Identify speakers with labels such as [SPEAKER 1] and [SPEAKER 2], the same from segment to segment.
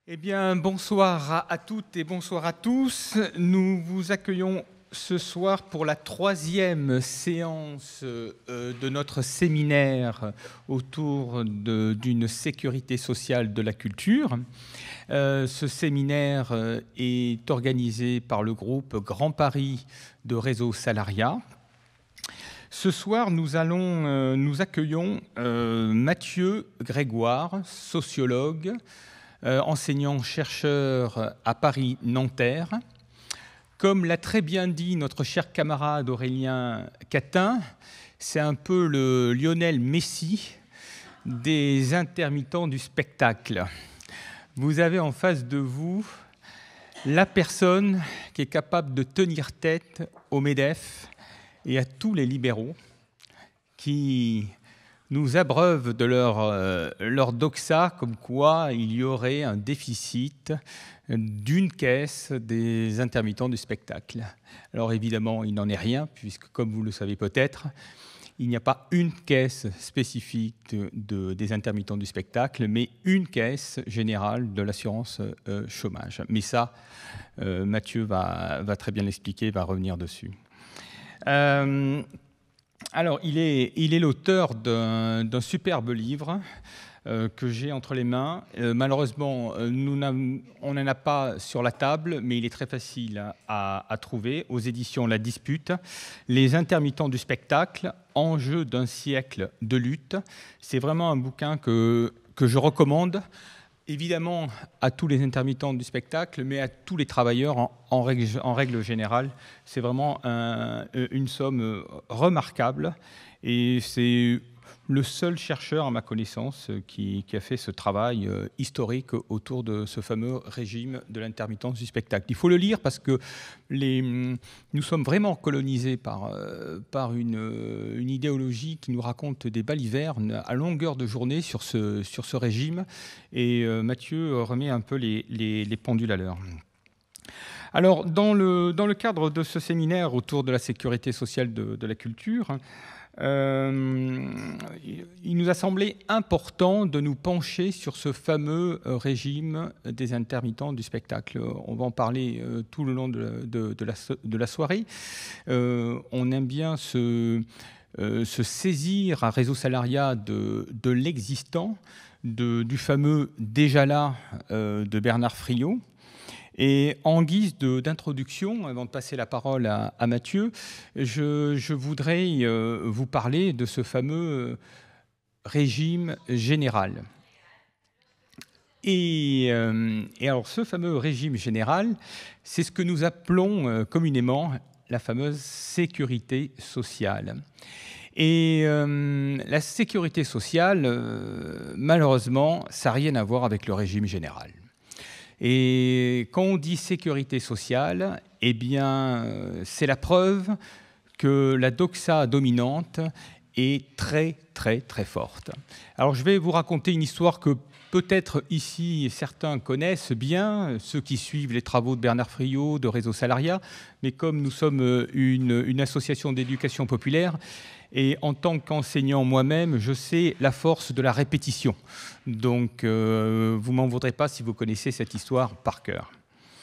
[SPEAKER 1] Eh bien, bonsoir à toutes et bonsoir à tous. Nous vous accueillons ce soir pour la troisième séance de notre séminaire autour d'une sécurité sociale de la culture. Ce séminaire est organisé par le groupe Grand Paris de Réseau Salariat. Ce soir, nous accueillons Mathieu Grégoire, sociologue, enseignant-chercheur à Paris-Nanterre. Comme l'a très bien dit notre cher camarade Aurélien Catin, c'est un peu le Lionel Messi des intermittents du spectacle. Vous avez en face de vous la personne qui est capable de tenir tête au MEDEF et à tous les libéraux qui nous abreuvent de leur doxa comme quoi il y aurait un déficit d'une caisse des intermittents du spectacle. Alors évidemment, il n'en est rien, puisque comme vous le savez peut-être, il n'y a pas une caisse spécifique des intermittents du spectacle, mais une caisse générale de l'assurance chômage. Mais ça, Mathieu va très bien l'expliquer, va revenir dessus. Alors, il est l'auteur d'un superbe livre que j'ai entre les mains. Malheureusement, on n'en a pas sur la table, mais il est très facile à trouver aux éditions La Dispute. Les intermittents du spectacle, enjeux d'un siècle de lutte. C'est vraiment un bouquin que je recommande, évidemment à tous les intermittents du spectacle, mais à tous les travailleurs en règle générale. C'est vraiment une somme remarquable et c'est le seul chercheur, à ma connaissance, qui a fait ce travail historique autour de ce fameux régime de l'intermittence du spectacle. Il faut le lire parce que nous sommes vraiment colonisés par une idéologie qui nous raconte des balivernes à longueur de journée sur ce régime. Et Mathieu remet un peu les pendules à l'heure. Alors, dans le cadre de ce séminaire autour de la sécurité sociale de la culture, il nous a semblé important de nous pencher sur ce fameux régime des intermittents du spectacle. On va en parler tout le long de la soirée. On aime bien se saisir à Réseau Salariat de l'existant, du fameux « déjà là » de Bernard Friot. Et en guise d'introduction, avant de passer la parole à Mathieu, je voudrais vous parler de ce fameux régime général. Et alors, ce fameux régime général, c'est ce que nous appelons communément la fameuse sécurité sociale. Et la sécurité sociale, malheureusement, ça n'a rien à voir avec le régime général. Et quand on dit sécurité sociale, eh bien, c'est la preuve que la doxa dominante est très, très, très forte. Alors, je vais vous raconter une histoire que peut-être ici certains connaissent bien, ceux qui suivent les travaux de Bernard Friot, de Réseau Salariat, mais comme nous sommes une association d'éducation populaire, et en tant qu'enseignant moi-même, je sais la force de la répétition. Donc, vous ne m'en voudrez pas si vous connaissez cette histoire par cœur.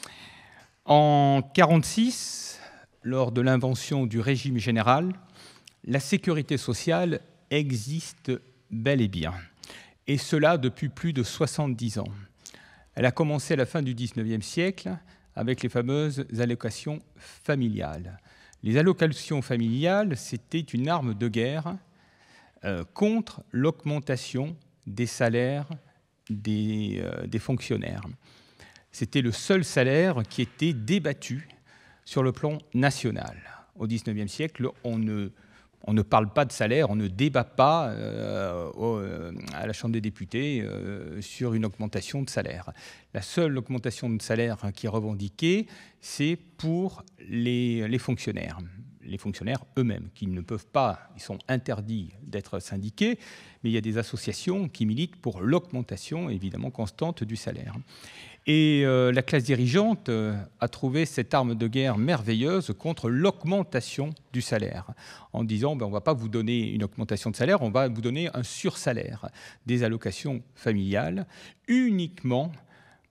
[SPEAKER 1] En 1946, lors de l'invention du régime général, la sécurité sociale existe bel et bien. Et cela depuis plus de 70 ans. Elle a commencé à la fin du XIXe siècle avec les fameuses allocations familiales. Les allocations familiales, c'était une arme de guerre contre l'augmentation des salaires des fonctionnaires. C'était le seul salaire qui était débattu sur le plan national. Au XIXe siècle, on ne parle pas de salaire, on ne débat pas à la Chambre des députés sur une augmentation de salaire. La seule augmentation de salaire qui est revendiquée, c'est pour les fonctionnaires. Les fonctionnaires eux-mêmes, qui ne peuvent pas, ils sont interdits d'être syndiqués, mais il y a des associations qui militent pour l'augmentation, évidemment, constante du salaire. Et la classe dirigeante a trouvé cette arme de guerre merveilleuse contre l'augmentation du salaire, en disant on ne va pas vous donner une augmentation de salaire, on va vous donner un sursalaire, des allocations familiales, uniquement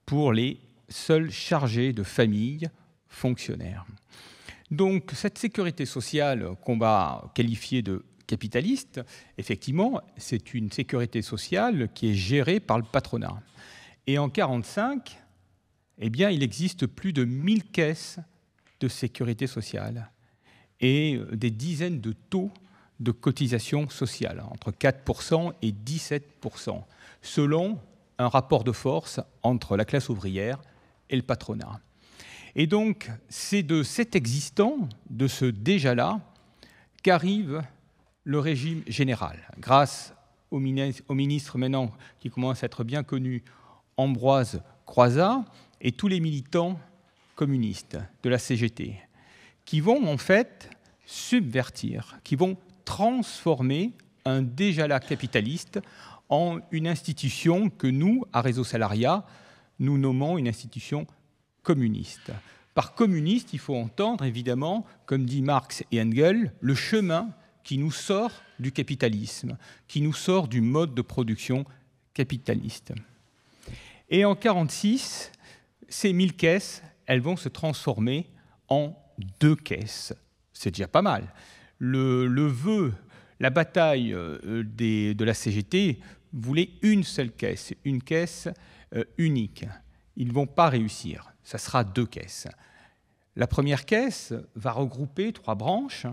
[SPEAKER 1] pour les seuls chargés de famille fonctionnaires. Donc cette sécurité sociale qu'on va qualifier de capitaliste, effectivement, c'est une sécurité sociale qui est gérée par le patronat. Et en 1945, eh bien, il existe plus de 1000 caisses de sécurité sociale et des dizaines de taux de cotisation sociale, entre 4% et 17%, selon un rapport de force entre la classe ouvrière et le patronat. Et donc, c'est de cet existant, de ce déjà-là, qu'arrive le régime général, grâce au ministre maintenant qui commence à être bien connu, Ambroise Croizat, et tous les militants communistes de la CGT, qui vont en fait subvertir, qui vont transformer un déjà-là capitaliste en une institution que nous, à Réseau Salariat, nous nommons une institution communiste. Par communiste, il faut entendre, évidemment, comme dit Marx et Engels, le chemin qui nous sort du capitalisme, qui nous sort du mode de production capitaliste. Et en 1946, ces 1000 caisses, elles vont se transformer en 2 caisses. C'est déjà pas mal. Le vœu, la bataille de la CGT voulait une seule caisse, une caisse unique. Ils ne vont pas réussir. Ça sera 2 caisses. La première caisse va regrouper 3 branches,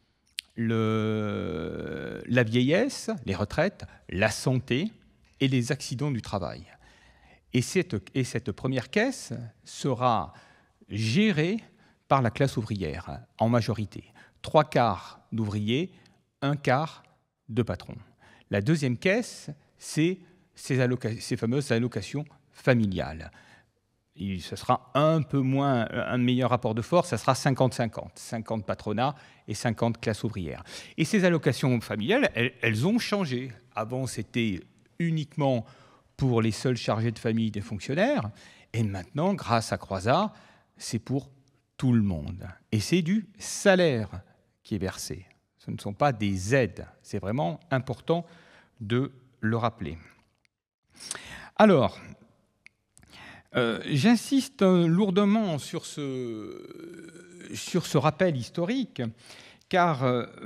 [SPEAKER 1] la vieillesse, les retraites, la santé et les accidents du travail. Et cette première caisse sera gérée par la classe ouvrière, en majorité. 3/4 d'ouvriers, 1/4 de patrons. La deuxième caisse, c'est ces fameuses allocations familiales. Et ce sera un peu moins, un meilleur rapport de force, ça sera 50-50, 50 patronat et 50 classes ouvrières. Et ces allocations familiales, elles ont changé. Avant, c'était uniquement pour les seuls chargés de famille des fonctionnaires, et maintenant, grâce à Croizat, c'est pour tout le monde. Et c'est du salaire qui est versé. Ce ne sont pas des aides. C'est vraiment important de le rappeler. Alors, j'insiste lourdement sur ce rappel historique, car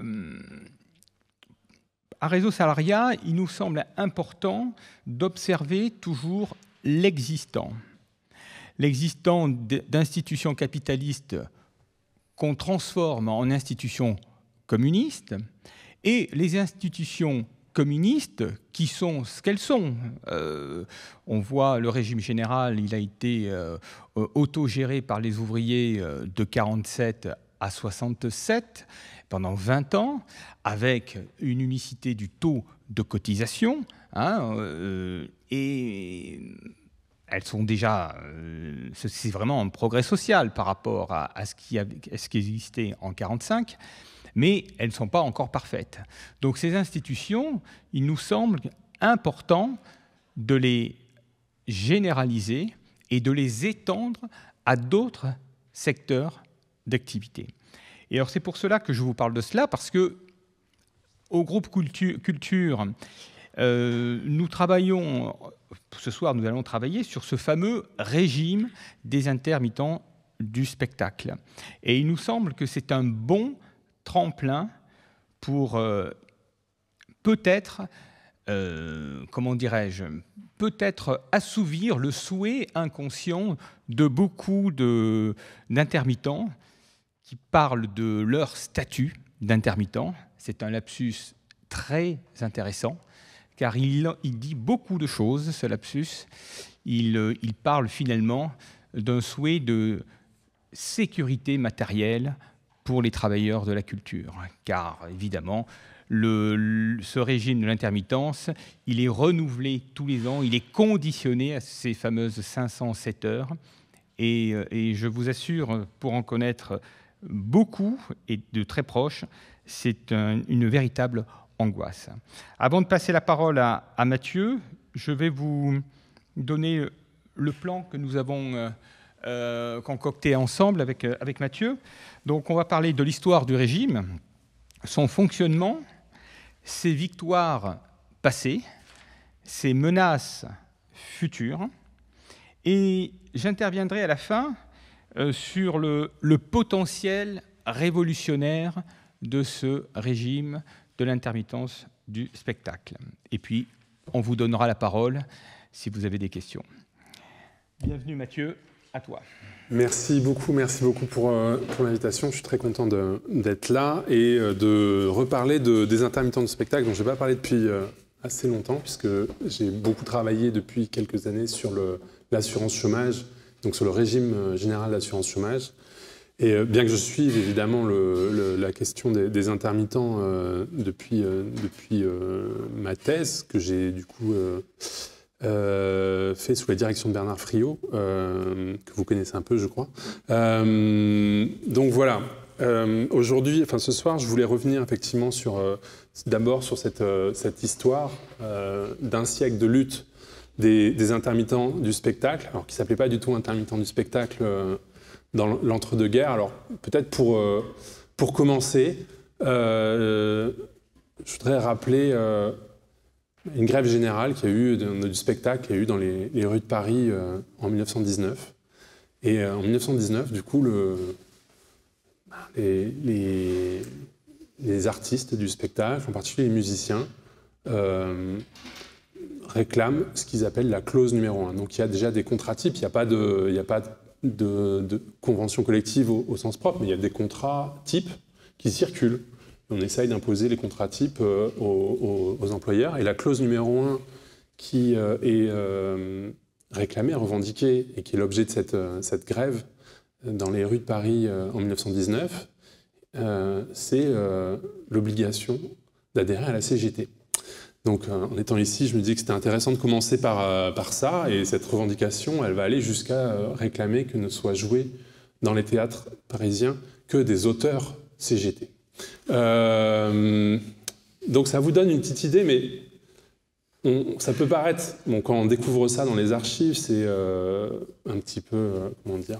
[SPEAKER 1] à Réseau Salariat, il nous semble important d'observer toujours l'existant. L'existant d'institutions capitalistes qu'on transforme en institutions communistes, et les institutions communistes qui sont ce qu'elles sont. On voit le régime général, il a été autogéré par les ouvriers de 1947 à 1967, pendant 20 ans, avec une unicité du taux de cotisation, et elles sont déjà... c'est vraiment un progrès social par rapport à ce qui existait en 1945, mais elles ne sont pas encore parfaites. Donc ces institutions, il nous semble important de les généraliser et de les étendre à d'autres secteurs d'activité. Et alors c'est pour cela que je vous parle de cela, parce que au groupe Culture, nous travaillons, ce soir nous allons travailler sur ce fameux régime des intermittents du spectacle. Et il nous semble que c'est un bon tremplin pour peut-être, comment dirais-je, peut-être assouvir le souhait inconscient de beaucoup d'intermittents qui parlent de leur statut d'intermittent. C'est un lapsus très intéressant, car il dit beaucoup de choses, ce lapsus. Il parle finalement d'un souhait de sécurité matérielle pour les travailleurs de la culture, car évidemment, ce régime de l'intermittence, il est renouvelé tous les ans, il est conditionné à ces fameuses 507 heures, et je vous assure, pour en connaître beaucoup et de très proche, c'est une véritable angoisse. Avant de passer la parole à Mathieu, je vais vous donner le plan que nous avons concocté ensemble avec Mathieu. Donc on va parler de l'histoire du régime, son fonctionnement, ses victoires passées, ses menaces futures, Et j'interviendrai à la fin sur le potentiel révolutionnaire de ce régime de l'intermittence du spectacle. Et puis, on vous donnera la parole si vous avez des questions. Bienvenue Mathieu, à toi.
[SPEAKER 2] Merci beaucoup pour l'invitation. Je suis très content d'être là et de reparler des intermittents du spectacle dont je n'ai pas parlé depuis assez longtemps, puisque j'ai beaucoup travaillé depuis quelques années sur l'assurance chômage, donc sur le régime général d'assurance chômage. Et bien que je suive évidemment la question des intermittents depuis ma thèse, que j'ai du coup fait sous la direction de Bernard Friot, que vous connaissez un peu, je crois. Donc voilà. Aujourd'hui, enfin ce soir, je voulais revenir effectivement d'abord sur cette histoire d'un siècle de lutte des intermittents du spectacle, alors qui ne s'appelait pas du tout intermittents du spectacle dans l'entre-deux-guerres. Alors peut-être pour commencer, je voudrais rappeler une grève générale qu'il y a eu du spectacle, qu'il y a eu dans les rues de Paris en 1919. Et en 1919, du coup, les artistes du spectacle, en particulier les musiciens, réclament ce qu'ils appellent la clause numéro 1. Donc il y a déjà des contrats types, il n'y a pas de convention collective au sens propre, mais il y a des contrats types qui circulent. On essaye d'imposer les contrats types aux employeurs. Et la clause numéro 1 qui est réclamée, revendiquée, et qui est l'objet de cette grève dans les rues de Paris en 1919, c'est l'obligation d'adhérer à la CGT. Donc en étant ici, je me dis que c'était intéressant de commencer par ça, et cette revendication, elle va aller jusqu'à réclamer que ne soient joués dans les théâtres parisiens que des auteurs CGT. Donc ça vous donne une petite idée, mais ça peut paraître, bon, quand on découvre ça dans les archives, c'est un petit peu, comment dire,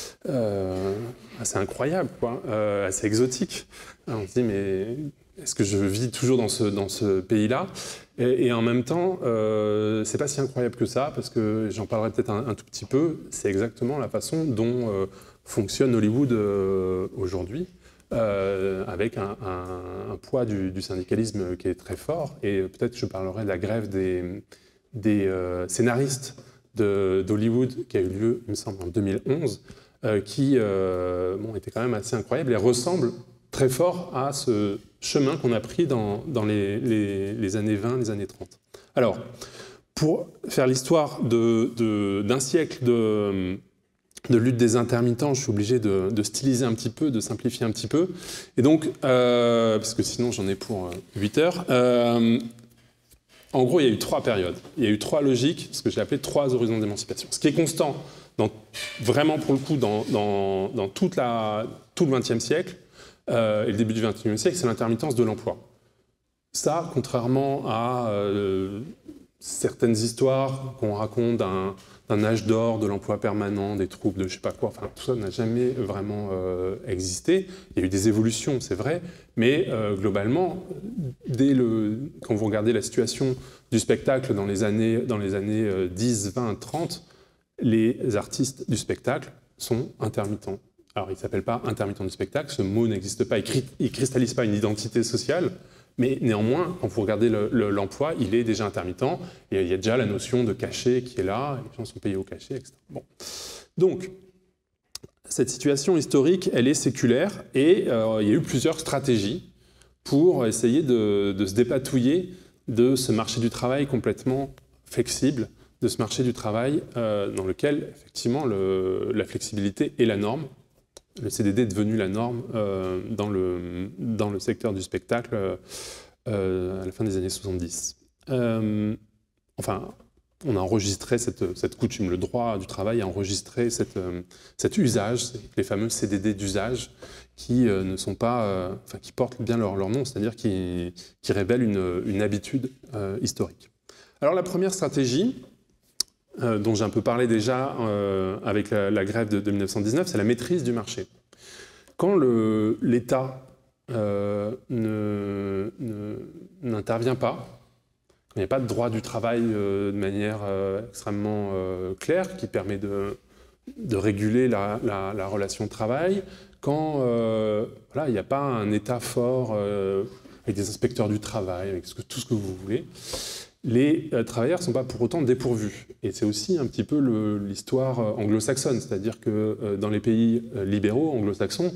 [SPEAKER 2] assez incroyable, quoi, assez exotique. Alors on se dit, mais est-ce que je vis toujours dans ce pays-là ? Et en même temps, c'est pas si incroyable que ça, parce que j'en parlerai peut-être un tout petit peu, c'est exactement la façon dont fonctionne Hollywood aujourd'hui. Avec un poids du syndicalisme qui est très fort. Et peut-être que je parlerai de la grève des scénaristes d'Hollywood qui a eu lieu, il me semble, en 2011, qui était quand même assez incroyable et ressemble très fort à ce chemin qu'on a pris dans les années 20, les années 30. Alors, pour faire l'histoire d'un siècle de lutte des intermittents, je suis obligé de styliser un petit peu, de simplifier un petit peu. Et donc, parce que sinon j'en ai pour 8 heures, en gros, il y a eu 3 périodes. Il y a eu 3 logiques, ce que j'ai appelé 3 horizons d'émancipation. Ce qui est constant, vraiment pour le coup, dans tout le XXe siècle et le début du XXIe siècle, c'est l'intermittence de l'emploi. Ça, contrairement à certaines histoires qu'on raconte d'un âge d'or de l'emploi permanent, des troupes de je sais pas quoi, enfin tout ça n'a jamais vraiment existé. Il y a eu des évolutions, c'est vrai, mais globalement, quand vous regardez la situation du spectacle dans les années 10, 20, 30, les artistes du spectacle sont intermittents. Alors, il ne s'appelle pas intermittent du spectacle, ce mot n'existe pas, il ne cristallise pas une identité sociale, mais néanmoins, quand vous regardez l'emploi, il est déjà intermittent, et il y a déjà la notion de cachet qui est là, les gens sont payés au cachet, etc. Bon. Donc, cette situation historique, elle est séculaire, et il y a eu plusieurs stratégies pour essayer de se dépatouiller de ce marché du travail complètement flexible, de ce marché du travail dans lequel, effectivement, la flexibilité est la norme. Le CDD est devenu la norme dans le secteur du spectacle à la fin des années 70. Enfin, on a enregistré cette coutume. Le droit du travail a enregistré cet usage, les fameux CDD d'usage, qui ne sont pas, qui portent bien leur nom, c'est-à-dire qui révèlent une habitude historique. Alors la première stratégie, dont j'ai un peu parlé déjà avec la grève de 1919, c'est la maîtrise du marché. Quand l'État n'intervient pas, quand il n'y a pas de droit du travail de manière extrêmement claire, qui permet de réguler la relation de travail, quand voilà, il n'y a pas un État fort avec des inspecteurs du travail, avec tout ce que vous voulez, les travailleurs ne sont pas pour autant dépourvus. Et c'est aussi un petit peu l'histoire anglo-saxonne, c'est-à-dire que dans les pays libéraux anglo-saxons,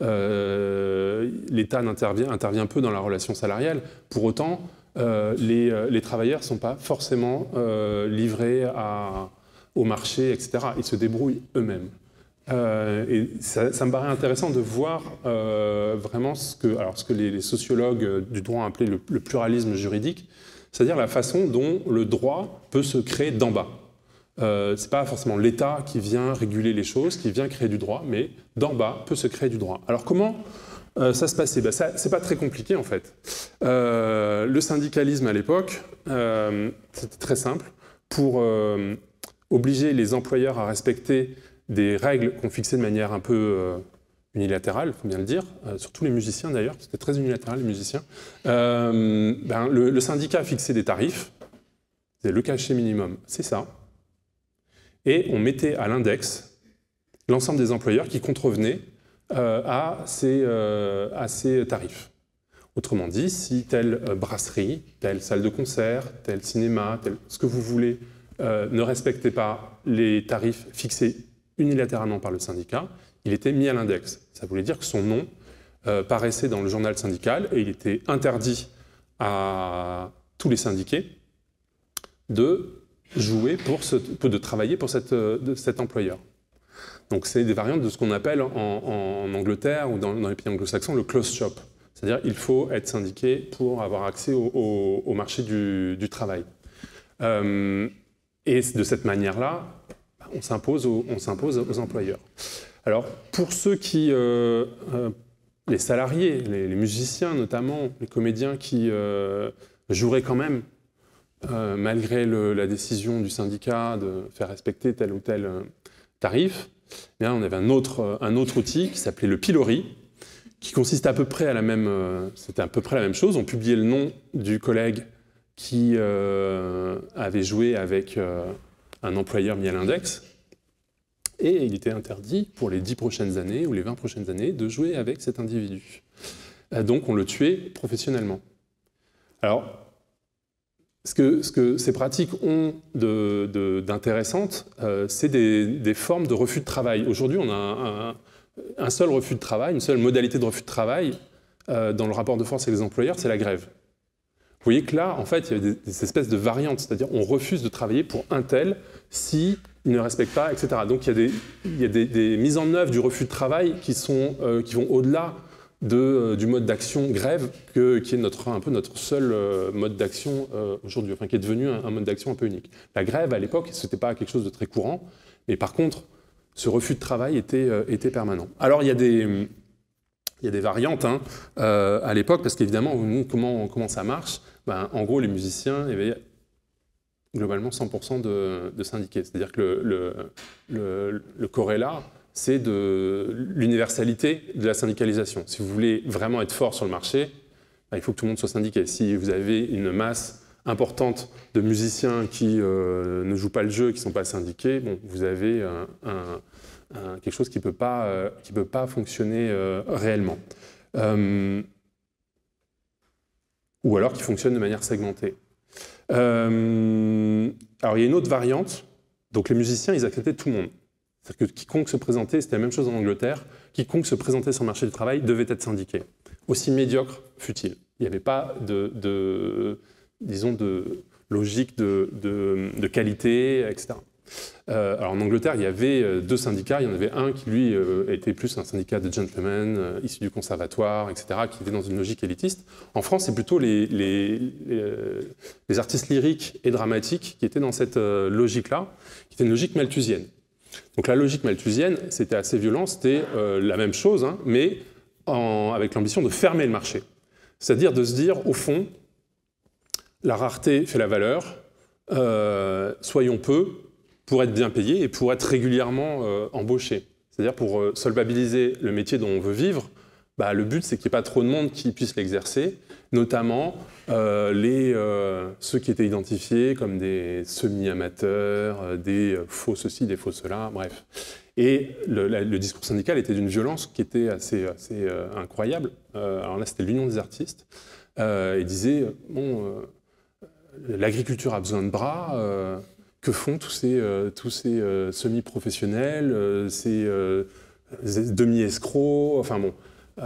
[SPEAKER 2] l'État intervient peu dans la relation salariale. Pour autant, les travailleurs ne sont pas forcément livrés au marché, etc. Ils se débrouillent eux-mêmes. Et ça me paraît intéressant de voir vraiment ce que les sociologues du droit ont appelé le pluralisme juridique, c'est-à-dire la façon dont le droit peut se créer d'en bas. Ce n'est pas forcément l'État qui vient réguler les choses, qui vient créer du droit, mais d'en bas peut se créer du droit. Alors comment ça se passait? C'est pas très compliqué en fait. Le syndicalisme à l'époque, c'était très simple. Pour obliger les employeurs à respecter des règles qu'on fixait de manière un peu unilatérale, il faut bien le dire, surtout les musiciens d'ailleurs, c'était très unilatéral les musiciens, le syndicat fixait des tarifs, c'est le cachet minimum, c'est ça, et on mettait à l'index l'ensemble des employeurs qui contrevenaient à ces tarifs. Autrement dit, si telle brasserie, telle salle de concert, tel cinéma, ce que vous voulez, ne respectait pas les tarifs fixés unilatéralement par le syndicat, il était mis à l'index. Ça voulait dire que son nom paraissait dans le journal syndical et il était interdit à tous les syndiqués de travailler pour cet employeur. Donc c'est des variantes de ce qu'on appelle en Angleterre ou dans les pays anglo-saxons le close shop. C'est-à-dire qu'il faut être syndiqué pour avoir accès au marché du travail. Et de cette manière-là, on s'impose aux employeurs. Alors, pour ceux qui, les salariés, les musiciens notamment, les comédiens qui joueraient quand même, malgré la décision du syndicat de faire respecter tel ou tel tarif, eh bien, on avait un autre outil qui s'appelait le pilori, qui consiste à peu près à la même, c'était à peu près la même chose. On publiait le nom du collègue qui avait joué avec un employeur mis à l'index, et il était interdit pour les 10 prochaines années ou les 20 prochaines années de jouer avec cet individu. Donc on le tuait professionnellement. Alors, ce que ces pratiques ont d'intéressante, c'est des formes de refus de travail. Aujourd'hui, on a un seul refus de travail, une seule modalité de refus de travail dans le rapport de force avec les employeurs, c'est la grève. Vous voyez que là, en fait, il y a des espèces de variantes, c'est-à-dire on refuse de travailler pour un tel s'il ne respecte pas, etc. Donc il y a des mises en œuvre du refus de travail qui vont au-delà du mode d'action grève, qui est un peu notre seul mode d'action aujourd'hui, enfin qui est devenu un mode d'action un peu unique. La grève, à l'époque, ce n'était pas quelque chose de très courant, mais par contre, ce refus de travail était permanent. Alors il y a des variantes à l'époque, parce qu'évidemment, comment ça marche? En gros, les musiciens, il y avait globalement 100% de syndiqués. C'est-à-dire que le corrélat, c'est de l'universalité de la syndicalisation. Si vous voulez vraiment être fort sur le marché, il faut que tout le monde soit syndiqué. Si vous avez une masse importante de musiciens qui ne jouent pas le jeu, qui ne sont pas syndiqués, bon, vous avez quelque chose qui ne peut pas fonctionner réellement. Ou alors qui fonctionne de manière segmentée. Alors il y a une autre variante, donc les musiciens, ils acceptaient tout le monde. C'est-à-dire que quiconque se présentait, c'était la même chose en Angleterre, quiconque se présentait sur le marché du travail devait être syndiqué, aussi médiocre fût-il. Il n'y avait pas de logique de qualité, etc. Alors en Angleterre, il y avait 2 syndicats. Il y en avait un qui, lui, était plus un syndicat de gentlemen, issu du conservatoire, etc., qui était dans une logique élitiste. En France, c'est plutôt les artistes lyriques et dramatiques qui étaient dans cette logique-là, qui était une logique malthusienne. Donc la logique malthusienne, c'était assez violent, c'était la même chose, mais avec l'ambition de fermer le marché. C'est-à-dire de se dire, au fond, la rareté fait la valeur, soyons peu, pour être bien payé et pour être régulièrement embauché. C'est-à-dire pour solvabiliser le métier dont on veut vivre, le but, c'est qu'il n'y ait pas trop de monde qui puisse l'exercer, notamment ceux qui étaient identifiés comme des semi-amateurs, des faux ceci, des faux cela, bref. Et le discours syndical était d'une violence qui était assez incroyable. Alors là, c'était l'Union des artistes. Il disait, l'agriculture a besoin de bras, que font tous ces semi-professionnels, ces demi-escrocs, enfin bon,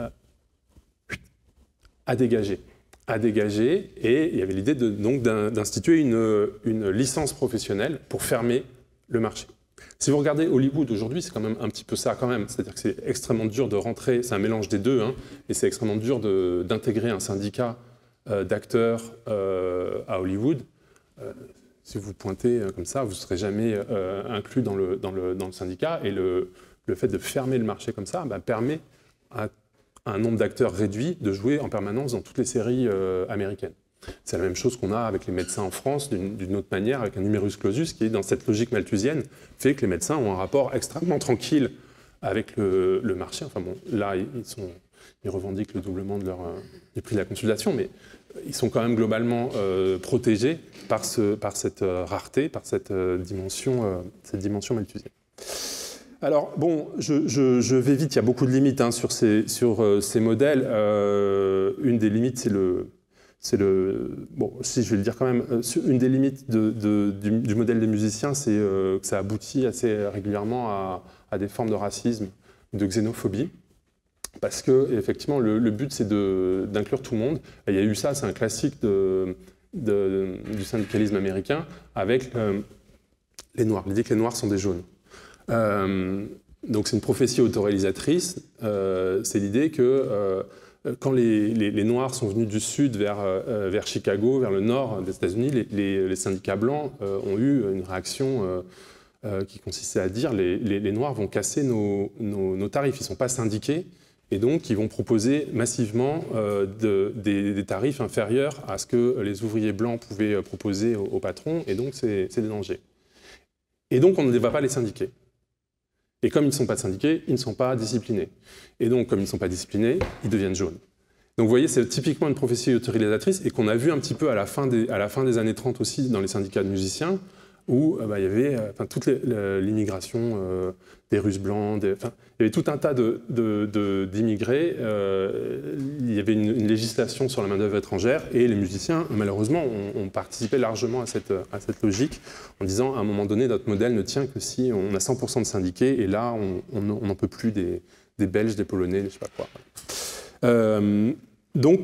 [SPEAKER 2] à dégager. Et il y avait l'idée donc d'instituer une licence professionnelle pour fermer le marché. Si vous regardez Hollywood aujourd'hui, c'est quand même un petit peu ça quand même. C'est-à-dire que c'est extrêmement dur de rentrer, c'est un mélange des deux, hein, et c'est extrêmement dur d'intégrer un syndicat d'acteurs à Hollywood. Si vous pointez comme ça, vous ne serez jamais inclus dans le syndicat. Et le fait de fermer le marché comme ça permet à un nombre d'acteurs réduit de jouer en permanence dans toutes les séries américaines. C'est la même chose qu'on a avec les médecins en France, d'une autre manière, avec un numerus clausus qui est dans cette logique malthusienne, fait que les médecins ont un rapport extrêmement tranquille avec le marché. Enfin bon, là, ils revendiquent le doublement du prix de la consultation, mais ils sont quand même globalement protégés par cette rareté, par cette dimension malthusienne. Alors, bon, je vais vite, il y a beaucoup de limites hein, sur ces modèles. Une des limites, bon, si je vais le dire quand même, une des limites du modèle des musiciens, c'est que ça aboutit assez régulièrement à des formes de racisme, de xénophobie. Parce que, effectivement, le but, c'est d'inclure tout le monde. Et il y a eu ça, c'est un classique du syndicalisme américain, avec les Noirs. L'idée que les Noirs sont des jaunes. Donc c'est une prophétie autoréalisatrice. C'est l'idée que quand les Noirs sont venus du sud vers Chicago, vers le nord des États-Unis, les syndicats blancs ont eu une réaction qui consistait à dire les Noirs vont casser nos tarifs. Ils ne sont pas syndiqués. Et donc, ils vont proposer massivement des tarifs inférieurs à ce que les ouvriers blancs pouvaient proposer aux patrons. Et donc, c'est des dangers. Et donc, on ne va pas les syndiquer. Et comme ils ne sont pas syndiqués, ils ne sont pas disciplinés. Et donc, comme ils ne sont pas disciplinés, ils deviennent jaunes. Donc, vous voyez, c'est typiquement une prophétie autoréalisatrice et qu'on a vu un petit peu à la fin des années 30 aussi dans les syndicats de musiciens, où il y avait toute l'immigration des Russes blancs, il y avait tout un tas d'immigrés, il y avait une législation sur la main-d'œuvre étrangère, et les musiciens, malheureusement, ont participé largement à cette logique, en disant, à un moment donné, notre modèle ne tient que si on a 100% de syndiqués, et là, on n'en peut plus des Belges, des Polonais, je ne sais pas quoi. Donc,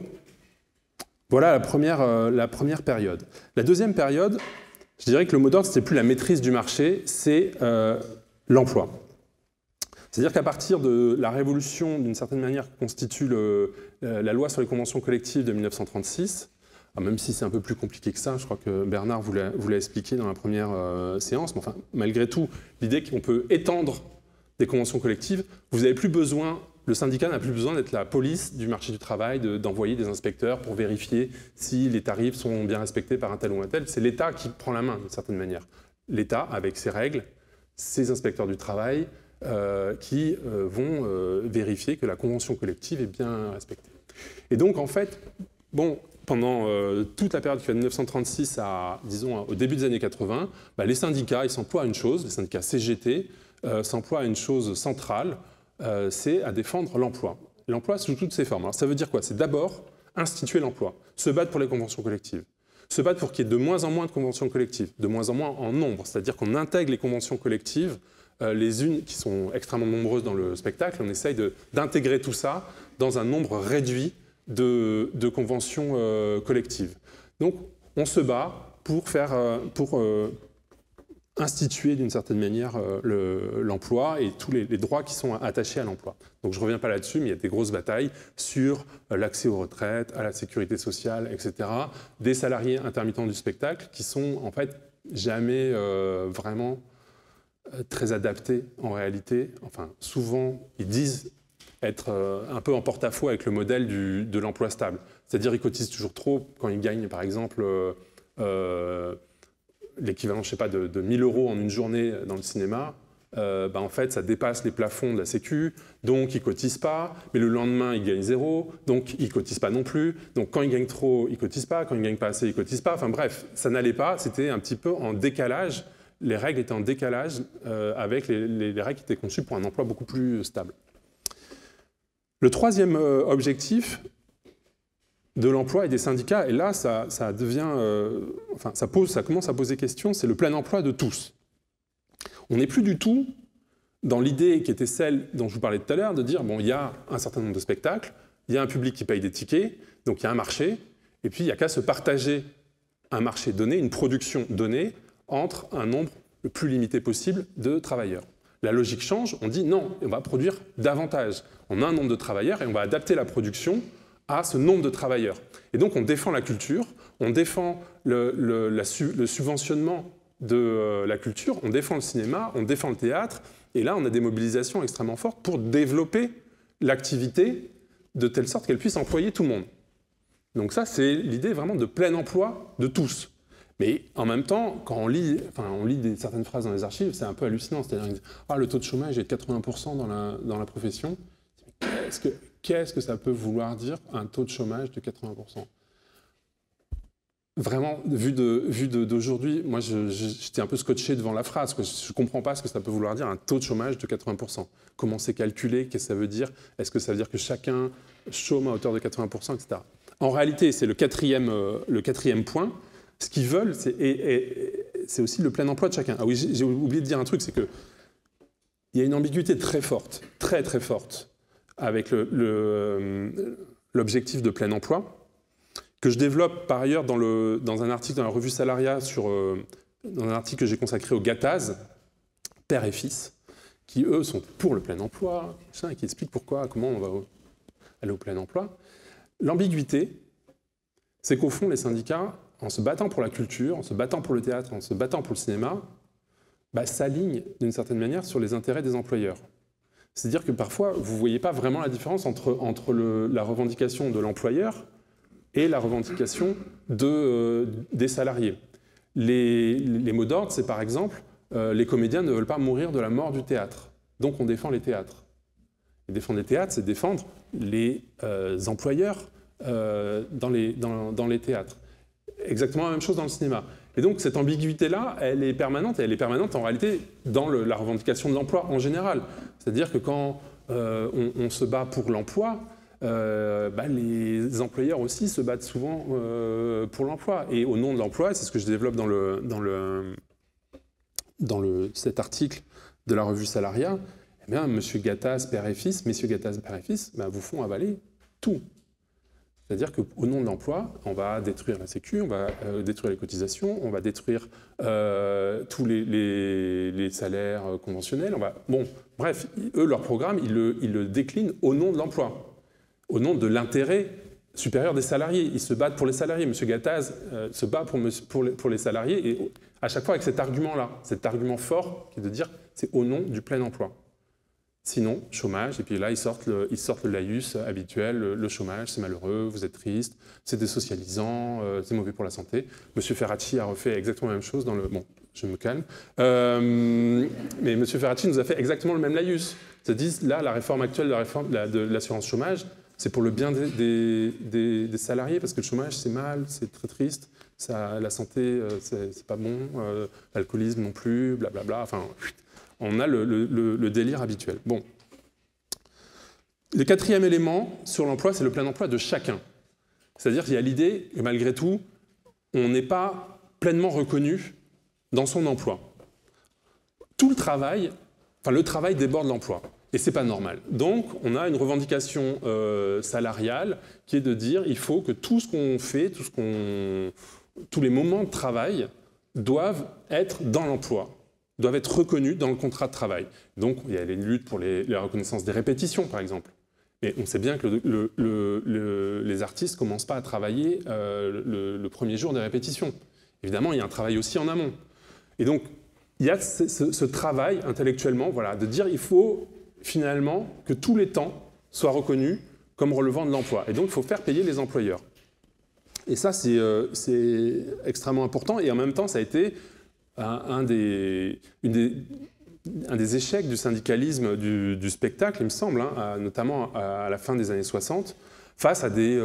[SPEAKER 2] voilà la première période. La deuxième période, je dirais que le mot d'ordre, ce n'est plus la maîtrise du marché, c'est l'emploi. C'est-à-dire qu'à partir de la révolution, d'une certaine manière, constitue la loi sur les conventions collectives de 1936, même si c'est un peu plus compliqué que ça, je crois que Bernard vous l'a expliqué dans la première séance, mais enfin, malgré tout, l'idée qu'on peut étendre des conventions collectives, vous n'avez plus besoin, le syndicat n'a plus besoin d'être la police du marché du travail, d'envoyer des inspecteurs pour vérifier si les tarifs sont bien respectés par un tel ou un tel. C'est l'État qui prend la main, d'une certaine manière. L'État, avec ses règles, ses inspecteurs du travail, qui vont vérifier que la convention collective est bien respectée. Et donc, en fait, bon, pendant toute la période qui va de 1936 à, disons, au début des années 80, les syndicats, ils s'emploient à une chose, les syndicats CGT s'emploient à une chose centrale, c'est à défendre l'emploi. L'emploi sous toutes ses formes. Alors ça veut dire quoi? C'est d'abord instituer l'emploi, se battre pour les conventions collectives, se battre pour qu'il y ait de moins en moins de conventions collectives, de moins en moins en nombre, c'est-à-dire qu'on intègre les conventions collectives, les unes qui sont extrêmement nombreuses dans le spectacle, on essaye d'intégrer tout ça dans un nombre réduit de conventions collectives. Donc on se bat pour instituer d'une certaine manière l'emploi et tous les droits qui sont attachés à l'emploi. Donc je ne reviens pas là-dessus, mais il y a des grosses batailles sur l'accès aux retraites, à la sécurité sociale, etc. Des salariés intermittents du spectacle qui sont en fait jamais vraiment très adaptés en réalité. Enfin, souvent, ils disent être un peu en porte-à-faux avec le modèle de l'emploi stable. C'est-à-dire qu'ils cotisent toujours trop quand ils gagnent, par exemple, l'équivalent, je ne sais pas, de 1 000 € en une journée dans le cinéma. en fait, ça dépasse les plafonds de la Sécu, donc ils ne cotisent pas, mais le lendemain, ils gagnent 0, donc ils ne cotisent pas non plus. Donc quand ils gagnent trop, ils ne cotisent pas, quand ils ne gagnent pas assez, ils ne cotisent pas. Enfin bref, ça n'allait pas, c'était un petit peu en décalage. Les règles étaient en décalage avec les règles qui étaient conçues pour un emploi beaucoup plus stable. Le troisième objectif de l'emploi et des syndicats, et là, ça commence à poser question, c'est le plein emploi de tous. On n'est plus du tout dans l'idée qui était celle dont je vous parlais tout à l'heure, de dire, bon, il y a un certain nombre de spectacles, il y a un public qui paye des tickets, donc il y a un marché, et puis il n'y a qu'à se partager un marché donné, une production donnée, entre un nombre le plus limité possible de travailleurs. La logique change, on dit non, on va produire davantage. On a un nombre de travailleurs et on va adapter la production à ce nombre de travailleurs. Et donc on défend la culture, on défend le subventionnement de la culture, on défend le cinéma, on défend le théâtre, et là on a des mobilisations extrêmement fortes pour développer l'activité de telle sorte qu'elle puisse employer tout le monde. Donc ça, c'est l'idée vraiment de plein emploi de tous. Mais en même temps, quand on lit certaines phrases dans les archives, c'est un peu hallucinant. C'est-à-dire, le taux de chômage est de 80% dans la profession. Qu'est-ce que ça peut vouloir dire, un taux de chômage de 80%? Vraiment, vu d'aujourd'hui, moi j'étais un peu scotché devant la phrase. Je ne comprends pas ce que ça peut vouloir dire, un taux de chômage de 80%. Comment c'est calculé? Qu'est-ce que ça veut dire? Est-ce que ça veut dire que chacun chôme à hauteur de 80%, etc. En réalité, c'est le quatrième point. Ce qu'ils veulent, c'est aussi le plein emploi de chacun. Ah oui, j'ai oublié de dire un truc, c'est qu'il y a une ambiguïté très forte, très très forte, avec l'objectif de plein emploi, que je développe par ailleurs dans un article dans la revue Salariat, dans un article que j'ai consacré au GATAZ, père et fils, qui eux sont pour le plein emploi, et qui expliquent comment on va aller au plein emploi. L'ambiguïté, c'est qu'au fond, les syndicats, en se battant pour la culture, en se battant pour le théâtre, en se battant pour le cinéma, s'alignent d'une certaine manière sur les intérêts des employeurs. C'est-à-dire que parfois, vous ne voyez pas vraiment la différence entre la revendication de l'employeur et la revendication des salariés. Les mots d'ordre, c'est par exemple, les comédiens ne veulent pas mourir de la mort du théâtre. Donc on défend les théâtres. Et défendre les théâtres, c'est défendre les employeurs dans les théâtres. Exactement la même chose dans le cinéma. Et donc cette ambiguïté-là, elle est permanente, et elle est permanente en réalité dans la revendication de l'emploi en général. C'est-à-dire que quand on se bat pour l'emploi, les employeurs aussi se battent souvent pour l'emploi. Et au nom de l'emploi, c'est ce que je développe dans cet article de la revue Salariat, eh bien, M. Gattaz, père et fils, messieurs Gattaz, père et fils, vous font avaler tout. C'est-à-dire qu'au nom de l'emploi, on va détruire la Sécu, on va détruire les cotisations, on va détruire tous les salaires conventionnels. Bref, eux, leur programme, ils le déclinent au nom de l'emploi, au nom de l'intérêt supérieur des salariés. Ils se battent pour les salariés. M. Gattaz se bat pour les salariés, et à chaque fois avec cet argument-là, cet argument fort qui est de dire c'est au nom du plein emploi. Sinon, chômage, et puis là, ils sortent le laïus habituel, le chômage, c'est malheureux, vous êtes triste, c'est désocialisant, c'est mauvais pour la santé. Monsieur Ferracci a refait exactement la même chose dans le... Bon, je me calme. Mais Monsieur Ferracci nous a fait exactement le même laïus. Ils se disent, là, la réforme actuelle de l'assurance chômage, c'est pour le bien des salariés, parce que le chômage, c'est mal, c'est très triste, la santé, c'est pas bon, l'alcoolisme non plus, blablabla, enfin... On a le délire habituel. Bon. Le quatrième élément sur l'emploi, c'est le plein emploi de chacun. C'est-à-dire qu'il y a l'idée que malgré tout, on n'est pas pleinement reconnu dans son emploi. Le travail déborde l'emploi. Et ce n'est pas normal. Donc, on a une revendication salariale qui est de dire qu'il faut que tout ce qu'on fait, tous les moments de travail doivent être dans l'emploi, doivent être reconnus dans le contrat de travail. Donc, il y a les luttes pour la reconnaissance des répétitions, par exemple. Mais on sait bien que les artistes ne commencent pas à travailler le premier jour des répétitions. Évidemment, il y a un travail aussi en amont. Et donc, il y a ce travail intellectuellement, de dire qu'il faut finalement que tous les temps soient reconnus comme relevant de l'emploi. Et donc, il faut faire payer les employeurs. Et ça, c'est extrêmement important. Et en même temps, ça a été une un des échecs du syndicalisme du spectacle, il me semble, hein, notamment à la fin des années 60, face à des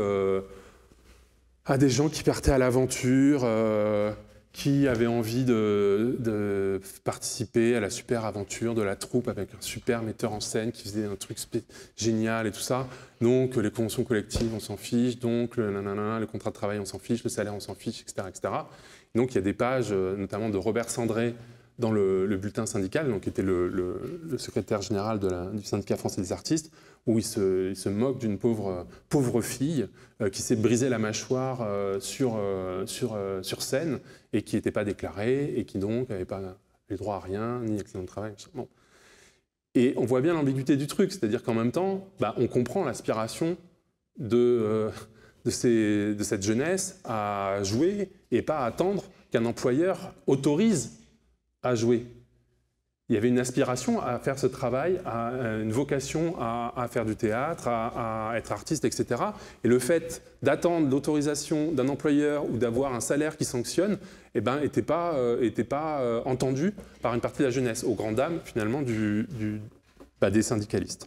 [SPEAKER 2] gens qui partaient à l'aventure, qui avaient envie de participer à la super aventure de la troupe avec un super metteur en scène qui faisait un truc génial et tout ça. Donc les conventions collectives, on s'en fiche, donc le contrat de travail, on s'en fiche, le salaire, on s'en fiche, etc., etc. Donc il y a des pages, notamment de Robert Sandré, dans le bulletin syndical, donc, qui était le secrétaire général du syndicat français des artistes, où il se moque d'une pauvre fille qui s'est brisé la mâchoire sur scène et qui n'était pas déclarée et qui donc n'avait pas les droits à rien, ni accident de travail. Bon. Et on voit bien l'ambiguïté du truc, c'est-à-dire qu'en même temps, on comprend l'aspiration de cette jeunesse à jouer et pas à attendre qu'un employeur autorise à jouer. Il y avait une aspiration à faire ce travail, une vocation à faire du théâtre, à être artiste, etc. Et le fait d'attendre l'autorisation d'un employeur ou d'avoir un salaire qui sanctionne, n'était pas entendu par une partie de la jeunesse, aux grandes dames finalement des syndicalistes.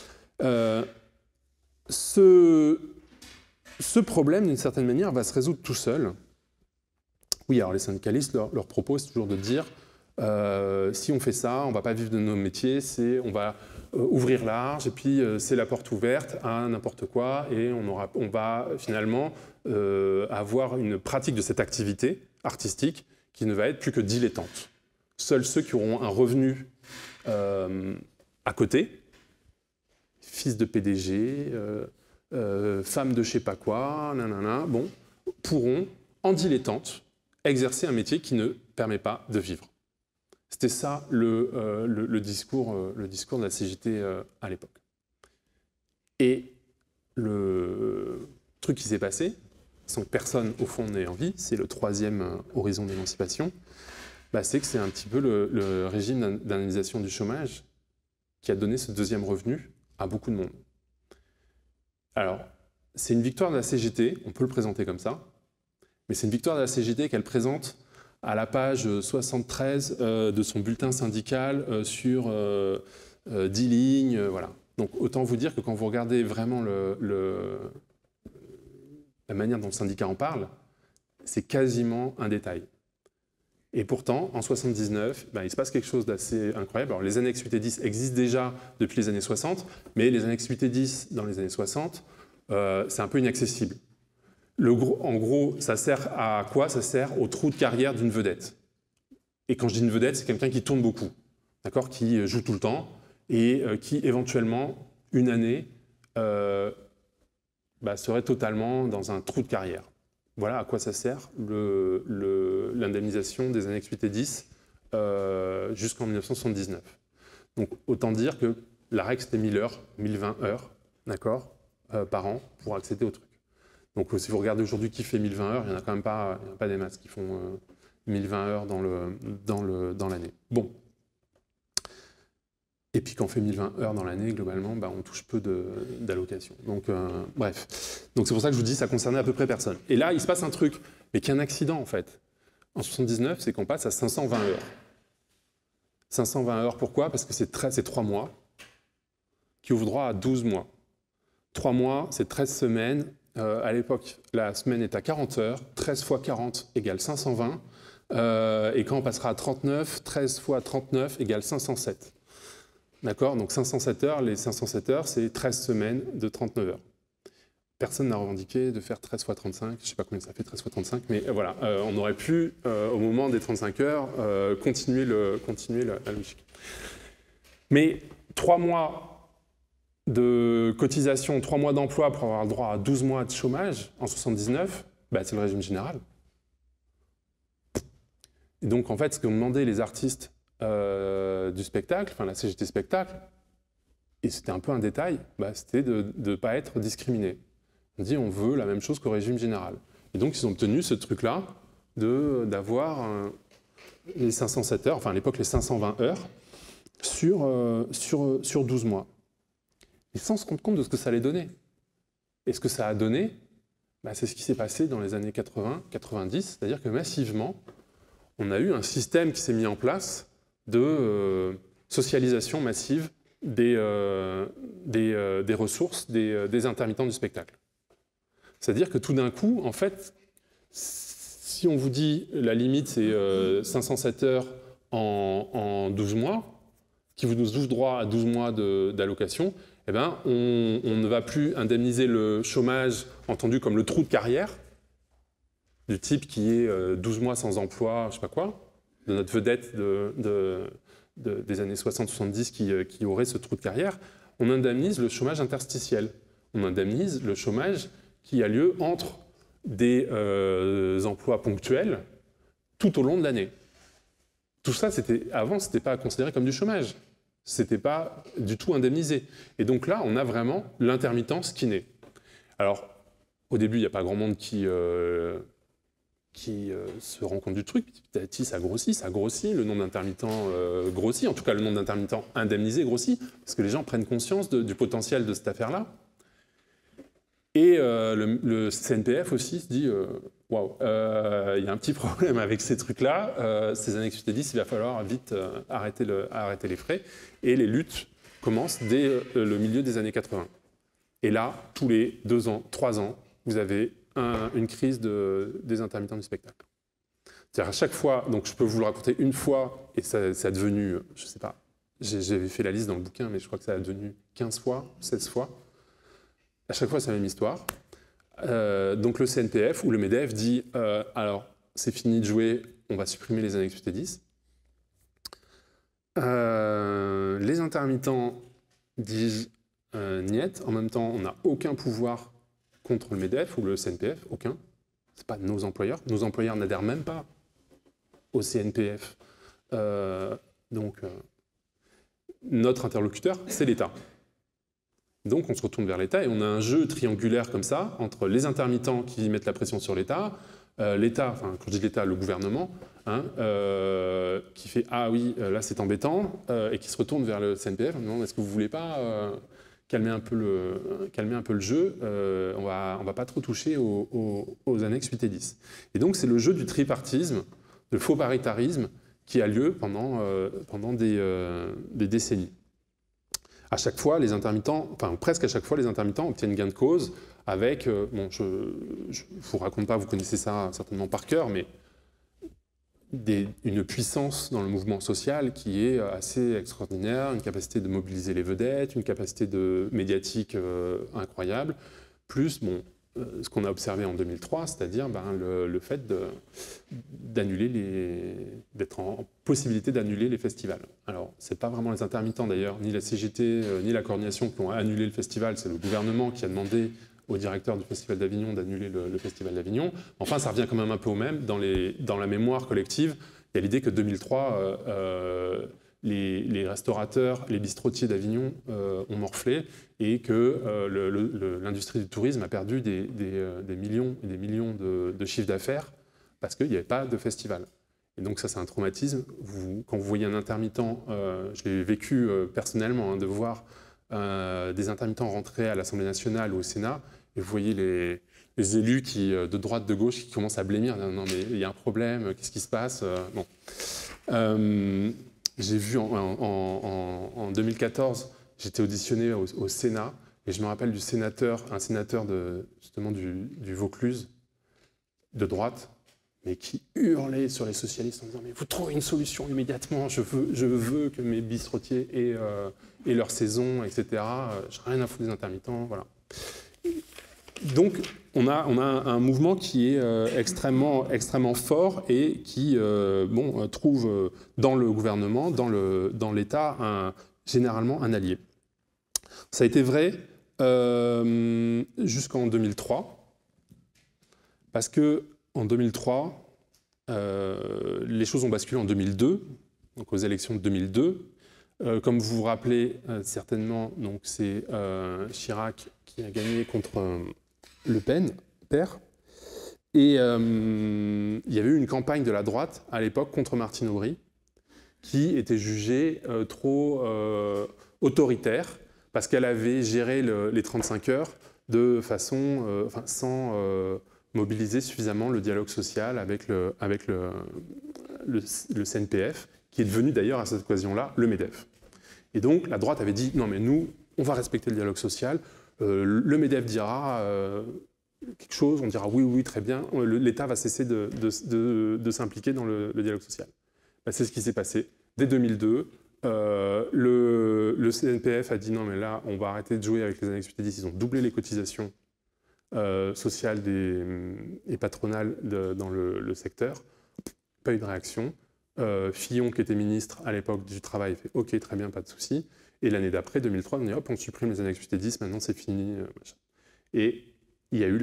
[SPEAKER 2] Ce problème, d'une certaine manière, va se résoudre tout seul. Oui, alors les syndicalistes, leur propos, c'est toujours de dire si on fait ça, on ne va pas vivre de nos métiers, on va ouvrir large, et puis c'est la porte ouverte à n'importe quoi, et on va finalement avoir une pratique de cette activité artistique qui ne va être plus que dilettante. Seuls ceux qui auront un revenu à côté, fils de PDG, femme de je sais pas quoi, pourront, en dilettante, exercer un métier qui ne permet pas de vivre. C'était ça le discours de la CGT à l'époque. Et le truc qui s'est passé, sans que personne au fond n'ait envie, c'est le troisième horizon d'émancipation, c'est que c'est un petit peu le régime d'indemnisation du chômage qui a donné ce deuxième revenu à beaucoup de monde. Alors, c'est une victoire de la CGT, on peut le présenter comme ça, mais c'est une victoire de la CGT qu'elle présente à la page 73 de son bulletin syndical sur 10 lignes. Voilà. Donc autant vous dire que quand vous regardez vraiment la manière dont le syndicat en parle, c'est quasiment un détail. Et pourtant, en 79, il se passe quelque chose d'assez incroyable. Alors les annexes 8 et 10 existent déjà depuis les années 60, mais les annexes 8 et 10 dans les années 60, c'est un peu inaccessible. En gros, ça sert à quoi? Ça sert au trou de carrière d'une vedette. Et quand je dis une vedette, c'est quelqu'un qui tourne beaucoup, d'accord, qui joue tout le temps et qui, éventuellement, une année, serait totalement dans un trou de carrière. Voilà à quoi ça sert l'indemnisation des annexes 8 et 10 jusqu'en 1979. Donc, autant dire que la règle, c'était 1000 heures, 1020 heures, d'accord, par an pour accéder au truc. Donc si vous regardez aujourd'hui qui fait 1020 heures, il n'y en a quand même pas des masses qui font 1020 heures dans l'année. Bon. Et puis quand on fait 1020 heures dans l'année, globalement, on touche peu d'allocations. Donc bref. Donc c'est pour ça que je vous dis, ça concernait à peu près personne. Et là, il se passe un truc, mais qui est un accident en fait. En 79, c'est qu'on passe à 520 heures. 520 heures, pourquoi? Parce que c'est 3 mois qui ouvrent droit à 12 mois. 3 mois, c'est 13 semaines. À l'époque, la semaine est à 40 heures, 13 fois 40 égale 520, et quand on passera à 39, 13 fois 39 égale 507. D'accord? Donc 507 heures, les 507 heures, c'est 13 semaines de 39 heures. Personne n'a revendiqué de faire 13 fois 35, je ne sais pas combien ça fait 13 fois 35, mais voilà, on aurait pu, au moment des 35 heures, continuer la logique. Mais 3 mois de cotisation, 3 mois d'emploi pour avoir le droit à 12 mois de chômage en 79, c'est le régime général. Et donc, en fait, ce que demandaient les artistes du spectacle, enfin la CGT Spectacle, et c'était un peu un détail, c'était de ne pas être discriminé. On dit on veut la même chose qu'au régime général. Et donc, ils ont obtenu ce truc-là d'avoir les 507 heures, enfin à l'époque les 520 heures, sur 12 mois. Et sans se rendre compte de ce que ça allait donner. Et ce que ça a donné, c'est ce qui s'est passé dans les années 80-90, c'est-à-dire que massivement, on a eu un système qui s'est mis en place de socialisation massive des ressources des intermittents du spectacle. C'est-à-dire que tout d'un coup, en fait, si on vous dit la limite c'est 507 heures en 12 mois, qui vous ouvre droit à 12 mois d'allocation, eh ben, on ne va plus indemniser le chômage entendu comme le trou de carrière, du type qui est 12 mois sans emploi, je ne sais pas quoi, de notre vedette des années 60-70 qui aurait ce trou de carrière. On indemnise le chômage interstitiel. On indemnise le chômage qui a lieu entre des emplois ponctuels tout au long de l'année. Tout ça, avant, ce n'était pas considéré comme du chômage. Ce n'était pas du tout indemnisé. Et donc là, on a vraiment l'intermittence qui naît. Alors, au début, il n'y a pas grand monde qui se rend compte du truc. Petit à petit, ça grossit, le nombre d'intermittents grossit, en tout cas le nombre d'intermittents indemnisés grossit, parce que les gens prennent conscience du potentiel de cette affaire-là. Et le CNPF aussi se dit waouh, il y a un petit problème avec ces trucs-là, ces années XT10, il va falloir vite arrêter les frais. Et les luttes commencent dès le milieu des années 80. Et là, tous les 2 ans, 3 ans, vous avez une crise des intermittents du spectacle. C'est-à-dire à chaque fois, donc je peux vous le raconter une fois, et ça a devenu, je ne sais pas, j'avais fait la liste dans le bouquin, mais je crois que ça a devenu 15 fois, 16 fois. À chaque fois, c'est la même histoire. Donc le CNPF ou le MEDEF dit alors, c'est fini de jouer, on va supprimer les annexes UT10. Les intermittents disent niet. En même temps, on n'a aucun pouvoir contre le MEDEF ou le CNPF, aucun. Ce n'est pas nos employeurs. Nos employeurs n'adhèrent même pas au CNPF. Notre interlocuteur, c'est l'État. Donc on se retourne vers l'État et on a un jeu triangulaire comme ça, entre les intermittents qui mettent la pression sur l'État, enfin quand je dis l'État, le gouvernement, hein, qui fait « Ah oui, là c'est embêtant et qui se retourne vers le CNPF en disant « Est-ce que vous ne voulez pas calmer un peu le jeu, on va pas trop toucher aux annexes 8 et 10 ». Et donc c'est le jeu du tripartisme, du faux paritarisme qui a lieu pendant des décennies. À chaque fois, les intermittents, enfin presque à chaque fois, les intermittents obtiennent gain de cause avec, bon, je vous raconte pas, vous connaissez ça certainement par cœur, mais une puissance dans le mouvement social qui est assez extraordinaire, une capacité de mobiliser les vedettes, une capacité médiatique incroyable, plus bon, ce qu'on a observé en 2003, c'est-à-dire le fait d'être en possibilité d'annuler les festivals. Alors, ce n'est pas vraiment les intermittents d'ailleurs, ni la CGT, ni la coordination qui ont annulé le festival, c'est le gouvernement qui a demandé au directeur du Festival d'Avignon d'annuler le Festival d'Avignon. Enfin, ça revient quand même un peu au même. Dans la mémoire collective, il y a l'idée que 2003, les restaurateurs, les bistrotiers d'Avignon ont morflé et que l'industrie du tourisme a perdu des millions et des millions de chiffres d'affaires parce qu'il n'y avait pas de festival. Et donc ça, c'est un traumatisme. Quand vous voyez un intermittent, je l'ai vécu personnellement, hein, de voir des intermittents rentrer à l'Assemblée nationale ou au Sénat, et vous voyez les élus de droite, de gauche qui commencent à blêmir. Non, mais il y a un problème, qu'est-ce qui se passe bon. J'ai vu en 2014, j'étais auditionné au Sénat, et je me rappelle un sénateur justement du Vaucluse, de droite, mais qui hurlait sur les socialistes en disant « Mais vous trouvez une solution immédiatement, je veux que mes bistrotiers aient leur saison, etc. Je n'ai rien à foutre des intermittents. » Voilà. Donc, on a un mouvement qui est extrêmement, extrêmement fort et qui trouve dans le gouvernement, dans l'État, généralement un allié. Ça a été vrai jusqu'en 2003, parce qu'en 2003, les choses ont basculé en 2002, donc aux élections de 2002. Comme vous vous rappelez certainement, c'est Chirac qui a gagné contre Le Pen, père. Et il y avait eu une campagne de la droite à l'époque contre Martine Aubry qui était jugée trop autoritaire parce qu'elle avait géré les 35 heures de façon sans mobiliser suffisamment le dialogue social avec le CNPF, qui est devenu d'ailleurs à cette occasion-là le MEDEF. Et donc, la droite avait dit, non mais nous, on va respecter le dialogue social, le MEDEF dira quelque chose, on dira oui, oui, très bien, l'État va cesser de s'impliquer dans le dialogue social. Ben, c'est ce qui s'est passé. Dès 2002, le CNPF a dit non mais là, on va arrêter de jouer avec les annexes 8 et 10, ils ont doublé les cotisations sociales et patronales dans le secteur. Pas eu de réaction. Fillon, qui était ministre à l'époque du Travail, fait OK, très bien, pas de souci. Et l'année d'après, 2003, on dit hop, on supprime les annexes 8 et 10, maintenant c'est fini. Et il y a eu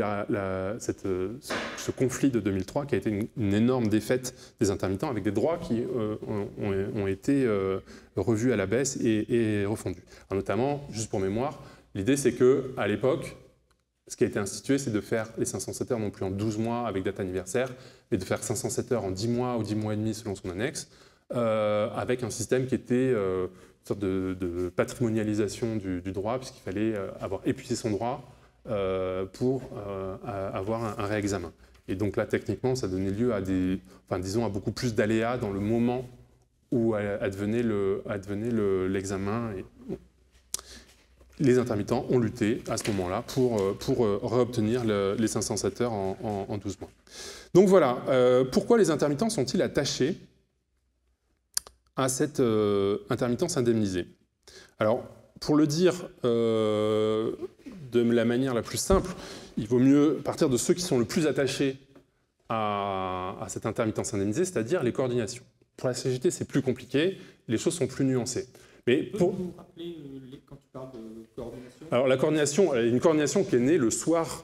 [SPEAKER 2] ce conflit de 2003 qui a été une énorme défaite des intermittents avec des droits qui ont été revus à la baisse et refondus. Alors notamment, juste pour mémoire, l'idée c'est qu'à l'époque, ce qui a été institué, c'est de faire les 507 heures non plus en 12 mois avec date anniversaire, mais de faire 507 heures en 10 mois ou 10 mois et demi selon son annexe, avec un système qui était une sorte de patrimonialisation du droit, puisqu'il fallait avoir épuisé son droit pour avoir un réexamen. Et donc là, techniquement, ça donnait lieu à à beaucoup plus d'aléas dans le moment où advenait l'examen. Les intermittents ont lutté à ce moment-là pour réobtenir les 507 heures en 12 mois. Donc voilà, pourquoi les intermittents sont-ils attachés à cette intermittence indemnisée? Alors, pour le dire de la manière la plus simple, il vaut mieux partir de ceux qui sont le plus attachés à cette intermittence indemnisée, c'est-à-dire les coordinations. Pour la CGT, c'est plus compliqué, les choses sont plus nuancées. Mais pour...
[SPEAKER 3] Vous rappeler quand tu parles de coordination?
[SPEAKER 2] Alors la coordination, une coordination qui est née le soir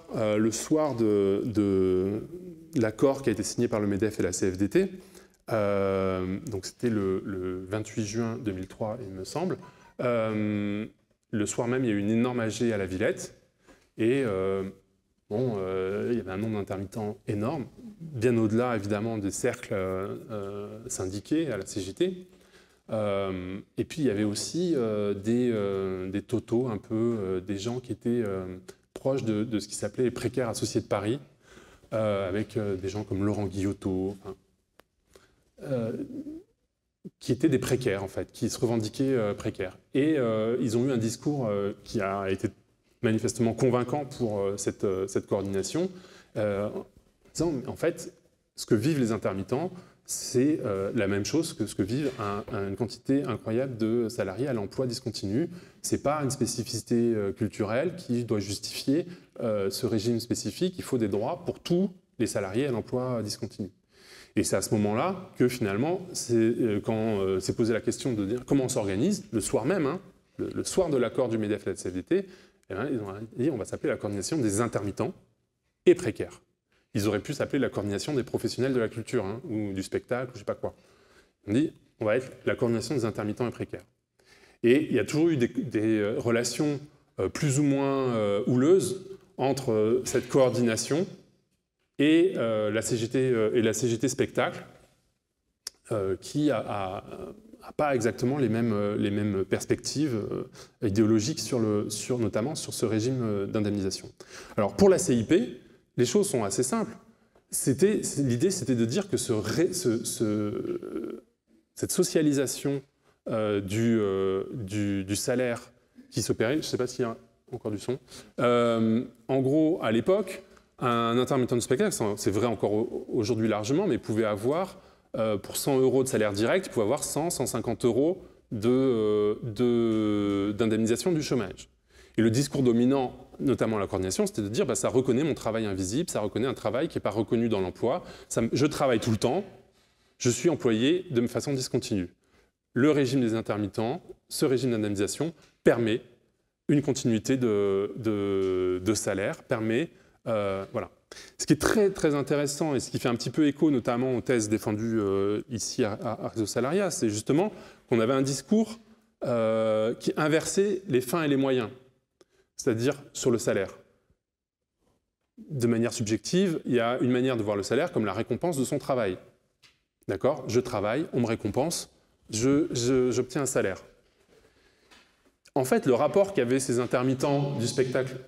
[SPEAKER 2] de l'accord qui a été signé par le MEDEF et la CFDT. Donc c'était le 28 juin 2003, il me semble. Le soir même, il y a eu une énorme AG à la Villette. Et il y avait un nombre d'intermittents énorme, bien au-delà évidemment des cercles syndiqués à la CGT. Et puis il y avait aussi des totos, un peu des gens qui étaient proches de ce qui s'appelait les précaires associés de Paris, avec des gens comme Laurent Guillotot, qui étaient des précaires en fait, qui se revendiquaient précaires. Et ils ont eu un discours qui a été manifestement convaincant pour cette coordination, en disant en fait, ce que vivent les intermittents, c'est la même chose que ce que vivent une quantité incroyable de salariés à l'emploi discontinu. Ce n'est pas une spécificité culturelle qui doit justifier ce régime spécifique. Il faut des droits pour tous les salariés à l'emploi discontinu. Et c'est à ce moment-là que finalement, quand s'est posé la question de dire comment on s'organise, le soir même, hein, le soir de l'accord du MEDEF et de la CFDT, eh bien, ils ont dit on va s'appeler la coordination des intermittents et précaires. Ils auraient pu s'appeler la coordination des professionnels de la culture, hein, ou du spectacle, ou je ne sais pas quoi. On dit, on va être la coordination des intermittents et précaires. Et il y a toujours eu des relations plus ou moins houleuses entre cette coordination et la CGT spectacle, qui n'a pas exactement les mêmes perspectives idéologiques notamment sur ce régime d'indemnisation. Alors pour la CIP, les choses sont assez simples. L'idée, c'était de dire que cette socialisation du salaire qui s'opérait, je ne sais pas s'il y a encore du son, en gros, à l'époque, un intermittent de spectacle, c'est vrai encore aujourd'hui largement, mais pouvait avoir, pour 100 € de salaire direct, il pouvait avoir 150 € d'indemnisation du chômage. Et le discours dominant, notamment la coordination, c'était de dire ça reconnaît mon travail invisible, ça reconnaît un travail qui n'est pas reconnu dans l'emploi, je travaille tout le temps, je suis employé de façon discontinue. Le régime des intermittents, ce régime d'indemnisation, permet une continuité de salaire, permet... voilà. Ce qui est très, très intéressant et ce qui fait un petit peu écho notamment aux thèses défendues ici à Réseau Salariat, c'est justement qu'on avait un discours qui inversait les fins et les moyens, c'est-à-dire sur le salaire. De manière subjective, il y a une manière de voir le salaire comme la récompense de son travail. D'accord ? Je travaille, on me récompense, j'obtiens un salaire. En fait, le rapport qu'avaient ces intermittents du spectacle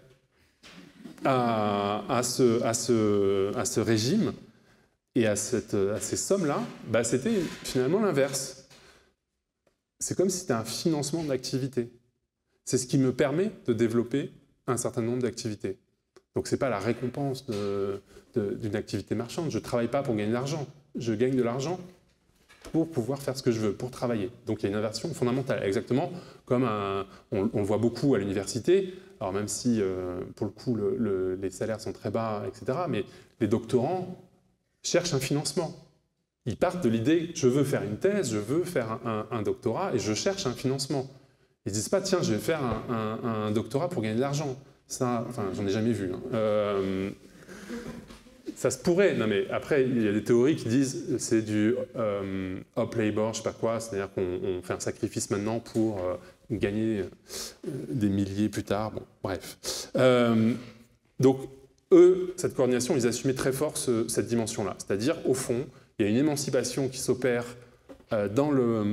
[SPEAKER 2] à ce régime et à ces sommes-là, c'était finalement l'inverse. c'est comme si c'était un financement d'activité. C'est ce qui me permet de développer un certain nombre d'activités. Donc ce n'est pas la récompense d'une activité marchande. Je ne travaille pas pour gagner de l'argent. Je gagne de l'argent pour pouvoir faire ce que je veux, pour travailler. Donc il y a une inversion fondamentale, exactement comme on le voit beaucoup à l'université. Alors même si, pour le coup, les salaires sont très bas, etc., mais les doctorants cherchent un financement. Ils partent de l'idée, je veux faire une thèse, je veux faire un doctorat, et je cherche un financement. Ils ne disent pas, tiens, je vais faire un doctorat pour gagner de l'argent. Ça, enfin, j'en ai jamais vu. Hein. Ça se pourrait. Non, mais après, il y a des théories qui disent c'est du up labor, je sais pas quoi, c'est-à-dire qu'on fait un sacrifice maintenant pour gagner des milliers plus tard. Bon, bref. Donc, eux, cette coordination, ils assumaient très fort cette dimension-là. C'est-à-dire, au fond, il y a une émancipation qui s'opère dans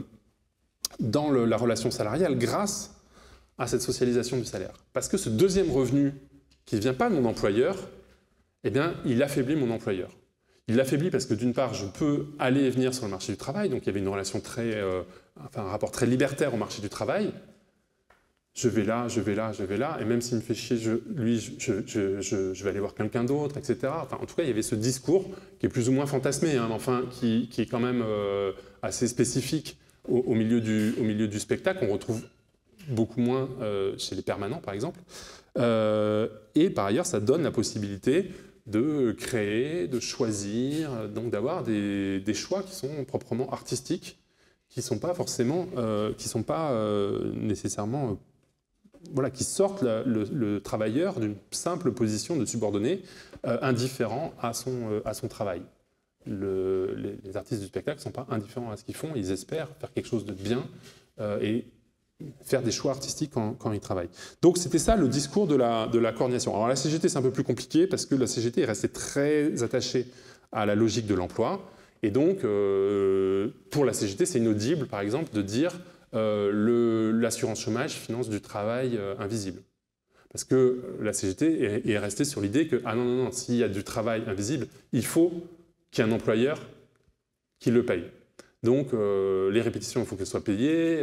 [SPEAKER 2] la relation salariale grâce à cette socialisation du salaire. Parce que ce deuxième revenu qui ne vient pas de mon employeur, eh bien, il affaiblit mon employeur. Il l'affaiblit parce que d'une part, je peux aller et venir sur le marché du travail, donc il y avait une relation un rapport très libertaire au marché du travail. Je vais là, je vais là, je vais là, et même s'il me fait chier, je vais aller voir quelqu'un d'autre, etc. Enfin, en tout cas, il y avait ce discours qui est plus ou moins fantasmé, hein, mais enfin, qui est quand même assez spécifique au milieu du spectacle. On retrouve beaucoup moins chez les permanents, par exemple. Et par ailleurs, ça donne la possibilité de créer, de choisir, donc d'avoir des choix qui sont proprement artistiques, qui ne sont pas forcément, nécessairement, voilà, qui sortent le travailleur d'une simple position de subordonné indifférent à son travail. Les artistes du spectacle ne sont pas indifférents à ce qu'ils font, ils espèrent faire quelque chose de bien et faire des choix artistiques quand ils travaillent. Donc c'était ça le discours de la coordination. Alors la CGT c'est un peu plus compliqué parce que la CGT est restée très attachée à la logique de l'emploi et donc pour la CGT c'est inaudible par exemple de dire l'assurance chômage finance du travail invisible. Parce que la CGT est restée sur l'idée que ah non, s'il y a du travail invisible, il faut qu'il y ait un employeur qui le paye. Donc, les répétitions, il faut qu'elles soient payées,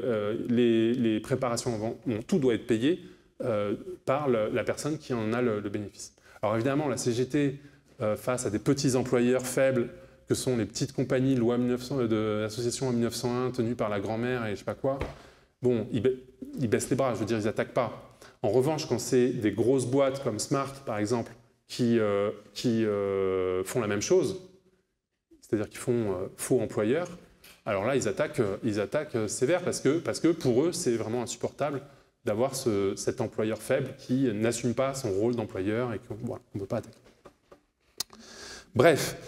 [SPEAKER 2] les préparations avant, tout doit être payé par la personne qui en a le bénéfice. Alors évidemment, la CGT, face à des petits employeurs faibles, que sont les petites compagnies loi 1900, de l'association en 1901, tenues par la grand-mère et je ne sais pas quoi, bon, ils baissent les bras, je veux dire, ils n'attaquent pas. En revanche, quand c'est des grosses boîtes comme Smart, par exemple, qui font la même chose, c'est-à-dire qu'ils font faux employeurs, alors là, ils attaquent sévère parce que pour eux, c'est vraiment insupportable d'avoir cet employeur faible qui n'assume pas son rôle d'employeur et qu'on ne peut pas attaquer. Bref,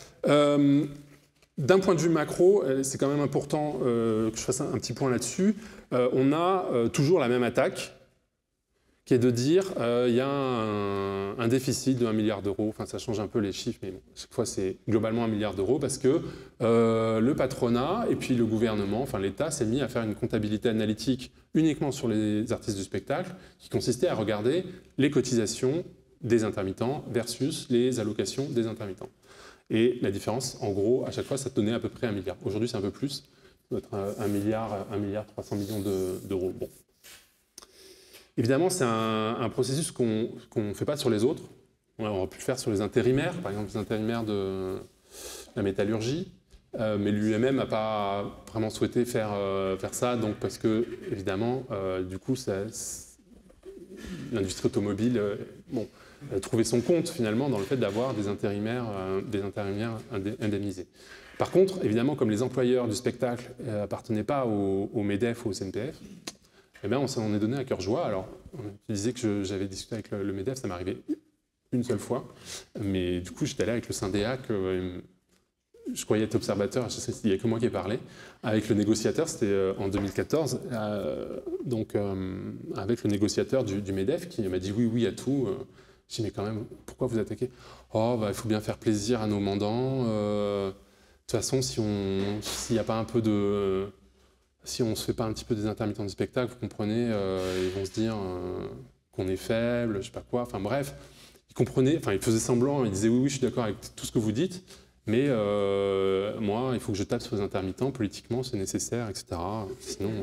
[SPEAKER 2] d'un point de vue macro, c'est quand même important que je fasse un petit point là-dessus. On a toujours la même attaque, qui est de dire il y a un déficit de 1 milliard d'euros. Enfin, ça change un peu les chiffres, mais bon, chaque fois, c'est globalement 1 milliard d'euros parce que le patronat et puis le gouvernement, enfin l'État, s'est mis à faire une comptabilité analytique uniquement sur les artistes du spectacle qui consistait à regarder les cotisations des intermittents versus les allocations des intermittents. Et la différence, en gros, à chaque fois, ça donnait à peu près 1 milliard. Aujourd'hui, c'est un peu plus. Ça doit être 1 milliard 300 millions d'euros. Bon. Évidemment, c'est un processus qu'on ne fait pas sur les autres. On aurait pu le faire sur les intérimaires, par exemple les intérimaires de la métallurgie, mais l'UMM n'a pas vraiment souhaité faire ça, donc parce que, évidemment, du coup, l'industrie automobile a trouvé son compte, finalement, dans le fait d'avoir des intérimaires indemnisés. Par contre, évidemment, comme les employeurs du spectacle n'appartenaient pas au MEDEF ou au CNPF, eh bien, on s'en est donné à cœur joie. Alors, tu disais que j'avais discuté avec le MEDEF, ça m'est arrivé une seule fois, mais du coup, j'étais allé avec le Syndéac, je croyais être observateur, je sais, il n'y a que moi qui ai parlé, avec le négociateur, c'était en 2014, donc avec le négociateur du MEDEF qui m'a dit oui à tout. Je dis mais quand même, pourquoi vous attaquez? Oh, bah, il faut bien faire plaisir à nos mandants. De toute façon, s'il n'y a pas un peu de... Si on ne se fait pas un petit peu des intermittents du spectacle, vous comprenez, ils vont se dire qu'on est faible, je ne sais pas quoi, enfin bref. Ils comprenaient, enfin ils faisaient semblant, ils disaient oui, je suis d'accord avec tout ce que vous dites, Mais moi, il faut que je tape sur les intermittents, politiquement, c'est nécessaire, etc. Sinon...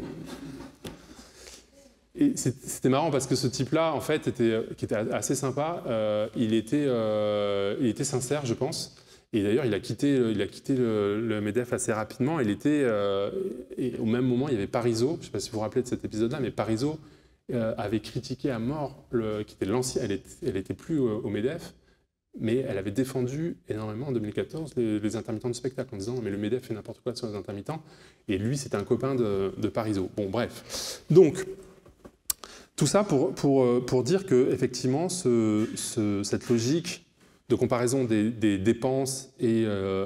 [SPEAKER 2] Et c'était marrant parce que ce type-là, en fait, qui était assez sympa, il était sincère, je pense. Et d'ailleurs, il a quitté le MEDEF assez rapidement. Et au même moment, il y avait Parisot, je ne sais pas si vous vous rappelez de cet épisode-là, mais Parisot avait critiqué à mort, qui était l'ancien, elle n'était plus au MEDEF, mais elle avait défendu énormément en 2014 les intermittents du spectacle en disant « mais le MEDEF fait n'importe quoi sur les intermittents ». Et lui, c'était un copain de Parisot. Bon, bref. Donc, tout ça pour dire qu'effectivement, cette logique de comparaison des dépenses et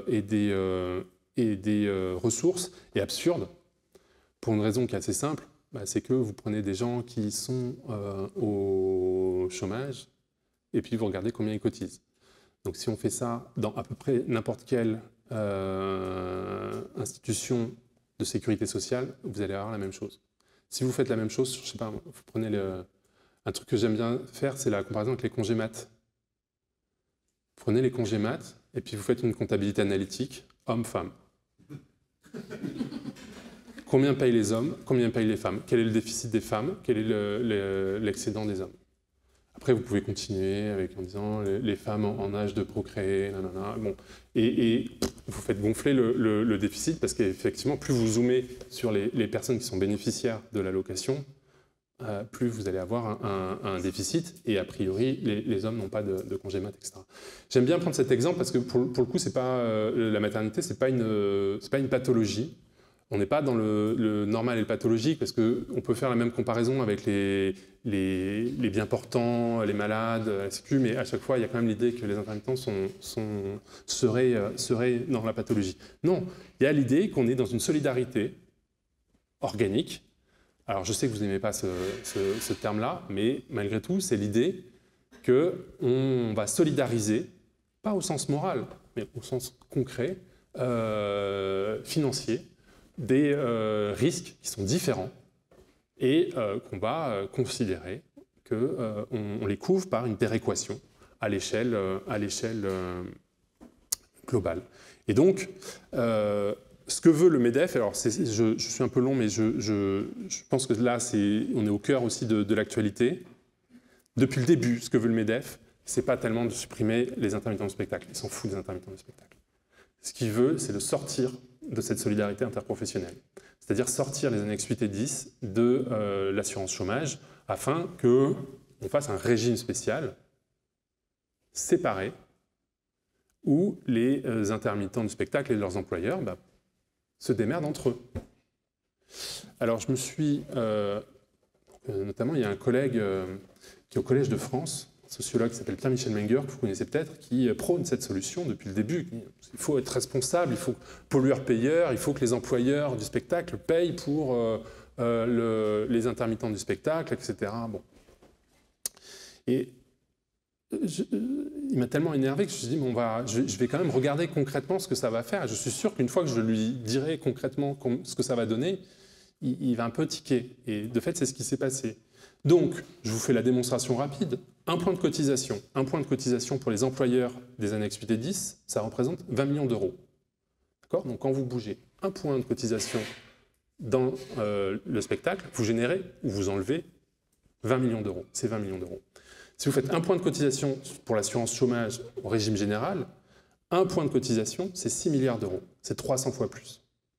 [SPEAKER 2] des ressources est absurde, pour une raison qui est assez simple, c'est que vous prenez des gens qui sont au chômage et puis vous regardez combien ils cotisent. Donc si on fait ça dans à peu près n'importe quelle institution de sécurité sociale, vous allez avoir la même chose. Si vous faites la même chose, je sais pas, vous prenez un truc que j'aime bien faire, c'est la comparaison avec les congés mat. Prenez les congés mat et puis vous faites une comptabilité analytique, homme-femme. Combien payent les hommes, combien payent les femmes? Quel est le déficit des femmes? Quel est l'excédent des hommes? Après, vous pouvez continuer en disant les femmes en âge de procréer, nanana, bon. Et vous faites gonfler le déficit parce qu'effectivement, plus vous zoomez sur les personnes qui sont bénéficiaires de l'allocation, plus vous allez avoir un déficit et a priori, les hommes n'ont pas de congé mat, etc. J'aime bien prendre cet exemple parce que pour le coup, la maternité, c'est pas une pathologie. On n'est pas dans le normal et le pathologique parce qu'on peut faire la même comparaison avec les bien portants, les malades, la sécu, mais à chaque fois, il y a quand même l'idée que les intermittents seraient dans la pathologie. Non, il y a l'idée qu'on est dans une solidarité organique. Alors, je sais que vous n'aimez pas ce terme-là, mais malgré tout, c'est l'idée qu'on va solidariser, pas au sens moral, mais au sens concret, financier, des risques qui sont différents et qu'on va considérer qu'on les couvre par une péréquation à l'échelle globale. Et donc, ce que veut le MEDEF, alors je suis un peu long, mais je pense que là, on est au cœur aussi de l'actualité. Depuis le début, ce que veut le MEDEF, c'est pas tellement de supprimer les intermittents du spectacle. Ils s'en foutent des intermittents du spectacle. Ce qu'il veut, c'est de sortir de cette solidarité interprofessionnelle. C'est-à-dire sortir les annexes 8 et 10 de l'assurance chômage afin qu'on fasse un régime spécial séparé où les intermittents du spectacle et leurs employeurs se démerdent entre eux. Alors je me suis... notamment, il y a un collègue qui est au Collège de France, un sociologue qui s'appelle Pierre-Michel Menger, que vous connaissez peut-être, qui prône cette solution depuis le début. Il faut être responsable, il faut pollueur-payeur, il faut que les employeurs du spectacle payent pour les intermittents du spectacle, etc. Bon. Et il m'a tellement énervé que je me suis dit, je vais quand même regarder concrètement ce que ça va faire. Et je suis sûr qu'une fois que je lui dirai concrètement ce que ça va donner, il va un peu tiquer. Et de fait, c'est ce qui s'est passé. Donc, je vous fais la démonstration rapide. Un point de cotisation pour les employeurs des annexes 8 et 10, ça représente 20 millions d'euros. D'accord ? Donc, quand vous bougez un point de cotisation dans le spectacle, vous générez ou vous enlevez 20 millions d'euros. C'est 20 millions d'euros. Si vous faites un point de cotisation pour l'assurance chômage au régime général, un point de cotisation, c'est 6 milliards d'euros. C'est 300 fois plus.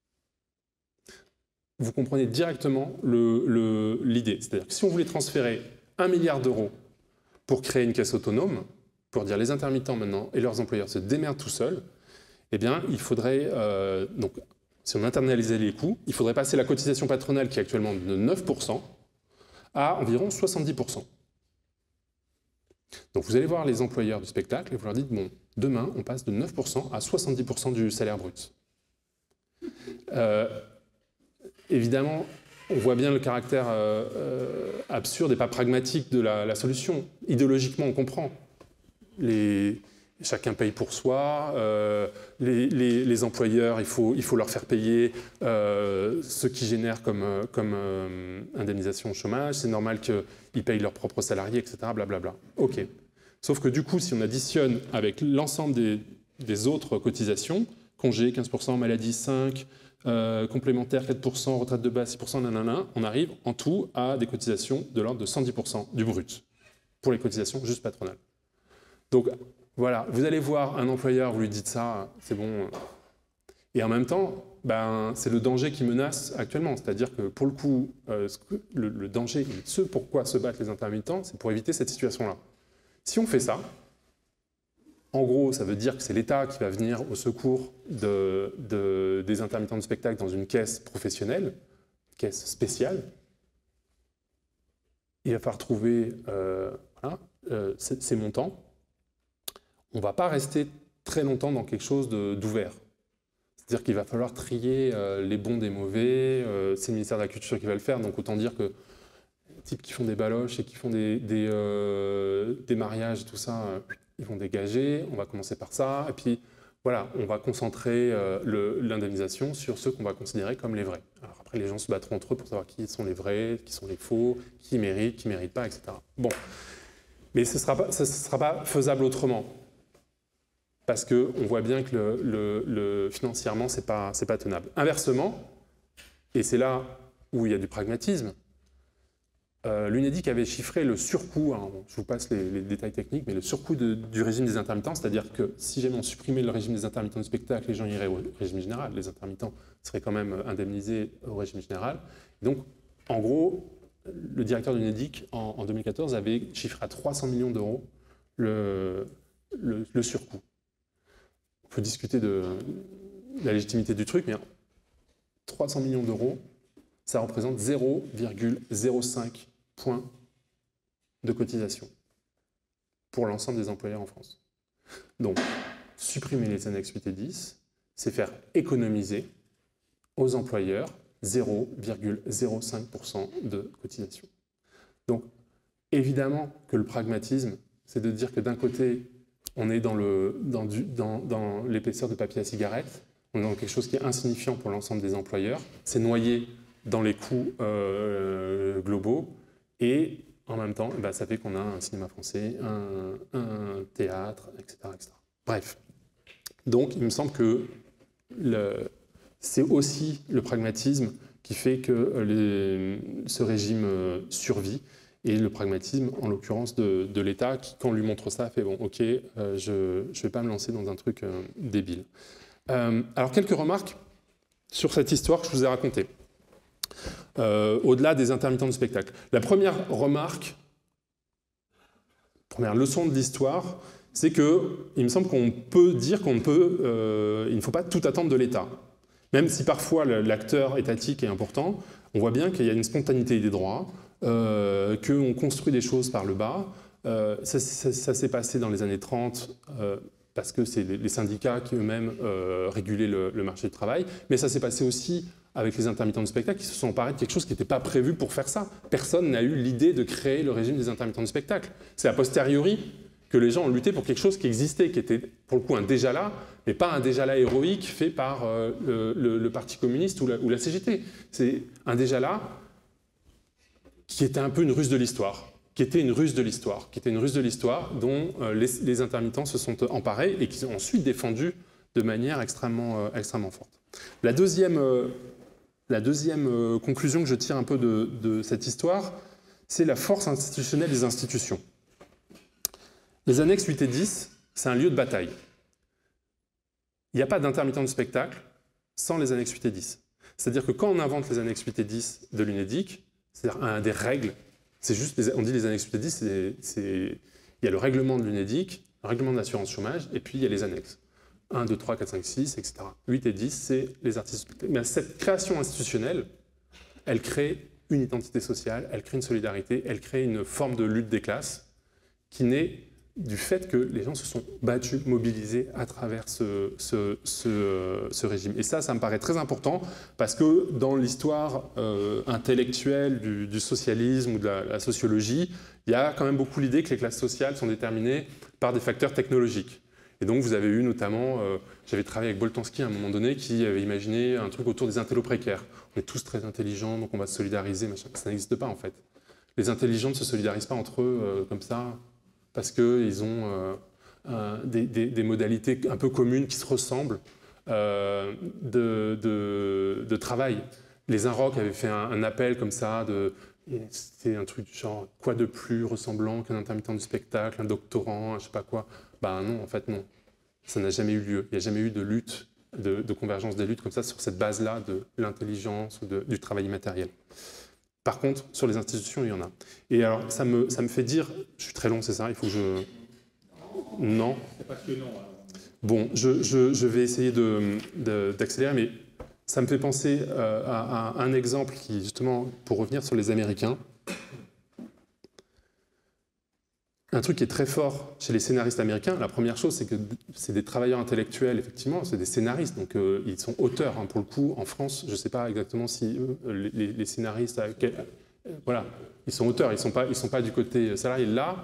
[SPEAKER 2] Vous comprenez directement l'idée. C'est-à-dire que si on voulait transférer 1 milliard d'euros pour créer une caisse autonome, pour dire les intermittents maintenant et leurs employeurs se démerdent tout seuls, eh bien, il faudrait, donc, si on internalisait les coûts, il faudrait passer la cotisation patronale qui est actuellement de 9% à environ 70%. Donc vous allez voir les employeurs du spectacle et vous leur dites, bon, demain, on passe de 9% à 70% du salaire brut. Évidemment, on voit bien le caractère absurde et pas pragmatique de la solution. Idéologiquement, on comprend. Chacun paye pour soi, les employeurs, il faut leur faire payer ce qu'ils génèrent comme indemnisation au chômage, c'est normal qu'ils payent leurs propres salariés, etc. Blablabla. OK. Sauf que du coup, si on additionne avec l'ensemble des autres cotisations, congé 15%, maladie 5%, complémentaire 4%, retraite de base 6%, nanana, on arrive en tout à des cotisations de l'ordre de 110% du brut pour les cotisations juste patronales. Donc voilà, vous allez voir un employeur, vous lui dites ça, c'est bon. Et en même temps, ben, c'est le danger qui menace actuellement. C'est-à-dire que pour le coup, le danger, ce pourquoi se battent les intermittents, c'est pour éviter cette situation-là. Si on fait ça, en gros, ça veut dire que c'est l'État qui va venir au secours des intermittents de spectacle dans une caisse professionnelle, caisse spéciale. Il va falloir trouver ces montants. On ne va pas rester très longtemps dans quelque chose d'ouvert. C'est-à-dire qu'il va falloir trier les bons des mauvais, c'est le ministère de la Culture qui va le faire, donc autant dire que les types qui font des baloches et qui font des mariages et tout ça, ils vont dégager, on va commencer par ça, et puis voilà, on va concentrer l'indemnisation sur ceux qu'on va considérer comme les vrais. Alors après, les gens se battront entre eux pour savoir qui sont les vrais, qui sont les faux, qui méritent pas, etc. Bon, mais ce ne sera pas faisable autrement. Parce qu'on voit bien que financièrement, ce n'est pas tenable. Inversement, et c'est là où il y a du pragmatisme, l'UNEDIC avait chiffré le surcoût, hein, je vous passe les détails techniques, mais le surcoût du régime des intermittents, c'est-à-dire que si jamais on supprimait le régime des intermittents du spectacle, les gens iraient au régime général, les intermittents seraient quand même indemnisés au régime général. Donc, en gros, le directeur de l'UNEDIC, en 2014, avait chiffré à 300 millions d'euros le surcoût. On peut discuter de la légitimité du truc, mais 300 millions d'euros, ça représente 0,05 points de cotisation pour l'ensemble des employeurs en France. Donc, supprimer les annexes 8 et 10, c'est faire économiser aux employeurs 0,05% de cotisation. Donc, évidemment que le pragmatisme, c'est de dire que d'un côté, on est dans l'épaisseur de papier à cigarette, on est dans quelque chose qui est insignifiant pour l'ensemble des employeurs, c'est noyé dans les coûts globaux, et en même temps, bah, ça fait qu'on a un cinéma français, un théâtre, etc., etc. Bref. Donc, il me semble que c'est aussi le pragmatisme qui fait que ce régime survit, et le pragmatisme, en l'occurrence, de l'État, qui, quand on lui montre ça, fait « bon, ok, je ne vais pas me lancer dans un truc débile ». Alors, quelques remarques sur cette histoire que je vous ai racontée, au-delà des intermittents de spectacle. La première remarque, première leçon de l'histoire, c'est qu'il me semble qu'on peut dire il ne faut pas tout attendre de l'État. Même si parfois l'acteur étatique est important, on voit bien qu'il y a une spontanéité des droits, qu'on construit des choses par le bas. Ça s'est passé dans les années 30, parce que c'est les syndicats qui eux-mêmes régulaient le marché du travail, mais ça s'est passé aussi avec les intermittents de spectacle qui se sont emparés de quelque chose qui n'était pas prévu pour faire ça. Personne n'a eu l'idée de créer le régime des intermittents de spectacle. C'est a posteriori que les gens ont lutté pour quelque chose qui existait, qui était pour le coup un déjà là, mais pas un déjà là héroïque fait par le Parti communiste ou la CGT. C'est un déjà là qui était un peu une ruse de l'histoire, dont les intermittents se sont emparés et qui ont ensuite défendu de manière extrêmement forte. La deuxième conclusion que je tire un peu de cette histoire, c'est la force institutionnelle des institutions. Les annexes 8 et 10, c'est un lieu de bataille. Il n'y a pas d'intermittent de spectacle sans les annexes 8 et 10. C'est-à-dire que quand on invente les annexes 8 et 10 de l'UNEDIC, c'est-à-dire des règles, c'est juste, on dit les annexes 8 et 10, il y a le règlement de l'UNEDIC, le règlement de l'assurance chômage, et puis il y a les annexes. 1, 2, 3, 4, 5, 6, etc. 8 et 10, c'est les artistes spectacles. Mais cette création institutionnelle, elle crée une identité sociale, elle crée une solidarité, elle crée une forme de lutte des classes qui naît du fait que les gens se sont battus, mobilisés à travers ce régime. Et ça me paraît très important parce que dans l'histoire intellectuelle du socialisme ou de la sociologie, il y a quand même beaucoup l'idée que les classes sociales sont déterminées par des facteurs technologiques. Et donc vous avez eu notamment, j'avais travaillé avec Boltanski à un moment donné qui avait imaginé un truc autour des intellos précaires. On est tous très intelligents, donc on va se solidariser, machin. Ça n'existe pas en fait. Les intelligents ne se solidarisent pas entre eux comme ça, parce qu'ils ont des modalités un peu communes qui se ressemblent de travail. Les Inrocks avaient fait un appel comme ça, c'était un truc du genre « quoi de plus ressemblant qu'un intermittent du spectacle, un doctorant, je sais pas quoi ». Ben non, en fait non, ça n'a jamais eu lieu. Il n'y a jamais eu de lutte, de convergence des luttes comme ça sur cette base-là de l'intelligence ou du travail immatériel. Par contre, sur les institutions, il y en a. Et alors, ça me fait dire... Je suis très long, c'est ça? Il faut que je... Non.
[SPEAKER 3] C'est passionnant.
[SPEAKER 2] Bon, je vais essayer d'accélérer, mais ça me fait penser à un exemple qui, justement, pour revenir sur les Américains, un truc qui est très fort chez les scénaristes américains, la première chose, c'est que c'est des travailleurs intellectuels, effectivement, c'est des scénaristes, donc ils sont auteurs, hein, pour le coup. En France, je ne sais pas exactement si les scénaristes, voilà, ils sont auteurs, ils sont pas du côté salarié. Là,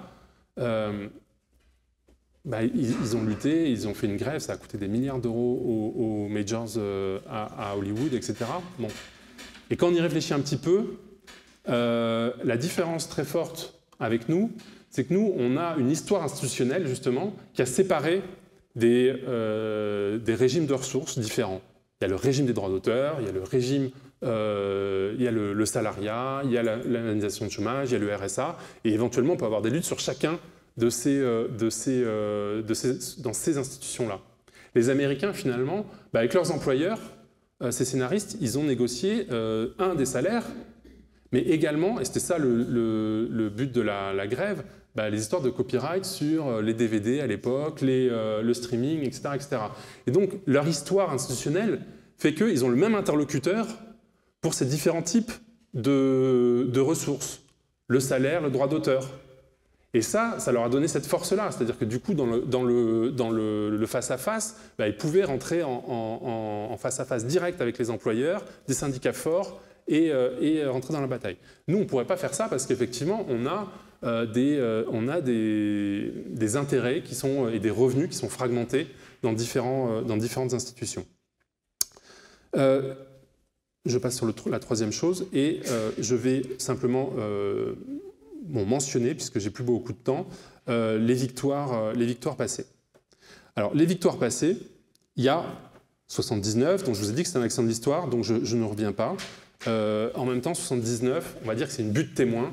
[SPEAKER 2] ils ont lutté, ils ont fait une grève, ça a coûté des milliards d'euros aux majors à Hollywood, etc. Bon. Et quand on y réfléchit un petit peu, la différence très forte avec nous, c'est que nous, on a une histoire institutionnelle, justement, qui a séparé des régimes de ressources différents. Il y a le régime des droits d'auteur, il y a le régime, il y a le salariat, il y a l'indemnisation de chômage, il y a le RSA, et éventuellement, on peut avoir des luttes sur chacun dans ces institutions-là. Les Américains, finalement, avec leurs employeurs, ces scénaristes, ils ont négocié des salaires, mais également, et c'était ça le but de la grève, les histoires de copyright sur les DVD à l'époque, le streaming, etc., etc. Et donc, leur histoire institutionnelle fait qu'ils ont le même interlocuteur pour ces différents types de ressources. Le salaire, le droit d'auteur. Et ça leur a donné cette force-là. C'est-à-dire que du coup, dans le face-à-face, ils pouvaient rentrer en face-à-face direct avec les employeurs, des syndicats forts, et rentrer dans la bataille. Nous, on ne pourrait pas faire ça parce qu'effectivement, on a des intérêts et des revenus qui sont fragmentés dans différentes institutions. Je passe sur la troisième chose et je vais simplement mentionner, puisque j'ai plus beaucoup de temps, les victoires passées. Alors, les victoires passées, il y a 79, donc je vous ai dit que c'était un accent de l'histoire, donc je ne reviens pas. En même temps, 79, on va dire que c'est une butte témoin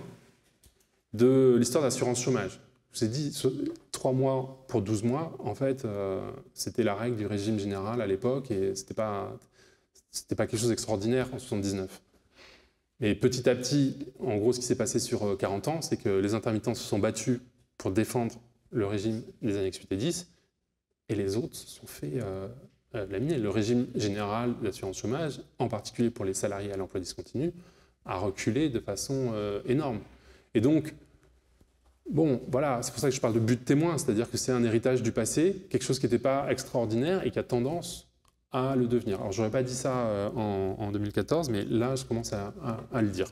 [SPEAKER 2] de l'histoire de l'assurance chômage. Je vous ai dit 3 mois pour 12 mois, en fait, c'était la règle du régime général à l'époque et c'était pas quelque chose d'extraordinaire en 79. Mais petit à petit, en gros, ce qui s'est passé sur 40 ans, c'est que les intermittents se sont battus pour défendre le régime des annexes 8 et 10 et les autres se sont fait laminer. Le régime général d'assurance chômage, en particulier pour les salariés à l'emploi discontinu, a reculé de façon énorme. Et donc, bon, voilà, c'est pour ça que je parle de but témoin, c'est-à-dire que c'est un héritage du passé, quelque chose qui n'était pas extraordinaire et qui a tendance à le devenir. Alors, je n'aurais pas dit ça en 2014, mais là, je commence à le dire.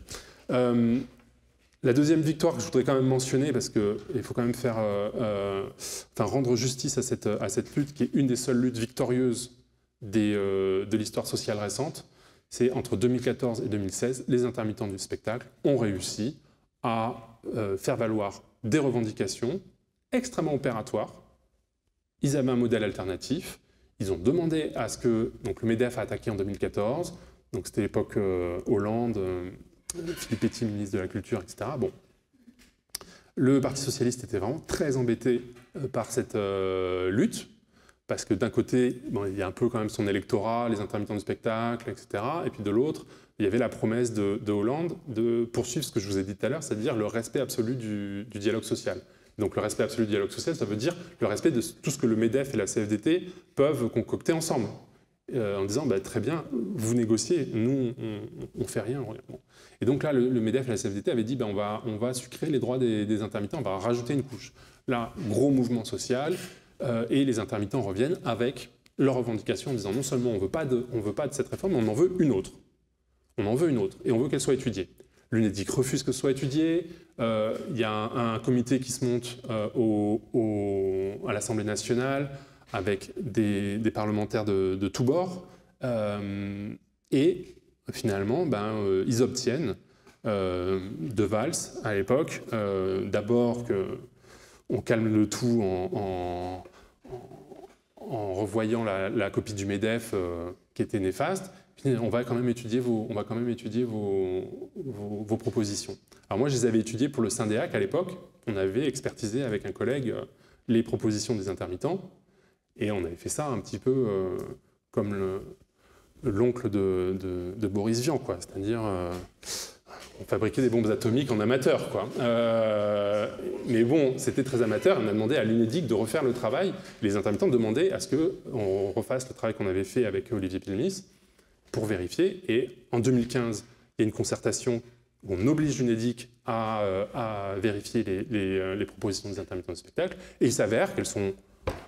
[SPEAKER 2] La deuxième victoire que je voudrais quand même mentionner, parce qu'il faut quand même rendre justice à cette lutte, qui est une des seules luttes victorieuses de l'histoire sociale récente, c'est entre 2014 et 2016, les intermittents du spectacle ont réussi à faire valoir des revendications extrêmement opératoires. Ils avaient un modèle alternatif. Ils ont demandé à ce que... Donc le MEDEF a attaqué en 2014. Donc c'était l'époque Hollande, Filippetti, ministre de la Culture, etc. Bon. Le Parti socialiste était vraiment très embêté par cette lutte, parce que d'un côté, il y a un peu quand même son électorat, les intermittents du spectacle, etc. Et puis de l'autre, il y avait la promesse de Hollande de poursuivre ce que je vous ai dit tout à l'heure, c'est-à-dire le respect absolu du dialogue social. Donc le respect absolu du dialogue social, ça veut dire le respect de tout ce que le MEDEF et la CFDT peuvent concocter ensemble, en disant très bien, vous négociez, nous on ne fait rien. Et donc là, le MEDEF et la CFDT avaient dit on va sucrer les droits des intermittents, on va rajouter une couche. Là, gros mouvement social, et les intermittents reviennent avec leurs revendications en disant non seulement on veut pas de cette réforme, mais on en veut une autre. On en veut une autre, et on veut qu'elle soit étudiée. L'UNEDIC refuse que ce soit étudié. Il y a un comité qui se monte à l'Assemblée nationale avec des parlementaires de tous bords. Et finalement, ils obtiennent de Valls, à l'époque, d'abord on calme le tout en revoyant la copie du MEDEF qui était néfaste. Puis on va quand même étudier vos propositions. Alors moi, je les avais étudiées pour le Syndéac à l'époque. On avait expertisé avec un collègue les propositions des intermittents. Et on avait fait ça un petit peu comme l'oncle de Boris Vian, quoi. C'est-à-dire, on fabriquait des bombes atomiques en amateur, quoi. Mais bon, c'était très amateur. On a demandé à l'UNEDIC de refaire le travail. Les intermittents demandaient à ce qu'on refasse le travail qu'on avait fait avec Olivier Pilmis pour vérifier. Et en 2015, il y a une concertation où on oblige l'UNEDIC à vérifier les propositions des intermittents de spectacle. Et il s'avère qu'elles sont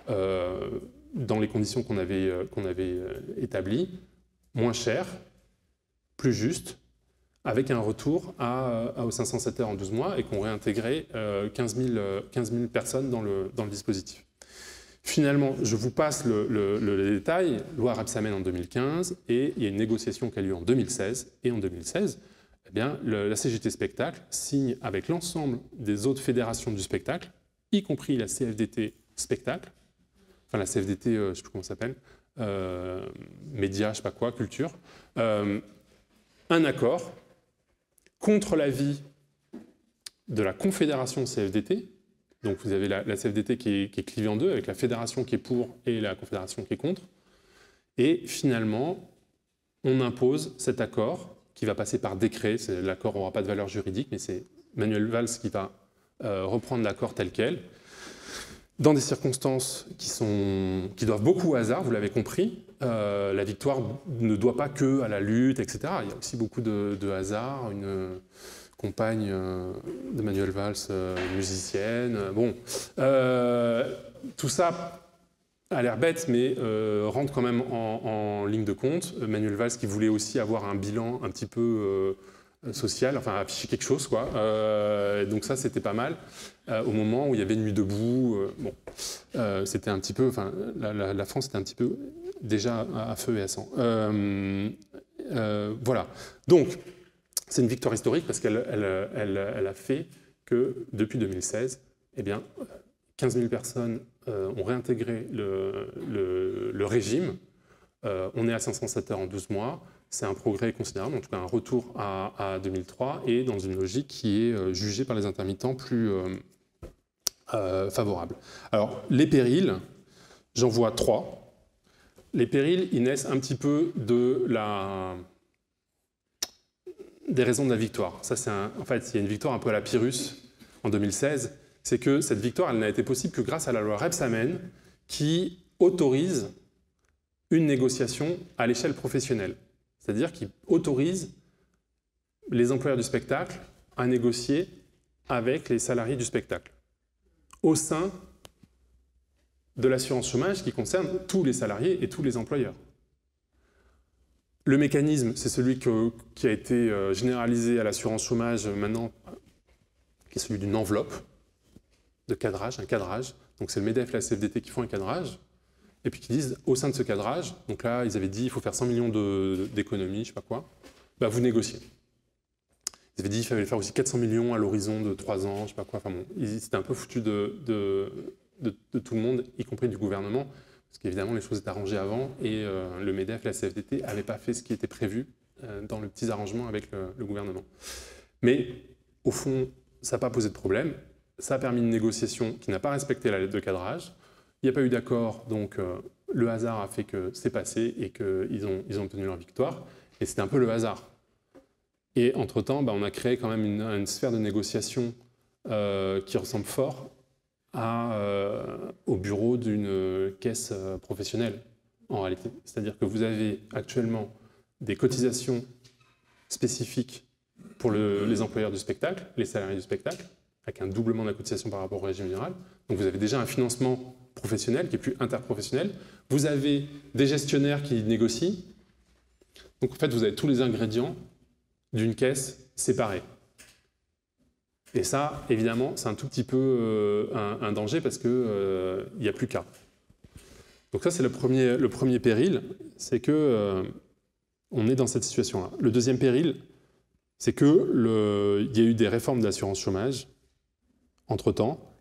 [SPEAKER 2] dans les conditions qu'on avait établies, moins chères, plus justes, avec un retour aux 507 heures en 12 mois et qu'on réintégrait 15 000 personnes dans le dispositif. Finalement, je vous passe le détail, loi Rebsamen en 2015, et il y a une négociation qui a lieu en 2016. Et en 2016, eh bien, la CGT Spectacle signe avec l'ensemble des autres fédérations du spectacle, y compris la CFDT Spectacle, enfin la CFDT, je ne sais plus comment ça s'appelle, médias, je ne sais pas quoi, culture, un accord contre l'avis de la confédération CFDT. Donc vous avez la CFDT qui est clivée en deux, avec la fédération qui est pour et la confédération qui est contre. Et finalement, on impose cet accord qui va passer par décret. L'accord n'aura pas de valeur juridique, mais c'est Manuel Valls qui va reprendre l'accord tel quel, dans des circonstances qui doivent beaucoup au hasard, vous l'avez compris. La victoire ne doit pas que à la lutte, etc. Il y a aussi beaucoup de hasard. Une compagne de Manuel Valls, musicienne. Bon, tout ça a l'air bête, mais rentre quand même en ligne de compte. Manuel Valls qui voulait aussi avoir un bilan un petit peu social, enfin afficher quelque chose, quoi. Donc ça, c'était pas mal. Au moment où il y avait Nuit debout, bon, c'était un petit peu, enfin, la France était un petit peu déjà à feu et à sang. Voilà. Donc, c'est une victoire historique parce qu'elle a fait que depuis 2016, eh bien, 15 000 personnes ont réintégré le régime. On est à 507 heures en 12 mois. C'est un progrès considérable, en tout cas un retour à 2003 et dans une logique qui est jugée par les intermittents plus favorable. Alors, les périls, j'en vois 3. Les périls, ils naissent un petit peu des raisons de la victoire. Ça, en fait, il y a une victoire un peu à la Pyrrhus en 2016. C'est que cette victoire, elle n'a été possible que grâce à la loi Rebsamen qui autorise une négociation à l'échelle professionnelle. C'est-à-dire qui autorise les employeurs du spectacle à négocier avec les salariés du spectacle au sein de l'assurance chômage qui concerne tous les salariés et tous les employeurs. Le mécanisme, c'est celui qui a été généralisé à l'assurance chômage maintenant, qui est celui d'une enveloppe de cadrage, un cadrage. Donc c'est le MEDEF et la CFDT qui font un cadrage, et puis qui disent, au sein de ce cadrage, donc là, ils avaient dit, il faut faire 100 millions d'économies, je ne sais pas quoi, bah, vous négociez. Ils avaient dit, il fallait faire aussi 400 millions à l'horizon de 3 ans, je ne sais pas quoi, enfin bon, c'était un peu foutu de tout le monde, y compris du gouvernement, parce qu'évidemment, les choses étaient arrangées avant, et le MEDEF et la CFDT n'avaient pas fait ce qui était prévu dans le petit arrangement avec le gouvernement. Mais, au fond, ça n'a pas posé de problème. Ça a permis une négociation qui n'a pas respecté la lettre de cadrage. Il n'y a pas eu d'accord, donc le hasard a fait que c'est passé et qu'ils ont obtenu leur victoire. Et c'était un peu le hasard. Et entre-temps, on a créé quand même une sphère de négociation qui ressemble fort au bureau d'une caisse professionnelle, en réalité. C'est-à-dire que vous avez actuellement des cotisations spécifiques pour les employeurs du spectacle, les salariés du spectacle, avec un doublement de la cotisation par rapport au régime général. Donc vous avez déjà un financement professionnel qui est plus interprofessionnel. Vous avez des gestionnaires qui négocient. Donc en fait, vous avez tous les ingrédients d'une caisse séparée. Et ça, évidemment, c'est un tout petit peu un danger parce qu'il n'y a plus qu'à. Donc ça, c'est le premier péril, c'est qu'on est dans cette situation-là. Le deuxième péril, c'est qu'il y a eu des réformes d'assurance chômage, entre-temps,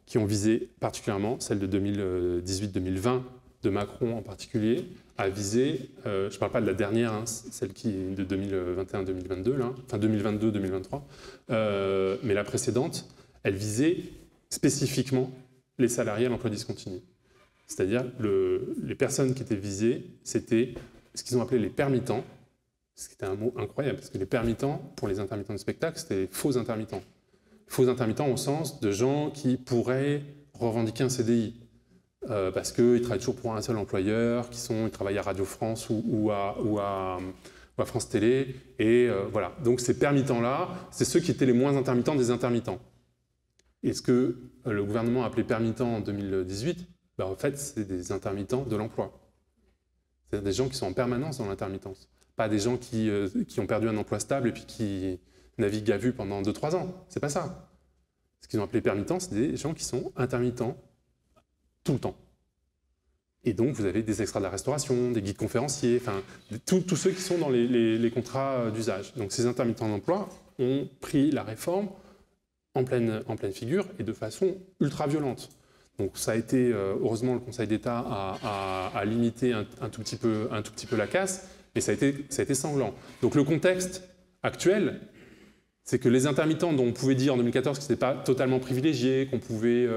[SPEAKER 2] qui ont visé particulièrement, celle de 2018-2020, de Macron en particulier, a visé, je ne parle pas de la dernière, hein, celle qui est de 2021-2022, là, enfin 2022-2023, mais la précédente, elle visait spécifiquement les salariés à l'emploi discontinu. C'est-à-dire les personnes qui étaient visées, c'était ce qu'ils ont appelé les permittents, ce qui était un mot incroyable, parce que les permittents, pour les intermittents de spectacle, c'était faux intermittents. Faux intermittents au sens de gens qui pourraient revendiquer un CDI, parce qu'ils travaillent toujours pour un seul employeur, ils travaillent à Radio France ou à France Télé, et voilà. Donc ces permittents-là, c'est ceux qui étaient les moins intermittents des intermittents. Et ce que le gouvernement a appelé permittents en 2018, en fait, c'est des intermittents de l'emploi. C'est des gens qui sont en permanence dans l'intermittence. Pas des gens qui ont perdu un emploi stable et puis qui naviguent à vue pendant 2-3 ans. C'est pas ça. Ce qu'ils ont appelé permittents, c'est des gens qui sont intermittents tout le temps. Et donc, vous avez des extras de la restauration, des guides conférenciers, enfin, tous ceux qui sont dans les contrats d'usage. Donc, ces intermittents d'emploi ont pris la réforme en pleine figure et de façon ultra violente. Donc ça a été, heureusement, le Conseil d'État a limité un tout petit peu la casse, mais ça a été sanglant. Donc le contexte actuel, c'est que les intermittents dont on pouvait dire en 2014 que ce n'était pas totalement privilégié, qu'on pouvait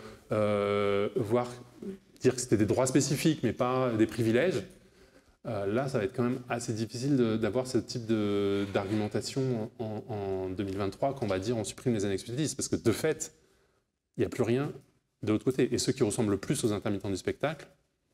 [SPEAKER 2] dire que c'était des droits spécifiques, mais pas des privilèges, là, ça va être quand même assez difficile d'avoir ce type d'argumentation en 2023 quand on va dire on supprime les annexes 10, parce que de fait, il n'y a plus rien de l'autre côté. Et ceux qui ressemblent le plus aux intermittents du spectacle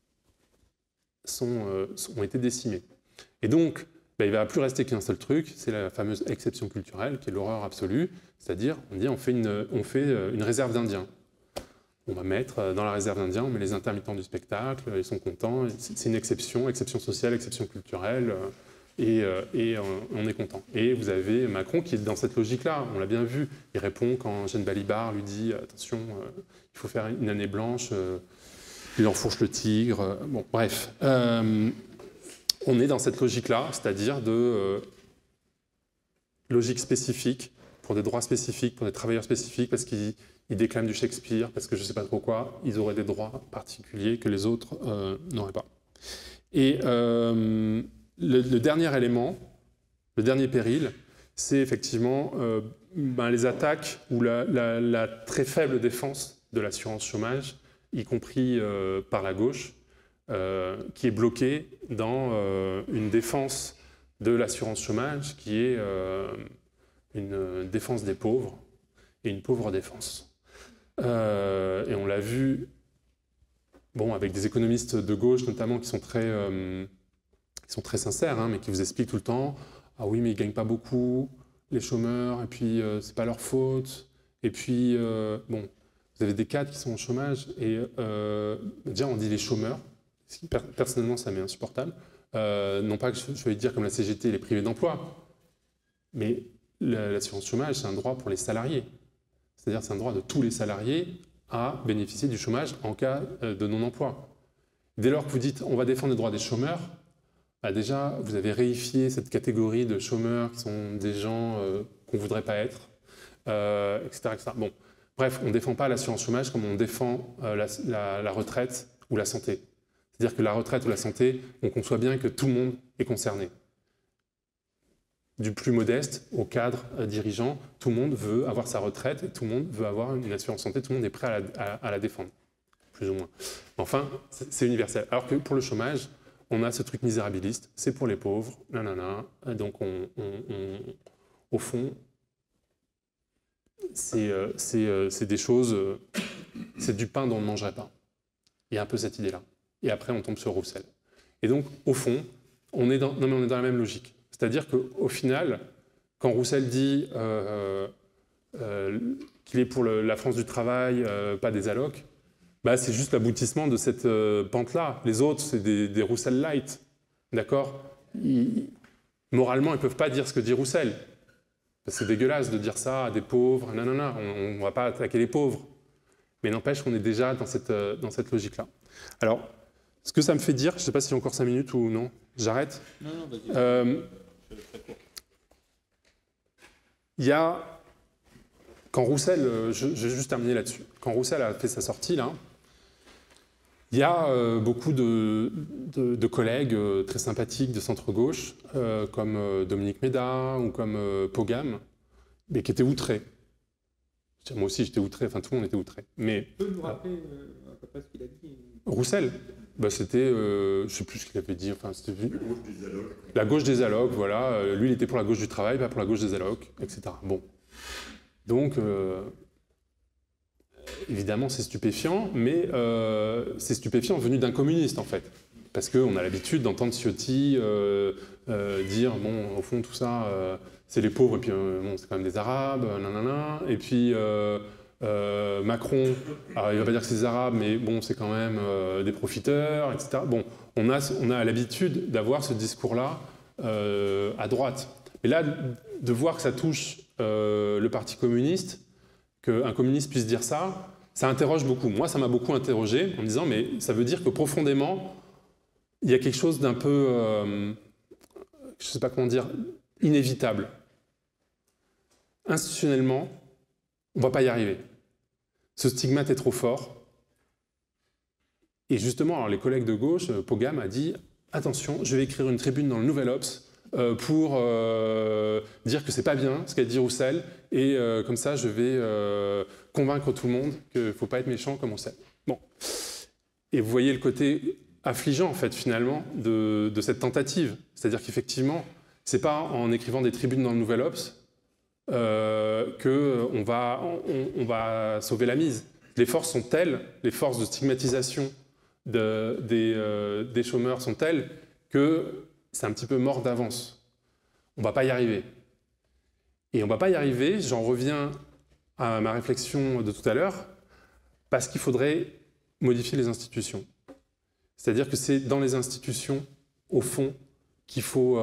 [SPEAKER 2] ont été décimés. Et donc, il ne va plus rester qu'un seul truc, c'est la fameuse exception culturelle, qui est l'horreur absolue, c'est-à-dire, on fait une réserve d'Indiens. On va mettre dans la réserve d'Indiens, on met les intermittents du spectacle, ils sont contents, c'est une exception sociale, exception culturelle, et on est content. Et vous avez Macron qui est dans cette logique-là, on l'a bien vu, il répond quand Jeanne Balibar lui dit « attention, il faut faire une année blanche, il enfourche le tigre », bon bref. On est dans cette logique-là, c'est-à-dire de logique spécifique, pour des droits spécifiques, pour des travailleurs spécifiques, parce qu'ils déclament du Shakespeare, parce que je ne sais pas trop quoi, ils auraient des droits particuliers que les autres n'auraient pas. Et le dernier élément, le dernier péril, c'est effectivement les attaques ou la très faible défense de l'assurance chômage, y compris par la gauche, qui est bloquée dans une défense de l'assurance chômage qui est une défense des pauvres et une pauvre défense. Et on l'a vu avec des économistes de gauche notamment qui sont très sincères, hein, mais qui vous expliquent tout le temps « Ah oui, mais ils ne gagnent pas beaucoup, les chômeurs, et puis c'est pas leur faute. » Et puis, vous avez des cadres qui sont au chômage, et déjà on dit les chômeurs, personnellement ça m'est insupportable. Non pas que je vais dire comme la CGT, les privés d'emploi, mais l'assurance chômage, c'est un droit pour les salariés. C'est-à-dire c'est un droit de tous les salariés à bénéficier du chômage en cas de non-emploi. Dès lors que vous dites on va défendre les droits des chômeurs, déjà vous avez réifié cette catégorie de chômeurs qui sont des gens qu'on ne voudrait pas être, etc., etc. Bon, bref, on ne défend pas l'assurance chômage comme on défend la retraite ou la santé. C'est-à-dire que la retraite ou la santé, on conçoit bien que tout le monde est concerné. Du plus modeste au cadre dirigeant, tout le monde veut avoir sa retraite et tout le monde veut avoir une assurance santé, tout le monde est prêt à la défendre, plus ou moins. Enfin, c'est universel. Alors que pour le chômage, on a ce truc misérabiliste, c'est pour les pauvres, nanana, donc au fond, c'est des choses, c'est du pain dont on ne mangerait pas. Il y a un peu cette idée-là. Et après, on tombe sur Roussel. Et donc, au fond, on est dans la même logique. C'est-à-dire qu'au final, quand Roussel dit qu'il est pour la France du travail, pas des allocs, c'est juste l'aboutissement de cette pente-là. Les autres, c'est des Roussel light. D'accord ? Moralement, ils ne peuvent pas dire ce que dit Roussel. C'est dégueulasse de dire ça à des pauvres. Non, on ne va pas attaquer les pauvres. Mais n'empêche qu'on est déjà dans cette logique-là. Alors, ce que ça me fait dire, je ne sais pas si j'ai encore 5 minutes ou non, j'arrête.
[SPEAKER 3] Non, vas-y.
[SPEAKER 2] Il y a quand Roussel, je vais juste terminer là-dessus, quand Roussel a fait sa sortie, là, il y a beaucoup de collègues très sympathiques de centre-gauche, comme Dominique Méda ou comme Pogam, mais qui étaient outrés. Moi aussi, j'étais outré, enfin tout le monde était outré. Mais,
[SPEAKER 3] Tu peux nous rappeler à peu près ce qu'il a dit?
[SPEAKER 2] Roussel, bah, c'était, je ne sais plus ce qu'il avait dit, enfin, c'était la gauche des allocs, voilà. Lui, il était pour la gauche du travail, pas pour la gauche des allocs, etc. Bon. Donc, évidemment, c'est stupéfiant, mais c'est stupéfiant venu d'un communiste, en fait. Parce qu'on a l'habitude d'entendre Ciotti dire, bon, au fond, tout ça, c'est les pauvres, et puis bon, c'est quand même des Arabes, nanana. Et puis Macron, alors il ne va pas dire que c'est des Arabes, mais bon, c'est quand même des profiteurs, etc. Bon, on a l'habitude d'avoir ce discours-là à droite. Et là, de voir que ça touche le Parti communiste, qu'un communiste puisse dire ça, ça interroge beaucoup. Moi, ça m'a beaucoup interrogé en me disant, mais ça veut dire que profondément, il y a quelque chose d'un peu, je ne sais pas comment dire, inévitable. Institutionnellement, on ne va pas y arriver. Ce stigmate est trop fort. Et justement, alors les collègues de gauche, Pogam a dit, attention, je vais écrire une tribune dans le Nouvel Obs pour dire que c'est pas bien ce qu'a dit Roussel, et comme ça, je vais convaincre tout le monde qu'il ne faut pas être méchant comme Roussel. Bon. Et vous voyez le côté affligeant, en fait, finalement, de cette tentative. C'est-à-dire qu'effectivement, c'est pas en écrivant des tribunes dans le Nouvel Obs qu'on va sauver la mise. Les forces sont telles, les forces de stigmatisation des chômeurs sont telles que c'est un petit peu mort d'avance. On ne va pas y arriver. Et on ne va pas y arriver, j'en reviens à ma réflexion de tout à l'heure, parce qu'il faudrait modifier les institutions. C'est-à-dire que c'est dans les institutions, au fond, qu'il faut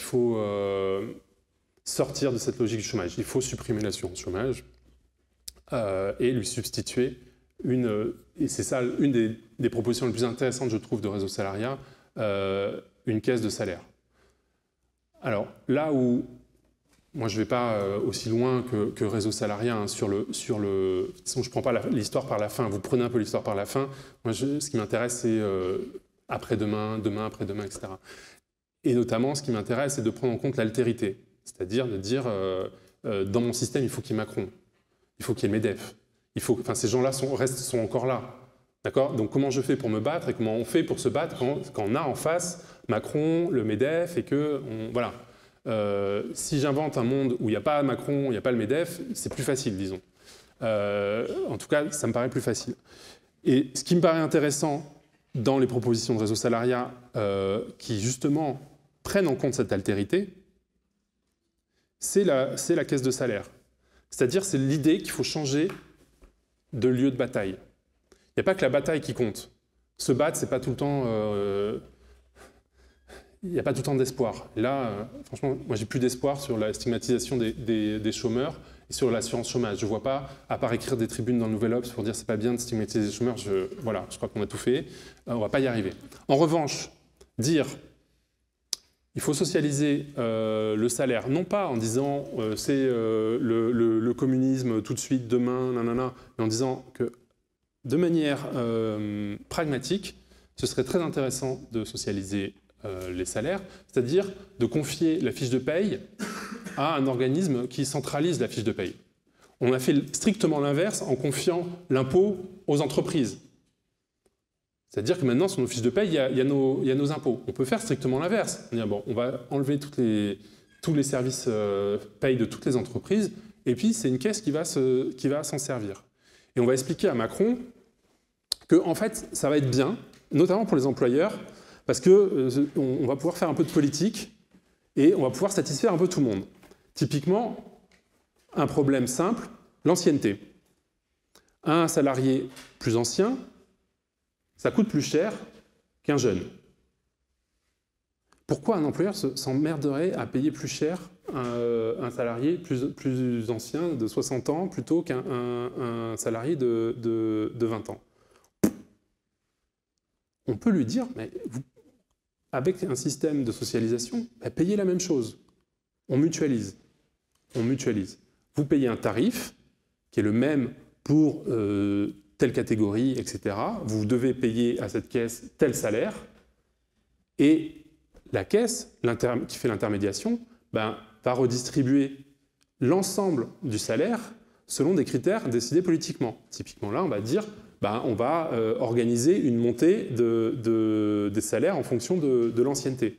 [SPEAKER 2] sortir de cette logique du chômage. Il faut supprimer l'assurance chômage et lui substituer et c'est ça une des propositions les plus intéressantes, je trouve, de Réseau Salariat, une caisse de salaire. Alors, là où, moi je ne vais pas aussi loin que Réseau Salariat hein, sur le... De toute façon, je ne prends pas l'histoire par la fin, vous prenez un peu l'histoire par la fin. Moi, ce qui m'intéresse, c'est après-demain, demain, après-demain, etc. Et notamment, ce qui m'intéresse, c'est de prendre en compte l'altérité. C'est-à-dire de dire, dans mon système, il faut qu'il y ait Macron, il faut qu'il y ait le MEDEF. Ces gens-là sont encore là. D'accord ? Donc comment je fais pour me battre et comment on fait pour se battre quand on a en face Macron, le MEDEF et que... voilà. Si j'invente un monde où il n'y a pas Macron, il n'y a pas le MEDEF, c'est plus facile, disons. En tout cas, ça me paraît plus facile. Et ce qui me paraît intéressant dans les propositions de Réseau Salariat qui, justement, prennent en compte cette altérité, c'est la caisse de salaire. C'est-à-dire, c'est l'idée qu'il faut changer de lieu de bataille. Il n'y a pas que la bataille qui compte. Se battre, c'est pas tout le temps... il n'y a pas tout le temps d'espoir. Là, franchement, moi, j'ai plus d'espoir sur la stigmatisation des chômeurs et sur l'assurance chômage. Je ne vois pas, à part écrire des tribunes dans le Nouvel Obs pour dire c'est pas bien de stigmatiser les chômeurs, voilà, je crois qu'on a tout fait. On ne va pas y arriver. En revanche, dire il faut socialiser le salaire, non pas en disant c'est le communisme tout de suite, demain, nanana, mais en disant que de manière pragmatique, ce serait très intéressant de socialiser les salaires, c'est-à-dire de confier la fiche de paye à un organisme qui centralise la fiche de paye. On a fait strictement l'inverse en confiant l'impôt aux entreprises. C'est-à-dire que maintenant, sur nos fiches de paye, il y a nos impôts. On peut faire strictement l'inverse. Bon, on va enlever tous les services paye de toutes les entreprises, et puis c'est une caisse qui va s'en servir. Et on va expliquer à Macron que, en fait, ça va être bien, notamment pour les employeurs, parce qu'on va pouvoir faire un peu de politique et on va pouvoir satisfaire un peu tout le monde. Typiquement, un problème simple, l'ancienneté. Un salarié plus ancien, ça coûte plus cher qu'un jeune. Pourquoi un employeur s'emmerderait à payer plus cher un salarié plus ancien de 60 ans plutôt qu'un salarié de 20 ans? On peut lui dire, mais avec un système de socialisation, payez la même chose. On mutualise. Vous payez un tarif qui est le même pour telle catégorie, etc. Vous devez payer à cette caisse tel salaire, et la caisse qui fait l'intermédiation va redistribuer l'ensemble du salaire selon des critères décidés politiquement. Typiquement là, on va dire, on va organiser une montée des salaires en fonction de l'ancienneté.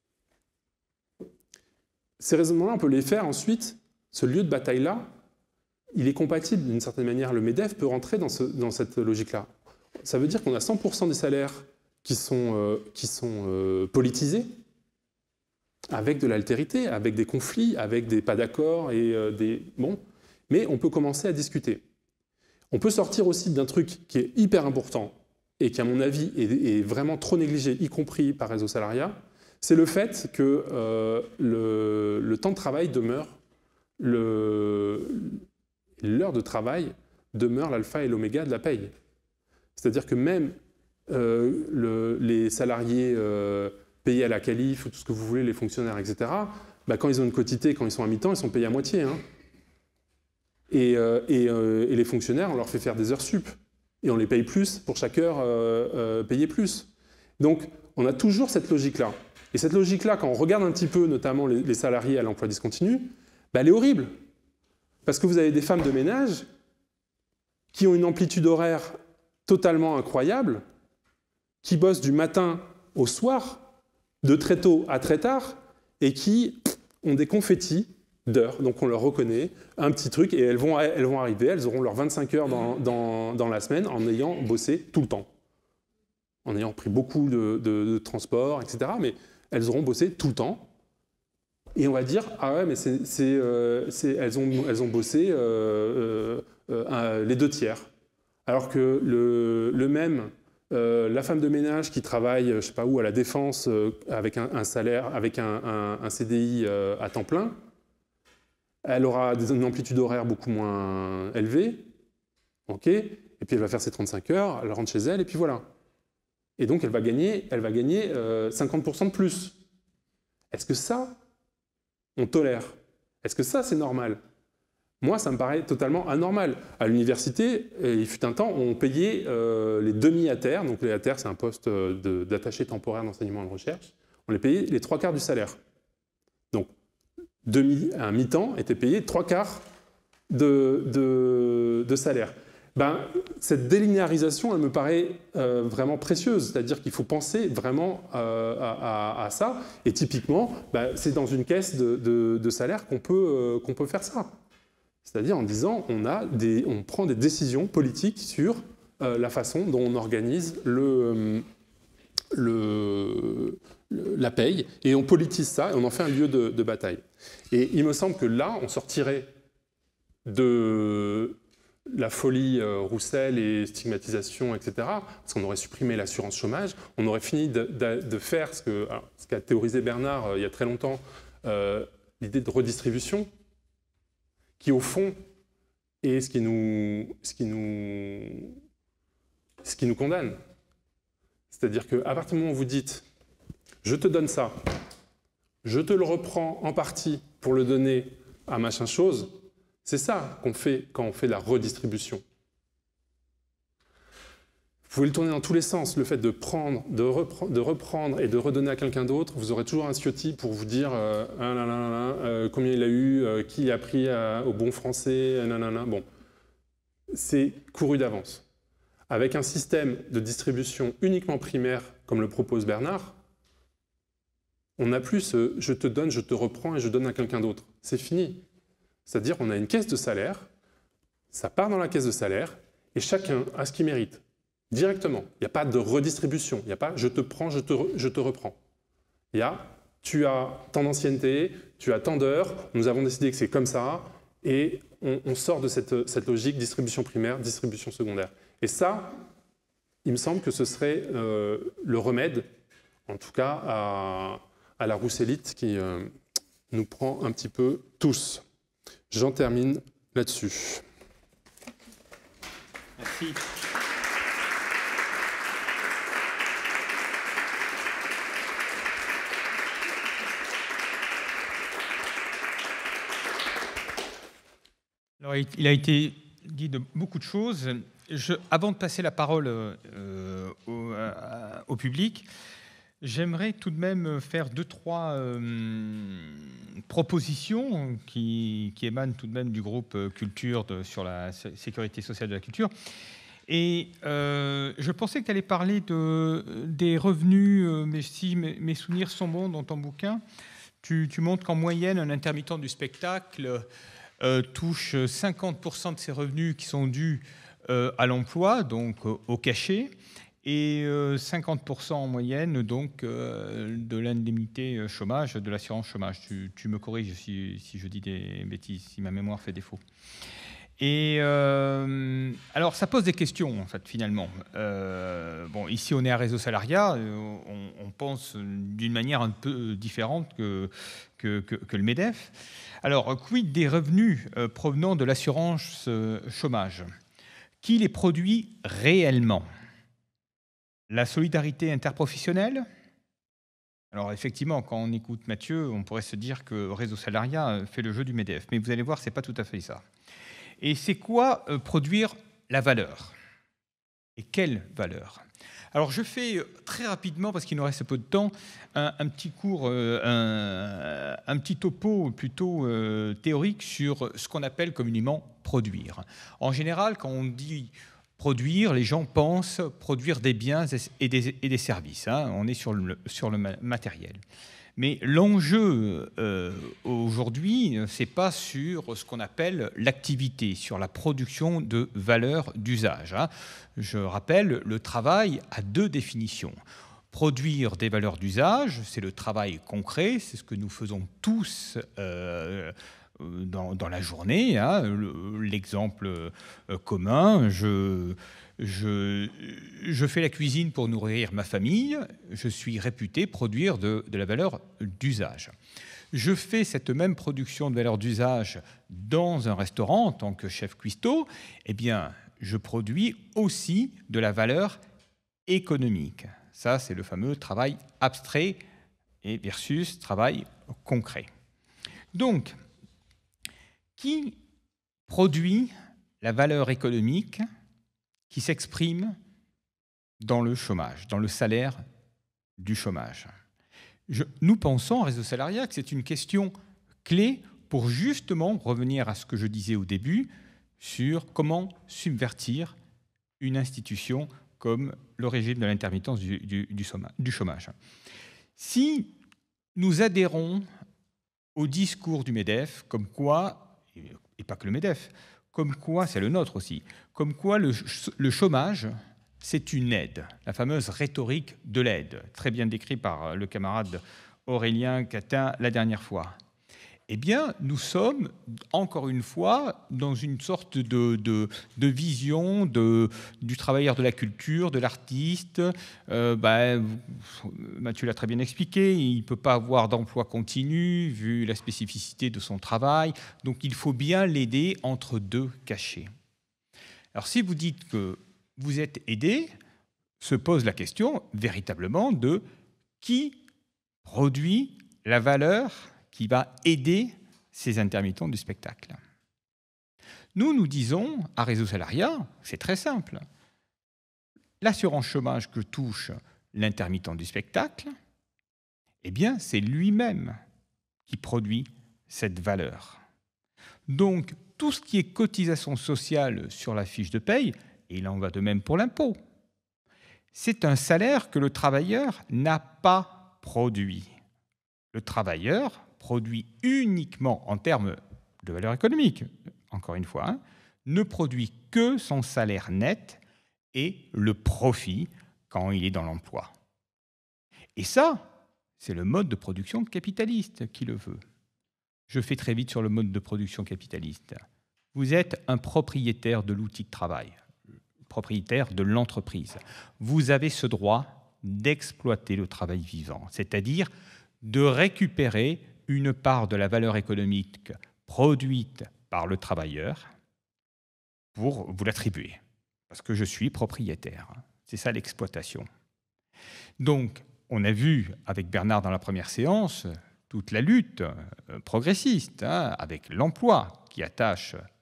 [SPEAKER 2] Ces raisonnements-là, on peut les faire ensuite. Ce lieu de bataille-là, il est compatible d'une certaine manière. Le MEDEF peut rentrer dans cette logique-là. Ça veut dire qu'on a 100% des salaires qui sont politisés, avec de l'altérité, avec des conflits, avec des pas d'accord et bon. Mais on peut commencer à discuter. On peut sortir aussi d'un truc qui est hyper important et qui, à mon avis, est vraiment trop négligé, y compris par Réseau Salariat, c'est le fait que le temps de travail demeure, l'heure de travail demeure l'alpha et l'oméga de la paye. C'est-à-dire que même les salariés payés à la qualif, ou tout ce que vous voulez, les fonctionnaires, etc., quand ils ont une quotité, quand ils sont à mi-temps, ils sont payés à moitié. Hein. Et les fonctionnaires, on leur fait faire des heures sup. Et on les paye plus pour chaque heure payée plus. Donc, on a toujours cette logique-là. Et cette logique-là, quand on regarde un petit peu, notamment les salariés à l'emploi discontinu, elle est horrible. Parce que vous avez des femmes de ménage qui ont une amplitude horaire totalement incroyable, qui bossent du matin au soir, de très tôt à très tard, et qui ont des confettis d'heures. Donc on leur reconnaît un petit truc, et elles vont arriver, elles auront leurs 25 heures dans la semaine en ayant bossé tout le temps. En ayant pris beaucoup de transport, etc. Mais elles auront bossé tout le temps. Et on va dire, ah ouais, mais elles ont bossé les 2 tiers. Alors que le même, la femme de ménage qui travaille, je sais pas où, à la Défense, avec un salaire, avec un CDI à temps plein, elle aura une amplitude horaire beaucoup moins élevée, ok, et puis elle va faire ses 35 heures, elle rentre chez elle, et puis voilà. Et donc elle va gagner 50% de plus. Est-ce que ça, on tolère? Est-ce que ça, c'est normal? Moi, ça me paraît totalement anormal. À l'université, il fut un temps où on payait les demi-ATER, donc les ATER, c'est un poste d'attaché temporaire d'enseignement et de recherche, on les payait les 3/4 du salaire. Donc, un mi-temps était payé 3/4 de salaire. Cette délinéarisation, elle me paraît vraiment précieuse. C'est-à-dire qu'il faut penser vraiment à ça. Et typiquement, c'est dans une caisse de salaire qu'on peut faire ça. C'est-à-dire en disant on prend des décisions politiques sur la façon dont on organise la paye, et on politise ça, et on en fait un lieu de bataille. Et il me semble que là, on sortirait de la folie Roussel et stigmatisation, etc., parce qu'on aurait supprimé l'assurance chômage, on aurait fini de faire ce qu'a théorisé Bernard il y a très longtemps, l'idée de redistribution, qui au fond est ce qui nous condamne. C'est-à-dire qu'à partir du moment où vous dites « je te donne ça, je te le reprends en partie pour le donner à machin chose », c'est ça qu'on fait quand on fait de la redistribution. Vous pouvez le tourner dans tous les sens. Le fait de reprendre et de redonner à quelqu'un d'autre, vous aurez toujours un Ciotti pour vous dire combien il a eu, qui a pris au bon français, Bon, c'est couru d'avance. Avec un système de distribution uniquement primaire, comme le propose Bernard, on n'a plus ce « je te donne, je te reprends et je donne à quelqu'un d'autre ». C'est fini. C'est-à-dire qu'on a une caisse de salaire, ça part dans la caisse de salaire, et chacun a ce qu'il mérite, directement. Il n'y a pas de redistribution, il n'y a pas « je te prends, je te reprends ». Il y a « tu as tant d'ancienneté, tu as tant d'heures, nous avons décidé que c'est comme ça », et on sort de cette logique distribution primaire, distribution secondaire. Et ça, il me semble que ce serait le remède, en tout cas, à la roussellite qui nous prend un petit peu tous. J'en termine là-dessus.
[SPEAKER 1] Merci. Alors, il a été dit de beaucoup de choses. Avant de passer la parole au public, j'aimerais tout de même faire 2-3 propositions qui émanent tout de même du groupe Culture sur la sécurité sociale de la culture. Et je pensais que tu allais parler des revenus, mais si mes souvenirs sont bons dans ton bouquin, tu montres qu'en moyenne, un intermittent du spectacle touche 50% de ses revenus qui sont dus à l'emploi, donc au cachet, et 50% en moyenne donc, de l'indemnité chômage, de l'assurance chômage. Tu me corriges si je dis des bêtises, si ma mémoire fait défaut. Et alors, ça pose des questions, en fait, finalement. Bon, ici, on est à Réseau Salariat, on pense d'une manière un peu différente que le MEDEF. Alors, quid des revenus provenant de l'assurance chômage? Qui les produit réellement? La solidarité interprofessionnelle? Alors, effectivement, quand on écoute Mathieu, on pourrait se dire que Réseau Salariat fait le jeu du MEDEF. Mais vous allez voir, ce n'est pas tout à fait ça. Et c'est quoi produire la valeur? Et quelle valeur? Alors je fais très rapidement, parce qu'il nous reste peu de temps, un petit cours, un petit topo plutôt théorique sur ce qu'on appelle communément produire. En général, quand on dit produire, les gens pensent produire des biens et des services. Hein. On est sur le matériel. Mais l'enjeu aujourd'hui, ce n'est pas sur ce qu'on appelle l'activité, sur la production de valeurs d'usage. Hein. Je rappelle, le travail a 2 définitions. Produire des valeurs d'usage, c'est le travail concret, c'est ce que nous faisons tous dans la journée. Hein. L'exemple commun, je fais la cuisine pour nourrir ma famille, je suis réputé produire de la valeur d'usage. Je fais cette même production de valeur d'usage dans un restaurant en tant que chef cuistot, eh bien, je produis aussi de la valeur économique. Ça, c'est le fameux travail abstrait et versus travail concret. Donc, qui produit la valeur économique qui s'exprime dans le chômage, dans le salaire du chômage? Nous pensons, Réseau Salariat, que c'est une question clé pour justement revenir à ce que je disais au début sur comment subvertir une institution comme le régime de l'intermittence du chômage. Si nous adhérons au discours du MEDEF, comme quoi, et pas que le MEDEF, comme quoi, c'est le nôtre aussi, comme quoi le chômage, c'est une aide, la fameuse rhétorique de l'aide, très bien décrite par le camarade Aurélien Catin la dernière fois. Eh bien, nous sommes, encore une fois, dans une sorte de vision du travailleur de la culture, de l'artiste. Mathieu l'a très bien expliqué, il ne peut pas avoir d'emploi continu, vu la spécificité de son travail. Donc, il faut bien l'aider entre 2 cachets. Alors, si vous dites que vous êtes aidé, se pose la question, véritablement, de qui produit la valeur qui va aider ces intermittents du spectacle. Nous disons, à Réseau Salariat, c'est très simple. L'assurance chômage que touche l'intermittent du spectacle, eh bien, c'est lui-même qui produit cette valeur. Donc, tout ce qui est cotisation sociale sur la fiche de paye, et il en va de même pour l'impôt, c'est un salaire que le travailleur n'a pas produit. Le travailleur produit uniquement en termes de valeur économique, encore une fois, hein, ne produit que son salaire net et le profit quand il est dans l'emploi. Et ça, c'est le mode de production capitaliste qui le veut. Je fais très vite sur le mode de production capitaliste. Vous êtes un propriétaire de l'outil de travail, propriétaire de l'entreprise. Vous avez ce droit d'exploiter le travail vivant, c'est-à-dire de récupérer une part de la valeur économique produite par le travailleur pour vous l'attribuer, parce que je suis propriétaire. C'est ça l'exploitation. Donc, on a vu avec Bernard dans la première séance toute la lutte progressiste avec l'emploi qui attache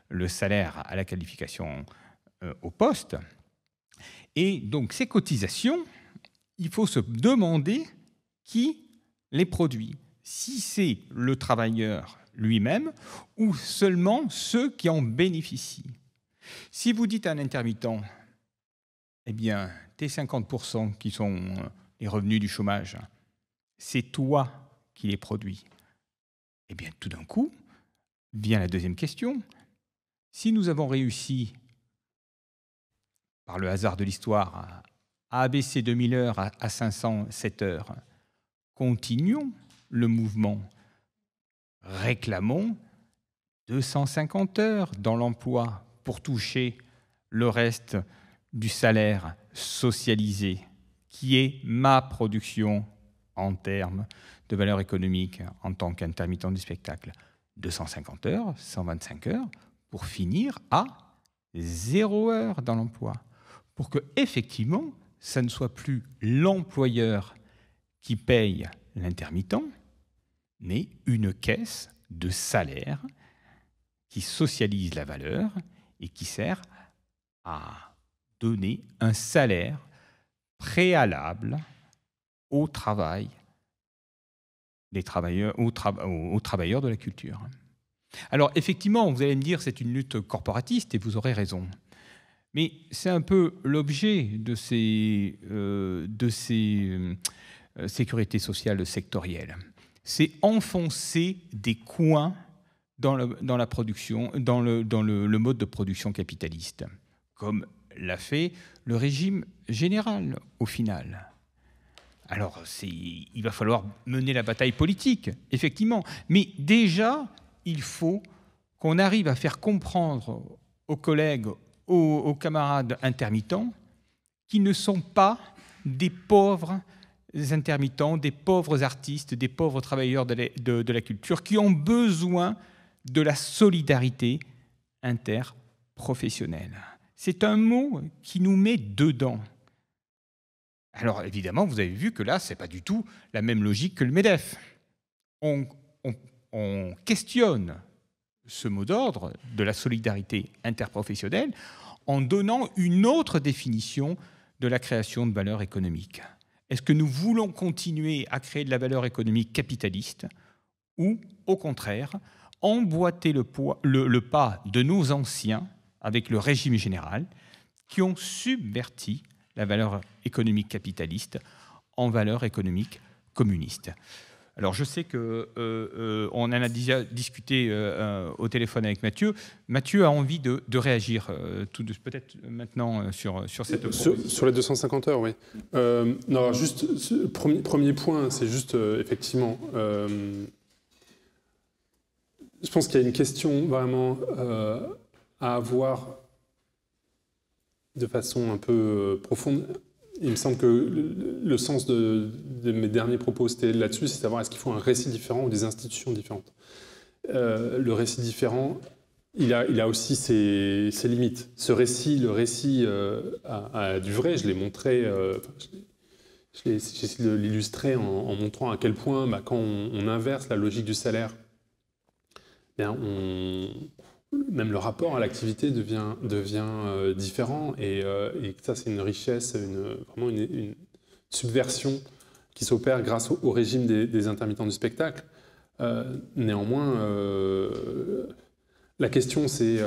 [SPEAKER 1] le salaire à la qualification au poste. Et donc ces cotisations, il faut se demander qui les produit. Si c'est le travailleur lui-même ou seulement ceux qui en bénéficient. Si vous dites à un intermittent, eh bien, tes 50% qui sont les revenus du chômage, c'est toi qui les produis. Eh bien, tout d'un coup, vient la deuxième question. Si nous avons réussi, par le hasard de l'histoire, à abaisser 2000 heures à 507 heures, continuons le mouvement. Réclamons 250 heures dans l'emploi pour toucher le reste du salaire socialisé, qui est ma production en termes de valeur économique en tant qu'intermittent du spectacle. 250 heures, 125 heures, pour finir à 0 heure dans l'emploi. Pour que, effectivement, ça ne soit plus l'employeur qui paye l'intermittent, mais une caisse de salaire qui socialise la valeur et qui sert à donner un salaire préalable au travail des travailleurs, aux travailleurs de la culture. Alors effectivement, vous allez me dire c'est une lutte corporatiste et vous aurez raison. Mais c'est un peu l'objet de ces sécurités sociales sectorielles. C'est enfoncer des coins dans la production, dans le mode de production capitaliste, comme l'a fait le régime général au final. Alors, il va falloir mener la bataille politique, effectivement. Mais déjà, il faut qu'on arrive à faire comprendre aux collègues, aux camarades intermittents, qui ne sont pas des pauvres intermittents, des pauvres artistes, des pauvres travailleurs de la culture, qui ont besoin de la solidarité interprofessionnelle. C'est un mot qui nous met dedans. Alors évidemment, vous avez vu que là, ce n'est pas du tout la même logique que le MEDEF. On questionne ce mot d'ordre de la solidarité interprofessionnelle en donnant une autre définition de la création de valeur économique. Est-ce que nous voulons continuer à créer de la valeur économique capitaliste ou, au contraire, emboîter le pas de nos anciens avec le régime général qui ont subverti la valeur économique capitaliste en valeur économique communiste. Alors je sais qu'on en a déjà discuté au téléphone avec Mathieu. Mathieu a envie de réagir peut-être maintenant sur cette proposition.
[SPEAKER 2] Sur les 250 heures, oui. Non, juste, premier point, c'est juste, effectivement, je pense qu'il y a une question vraiment à avoir de façon un peu profonde. Il me semble que le sens de mes derniers propos, c'était là-dessus, c'est savoir est-ce qu'il faut un récit différent ou des institutions différentes. Le récit différent, il a aussi ses limites. Ce récit, le récit a du vrai, je l'ai montré, j'ai essayé de l'illustrer en montrant à quel point, quand on inverse la logique du salaire, bien, même le rapport à l'activité devient différent et ça c'est une richesse, vraiment une subversion qui s'opère grâce au régime des intermittents du spectacle. Néanmoins, la question c'est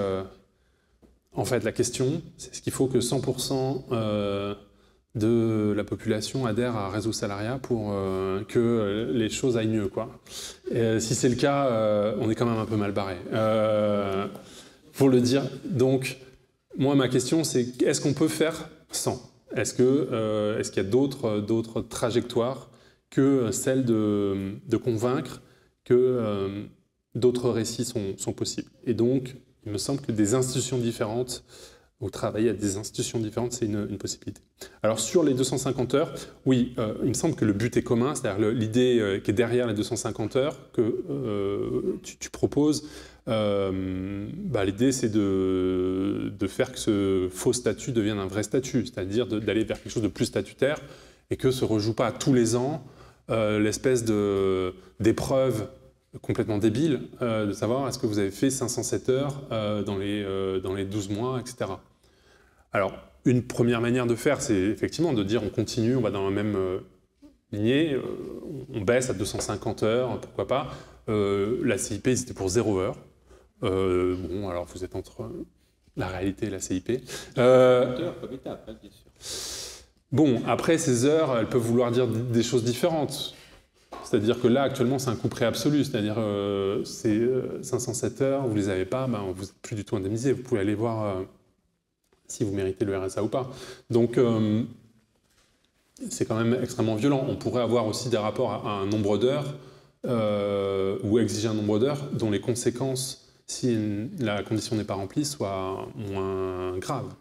[SPEAKER 2] est-ce qu'il faut que 100% de la population adhère à Réseau Salariat pour que les choses aillent mieux, quoi. Et si c'est le cas, on est quand même un peu mal barré. Pour le dire. Donc, moi, ma question, c'est est-ce qu'on peut faire sans ? Est-ce qu'il y a d'autres trajectoires que celle de convaincre que d'autres récits sont possibles ? Et donc, il me semble que des institutions différentes, ou travailler à des institutions différentes, c'est une possibilité. Alors sur les 250 heures, oui, il me semble que le but est commun, c'est-à-dire l'idée qui est derrière les 250 heures que tu proposes, l'idée c'est de faire que ce faux statut devienne un vrai statut, c'est-à-dire d'aller vers quelque chose de plus statutaire et que se rejoue pas tous les ans l'espèce d'épreuve complètement débile de savoir est-ce que vous avez fait 507 heures dans les 12 mois, etc. Alors, une première manière de faire, c'est effectivement de dire on continue, on va dans la même lignée, on baisse à 250 heures, pourquoi pas. La CIP, c'était pour 0 heure. Bon, alors vous êtes entre la réalité et la CIP.
[SPEAKER 3] Comme étape, hein, bien sûr.
[SPEAKER 2] Bon, après, ces heures, elles peuvent vouloir dire des choses différentes. C'est-à-dire que là, actuellement, c'est un coût près absolu. C'est-à-dire, c'est 507 heures, vous ne les avez pas, ben, vous n'êtes plus du tout indemnisé. Vous pouvez aller voir si vous méritez le RSA ou pas. Donc, c'est quand même extrêmement violent. On pourrait avoir aussi des rapports à un nombre d'heures ou exiger un nombre d'heures dont les conséquences, si la condition n'est pas remplie, soient moins graves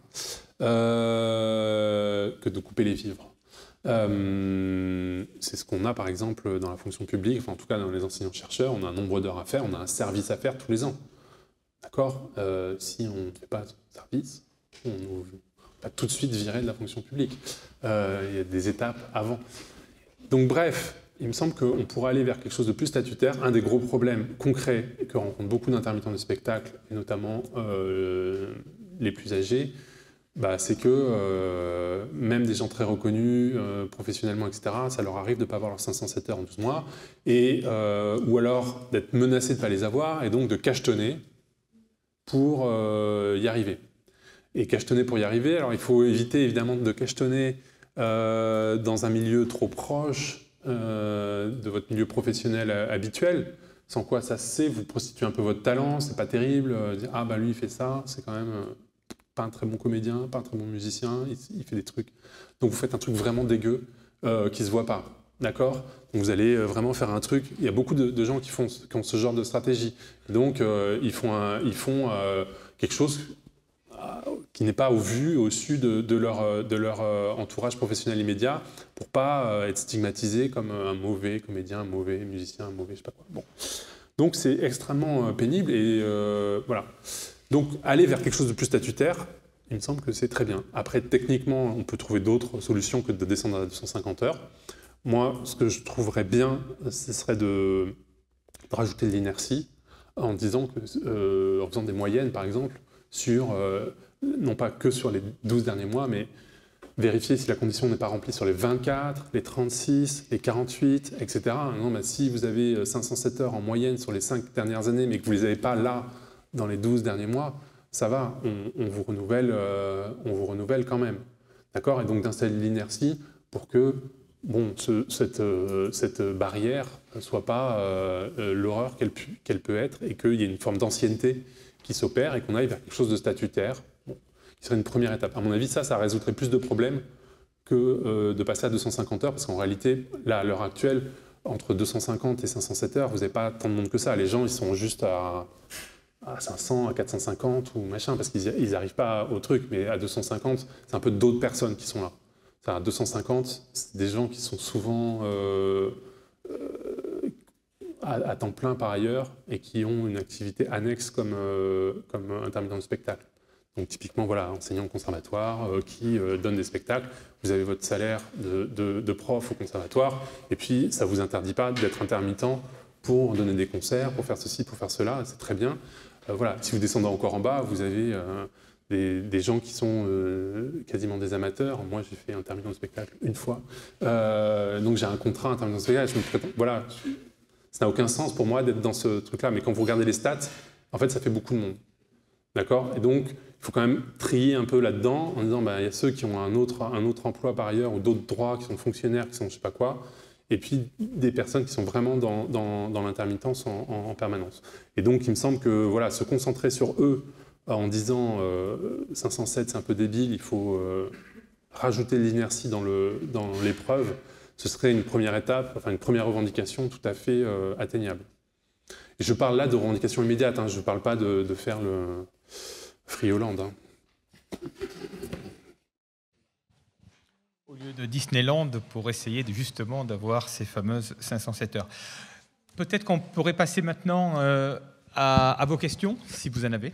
[SPEAKER 2] que de couper les vivres. C'est ce qu'on a par exemple dans la fonction publique, enfin en tout cas dans les enseignants-chercheurs, on a un nombre d'heures à faire, on a un service à faire tous les ans. D'accord ? Si on ne fait pas ce service, on va tout de suite virer de la fonction publique. Il y a des étapes avant. Donc bref, il me semble qu'on pourrait aller vers quelque chose de plus statutaire. Un des gros problèmes concrets que rencontrent beaucoup d'intermittents de spectacle, et notamment les plus âgés, c'est que même des gens très reconnus professionnellement, etc., ça leur arrive de ne pas avoir leurs 507 heures en 12 mois, ou alors d'être menacés de ne pas les avoir, et donc de cachetonner pour y arriver. Et cachetonner pour y arriver, alors il faut éviter évidemment de cachetonner dans un milieu trop proche de votre milieu professionnel habituel, sans quoi ça se sait, vous prostituez un peu votre talent, c'est pas terrible, dire ah lui il fait ça, c'est quand même pas un très bon comédien, pas un très bon musicien, il fait des trucs. Donc vous faites un truc vraiment dégueu qui se voit pas, d'accord ? Donc vous allez vraiment faire un truc, il y a beaucoup de gens qui ont ce genre de stratégie, donc ils font quelque chose qui n'est pas au vu, au su de leur entourage professionnel immédiat, pour pas être stigmatisé comme un mauvais comédien, un mauvais musicien, un mauvais je sais pas quoi. Bon. Donc c'est extrêmement pénible et voilà. Donc aller vers quelque chose de plus statutaire, il me semble que c'est très bien. Après, techniquement, on peut trouver d'autres solutions que de descendre à 250 heures. Moi, ce que je trouverais bien, ce serait de rajouter de l'inertie en disant que, en faisant des moyennes, par exemple, sur non pas que sur les 12 derniers mois, mais vérifier si la condition n'est pas remplie sur les 24, les 36, les 48, etc. Non, si vous avez 507 heures en moyenne sur les 5 dernières années, mais que vous ne les avez pas là dans les 12 derniers mois, ça va, on vous renouvelle quand même. D'accord ? Et donc d'installer de l'inertie pour que cette barrière ne soit pas l'horreur qu'elle peut être et qu'il y ait une forme d'ancienneté qui s'opère et qu'on aille vers quelque chose de statutaire, qui serait une première étape. À mon avis, ça résoudrait plus de problèmes que de passer à 250 heures, parce qu'en réalité, là, à l'heure actuelle, entre 250 et 507 heures, vous n'avez pas tant de monde que ça. Les gens, ils sont juste à 500, à 450 ou machin, parce qu'ils n'arrivent pas au truc, mais à 250, c'est un peu d'autres personnes qui sont là. À 250, c'est des gens qui sont souvent à temps plein par ailleurs et qui ont une activité annexe comme intermittent de spectacle. Donc typiquement, voilà, enseignant au conservatoire qui donne des spectacles, vous avez votre salaire de prof au conservatoire, et puis ça ne vous interdit pas d'être intermittent pour donner des concerts, pour faire ceci, pour faire cela, c'est très bien. Voilà, si vous descendez encore en bas, vous avez des gens qui sont quasiment des amateurs. Moi, j'ai fait intermittent de spectacle une fois, donc j'ai un contrat intermittent de spectacle, je me prétends, voilà, ça n'a aucun sens pour moi d'être dans ce truc-là, mais quand vous regardez les stats, en fait, ça fait beaucoup de monde. D'accord ? Et donc, il faut quand même trier un peu là-dedans en disant il y a ceux qui ont un autre emploi par ailleurs ou d'autres droits, qui sont fonctionnaires, qui sont je ne sais pas quoi, et puis des personnes qui sont vraiment dans l'intermittence en permanence. Et donc, il me semble que voilà, se concentrer sur eux en disant 507, c'est un peu débile, il faut rajouter de l'inertie dans l'épreuve, ce serait une première étape, enfin une première revendication tout à fait atteignable. Et je parle là de revendication immédiate, je ne parle pas de faire le Free Hollande.
[SPEAKER 1] Au lieu de Disneyland, pour essayer justement d'avoir ces fameuses 507 heures. Peut-être qu'on pourrait passer maintenant à vos questions, si vous en avez.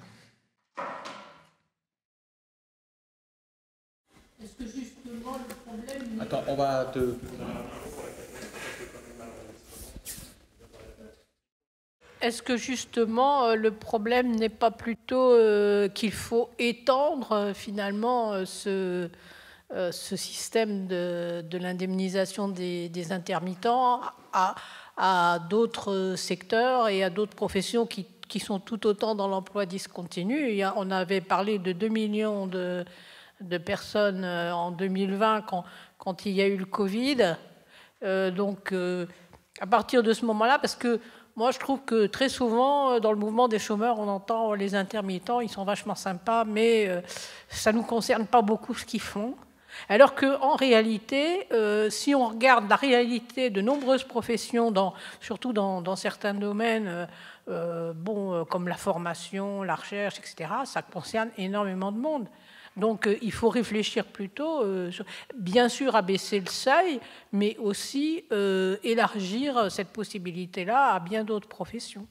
[SPEAKER 4] Est-ce que justement le problème...
[SPEAKER 3] Attends, on va te...
[SPEAKER 4] est-ce que justement le problème n'est pas plutôt qu'il faut étendre finalement ce système de l'indemnisation des intermittents à d'autres secteurs et à d'autres professions qui sont tout autant dans l'emploi discontinu. On avait parlé de 2 millions de personnes en 2020 quand il y a eu le Covid. Donc, à partir de ce moment-là, parce que moi, je trouve que très souvent, dans le mouvement des chômeurs, on entend les intermittents, ils sont vachement sympas, mais ça ne nous concerne pas beaucoup ce qu'ils font. Alors qu'en réalité, si on regarde la réalité de nombreuses professions, surtout dans certains domaines, comme la formation, la recherche, etc., ça concerne énormément de monde. Donc il faut réfléchir plutôt, bien sûr, à baisser le seuil, mais aussi élargir cette possibilité-là à bien d'autres professions.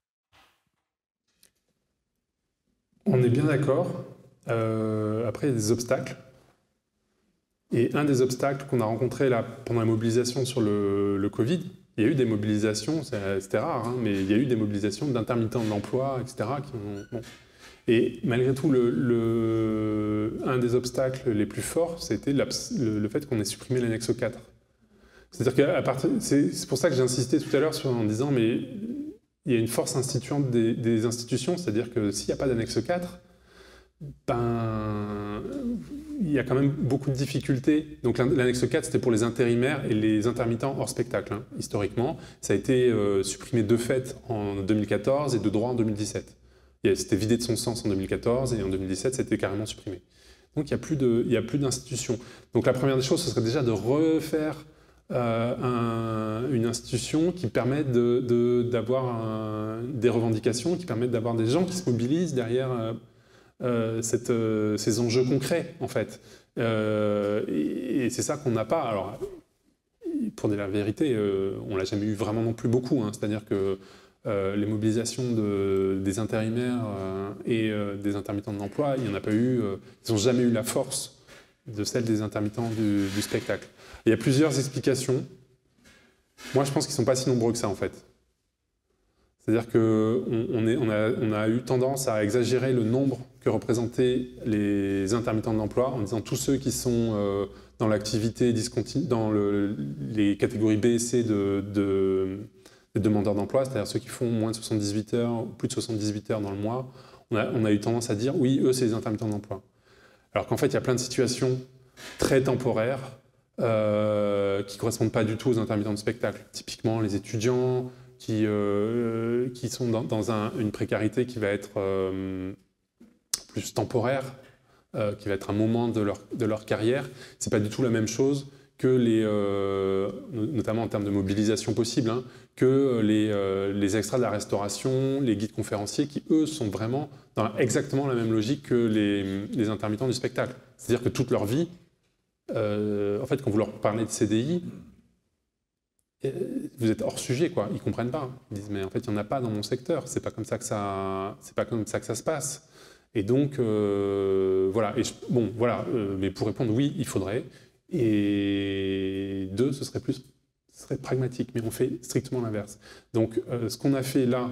[SPEAKER 2] On est bien d'accord. Après, il y a des obstacles. Et un des obstacles qu'on a rencontrés là, pendant la mobilisation sur le Covid, il y a eu des mobilisations, c'était rare, hein, mais il y a eu des mobilisations d'intermittents de l'emploi, etc. Bon. Et malgré tout, un des obstacles les plus forts, c'était le fait qu'on ait supprimé l'annexe 4. C'est-à-dire c'est pour ça que j'ai insisté tout à l'heure en disant, mais il y a une force instituante des institutions, c'est-à-dire que s'il n'y a pas d'annexe 4, il y a quand même beaucoup de difficultés. Donc l'annexe 4, c'était pour les intérimaires et les intermittents hors spectacle. Hein. Historiquement, ça a été supprimé de fait en 2014 et de droit en 2017. C'était vidé de son sens en 2014 et en 2017, c'était carrément supprimé. Donc il n'y a plus d'institution. Donc la première des choses, ce serait déjà de refaire une institution qui permette d'avoir des revendications, qui permette d'avoir des gens qui se mobilisent derrière ces enjeux concrets, en fait. Et c'est ça qu'on n'a pas. Alors, pour dire la vérité, on ne l'a jamais eu vraiment non plus beaucoup. Hein. C'est-à-dire que les mobilisations des intérimaires et des intermittents de l'emploi, il n'y en a pas eu. Ils n'ont jamais eu la force de celle des intermittents du spectacle. Il y a plusieurs explications. Moi, je pense qu'ils ne sont pas si nombreux que ça, en fait. C'est-à-dire qu'on a eu tendance à exagérer le nombre que représentaient les intermittents de l'emploi en disant tous ceux qui sont dans l'activité discontinue, dans les catégories B et C des demandeurs d'emploi, c'est-à-dire ceux qui font moins de 78 heures ou plus de 78 heures dans le mois, on a eu tendance à dire oui, eux, c'est les intermittents d'emploi. Alors qu'en fait, il y a plein de situations très temporaires qui ne correspondent pas du tout aux intermittents de spectacle. Typiquement, les étudiants qui sont dans une précarité qui va être plus temporaire, qui va être un moment de leur carrière. Ce n'est pas du tout la même chose que notamment en termes de mobilisation possible, hein, que les extras de la restauration, les guides conférenciers, qui eux sont vraiment dans exactement la même logique que les intermittents du spectacle. C'est-à-dire que toute leur vie, en fait, quand vous leur parlez de CDI, vous êtes hors sujet, quoi. Ils comprennent pas. Ils disent mais en fait il y en a pas dans mon secteur. C'est pas comme ça que ça se passe. Et donc voilà. Mais pour répondre oui, il faudrait. Et deux, ce serait pragmatique. Mais on fait strictement l'inverse. Donc ce qu'on a fait là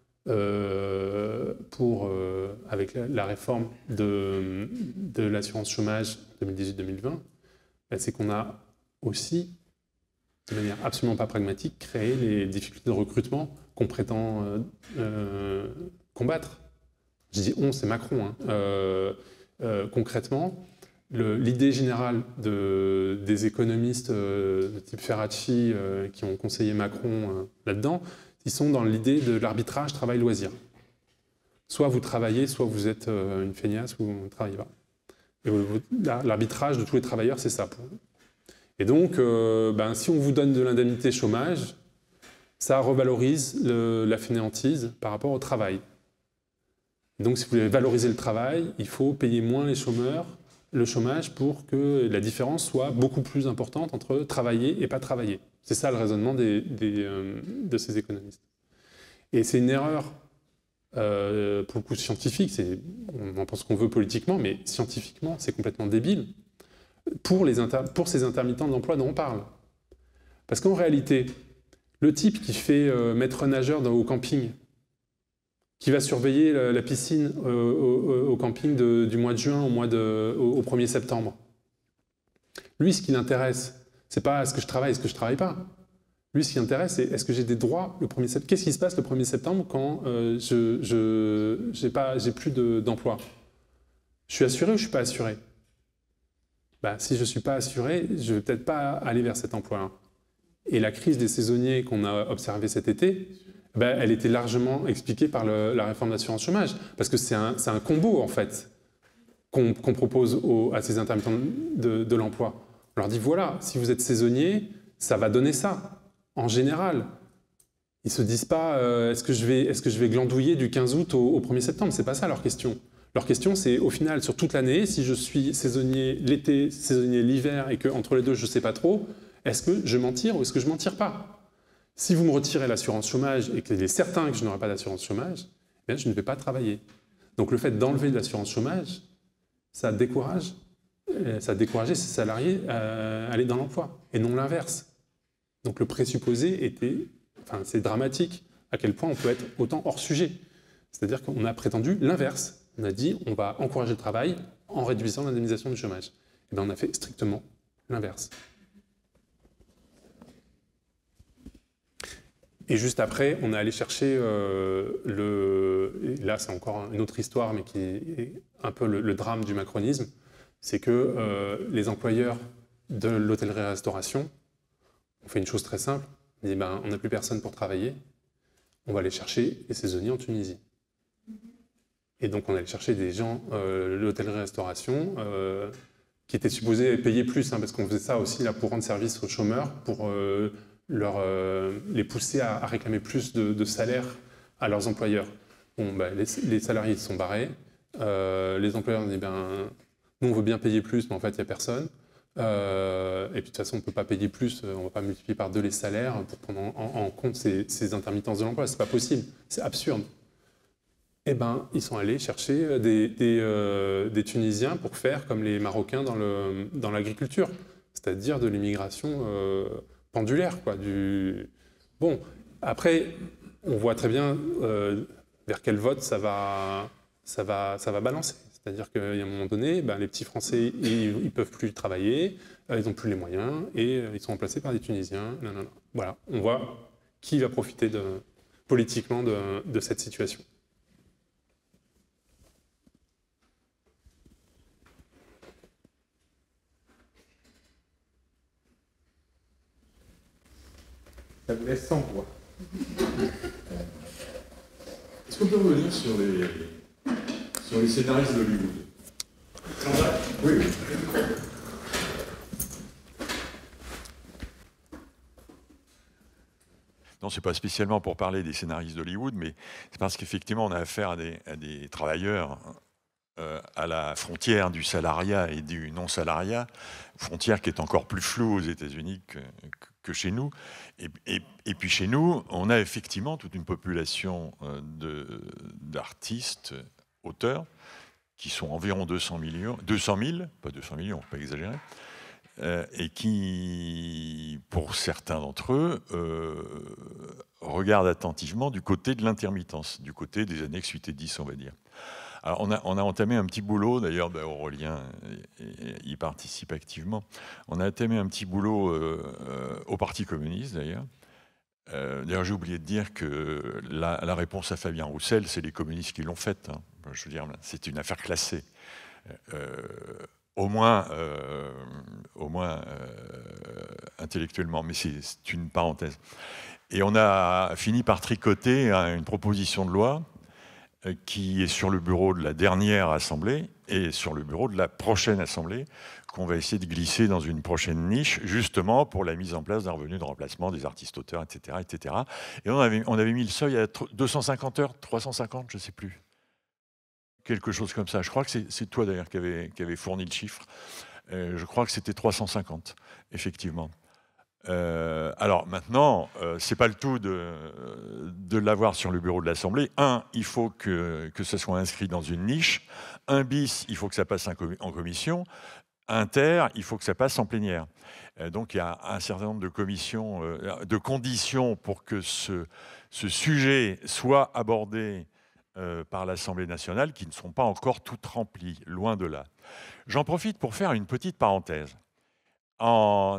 [SPEAKER 2] avec la réforme de l'assurance chômage 2018-2020, c'est qu'on a aussi, de manière absolument pas pragmatique, créer les difficultés de recrutement qu'on prétend combattre. Je dis on, c'est Macron. Hein. Concrètement, l'idée générale des économistes de type Ferracci qui ont conseillé Macron là-dedans, ils sont dans l'idée de l'arbitrage travail-loisir. Soit vous travaillez, soit vous êtes une feignasse, ou vous ne travaillez pas. Et l'arbitrage de tous les travailleurs, c'est ça pour vous. Et donc, si on vous donne de l'indemnité chômage, ça revalorise la fainéantise par rapport au travail. Donc, si vous voulez valoriser le travail, il faut payer moins le chômage pour que la différence soit beaucoup plus importante entre travailler et pas travailler. C'est ça le raisonnement de ces économistes. Et c'est une erreur, pour le coup scientifique, on en pense qu'on veut politiquement, mais scientifiquement, c'est complètement débile. Pour ces intermittents de l'emploi dont on parle. Parce qu'en réalité, le type qui fait maître nageur au camping Qui va surveiller la piscine au camping du mois de juin au 1er septembre? Lui, ce qui l'intéresse, c'est pas est-ce que je travaille, est-ce que je travaille pas. Lui, ce qui l'intéresse, c'est est-ce que j'ai des droits le 1er septembre? Qu'est-ce qui se passe le 1er septembre quand j'ai plus d'emploi? Je suis assuré ou je suis pas assuré? Bah, si je ne suis pas assuré, je ne vais peut-être pas aller vers cet emploi-là. Et la crise des saisonniers qu'on a observée cet été, ben, elle était largement expliquée par la réforme de l'assurance chômage. Parce que c'est un combo, en fait, qu'on propose à ces intermittents de l'emploi. On leur dit, voilà, si vous êtes saisonnier, ça va donner ça, en général. Ils ne se disent pas, est-ce que je vais glandouiller du 15 août au 1er septembre? Ce n'est pas ça leur question. Leur question, c'est au final, sur toute l'année, si je suis saisonnier l'été, saisonnier l'hiver, et qu'entre les deux, je ne sais pas trop, est-ce que je m'en tire ou est-ce que je ne m'en tire pas? Si vous me retirez l'assurance chômage et qu'il est certain que je n'aurai pas d'assurance chômage, eh bien, je ne vais pas travailler. Donc le fait d'enlever l'assurance chômage, ça décourage ces salariés à aller dans l'emploi, et non l'inverse. Donc le présupposé était, enfin c'est dramatique à quel point on peut être autant hors sujet. C'est-à-dire qu'on a prétendu l'inverse. On a dit on va encourager le travail en réduisant l'indemnisation du chômage. Et bien on a fait strictement l'inverse. Et juste après, on est allé chercher là c'est encore une autre histoire, mais qui est un peu le drame du macronisme, c'est que les employeurs de l'hôtellerie-restauration ont fait une chose très simple, on dit ben, on n'a plus personne pour travailler, on va aller chercher les saisonniers en Tunisie. Et donc on allait chercher des gens de l'hôtellerie-restauration qui étaient supposés payer plus, hein, parce qu'on faisait ça aussi là, pour rendre service aux chômeurs, pour les pousser à réclamer plus de salaire à leurs employeurs. Bon, ben, les salariés se sont barrés, les employeurs ont dit ben, nous on veut bien payer plus, mais en fait il n'y a personne. Et puis de toute façon on ne peut pas payer plus, on ne va pas multiplier par 2 les salaires pour prendre en compte ces intermittences de l'emploi, c'est pas possible, c'est absurde. Eh ben, ils sont allés chercher des Tunisiens pour faire comme les Marocains dans l'agriculture, c'est-à-dire de l'immigration pendulaire, quoi. Bon, après, on voit très bien vers quel vote ça va balancer. C'est-à-dire qu'à un moment donné, ben, les petits Français, ils ne peuvent plus travailler, ils n'ont plus les moyens, et ils sont remplacés par des Tunisiens. Non. Voilà, on voit qui va profiter politiquement de cette situation.
[SPEAKER 1] Ça vous laisse sans voix.
[SPEAKER 3] Est-ce qu'on peut revenir sur les scénaristes d'Hollywood? Oui.
[SPEAKER 5] Non, ce n'est pas spécialement pour parler des scénaristes d'Hollywood, mais c'est parce qu'effectivement, on a affaire à des travailleurs à la frontière du salariat et du non-salariat, frontière qui est encore plus floue aux États-Unis que chez nous. Et puis chez nous, on a effectivement toute une population d'artistes, auteurs, qui sont environ 200 000, pas 200 millions, pas exagérer, et qui, pour certains d'entre eux, regardent attentivement du côté de l'intermittence, du côté des annexes 8 et 10, on va dire. Alors, on a entamé un petit boulot, d'ailleurs, Aurélien y participe activement. On a entamé un petit boulot au Parti communiste, d'ailleurs. D'ailleurs, j'ai oublié de dire que la réponse à Fabien Roussel, c'est les communistes qui l'ont faite. Hein. Je veux dire, c'est une affaire classée. Au moins intellectuellement, mais c'est une parenthèse. Et on a fini par tricoter une proposition de loi qui est sur le bureau de la dernière Assemblée et sur le bureau de la prochaine Assemblée, qu'on va essayer de glisser dans une prochaine niche, justement pour la mise en place d'un revenu de remplacement des artistes-auteurs, etc., etc. Et on avait mis le seuil à 250 heures, 350, je ne sais plus. Quelque chose comme ça. Je crois que c'est toi, d'ailleurs, qui avait fourni le chiffre. Je crois que c'était 350, effectivement. Alors maintenant, c'est pas le tout de l'avoir sur le bureau de l'Assemblée. Il faut que ça soit inscrit dans une niche. Bis, il faut que ça passe en commission. Il faut que ça passe en plénière. Donc il y a un certain nombre de conditions pour que ce sujet soit abordé par l'Assemblée nationale qui ne sont pas encore toutes remplies, loin de là. J'en profite pour faire une petite parenthèse. En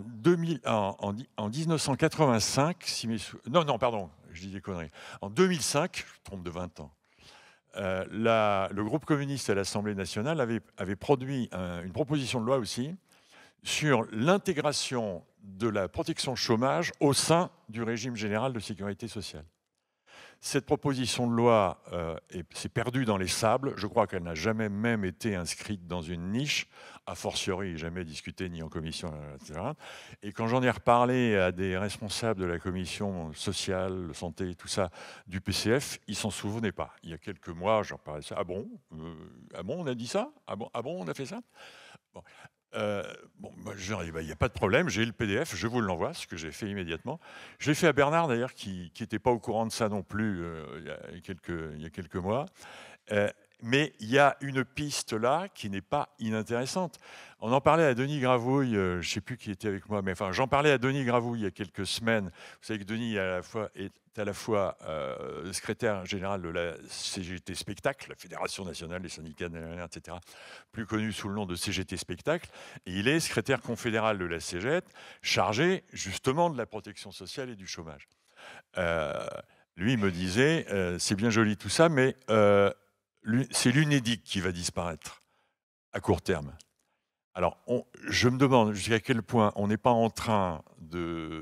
[SPEAKER 5] 1985, pardon, je dis des conneries. En 2005, je me trompe de 20 ans, le groupe communiste à l'Assemblée nationale avait produit une proposition de loi aussi sur l'intégration de la protection chômage au sein du régime général de sécurité sociale. Cette proposition de loi s'est perdue dans les sables. Je crois qu'elle n'a jamais même été inscrite dans une niche, a fortiori jamais discutée ni en commission, etc. Et quand j'en ai reparlé à des responsables de la commission sociale, santé, tout ça, du PCF, ils ne s'en souvenaient pas. Il y a quelques mois, j'en parlais ça. Ah bon, on a dit ça, ah bon, on a fait ça bon. Il n'y a pas de problème, j'ai le PDF, je vous l'envoie, ce que j'ai fait immédiatement. Je l'ai fait à Bernard d'ailleurs, qui n'était pas au courant de ça non plus il y a quelques mois. Mais il y a une piste là qui n'est pas inintéressante. On en parlait à Denis Gravouille, je ne sais plus qui était avec moi, mais enfin j'en parlais à Denis Gravouille il y a quelques semaines. Vous savez que Denis est à la fois secrétaire général de la CGT Spectacle, la Fédération nationale des syndicats, etc., plus connue sous le nom de CGT Spectacle, et il est secrétaire confédéral de la CGT, chargé justement de la protection sociale et du chômage. Lui, il me disait, c'est bien joli tout ça, mais c'est l'UNEDIC qui va disparaître à court terme. Alors, je me demande jusqu'à quel point on n'est pas en train de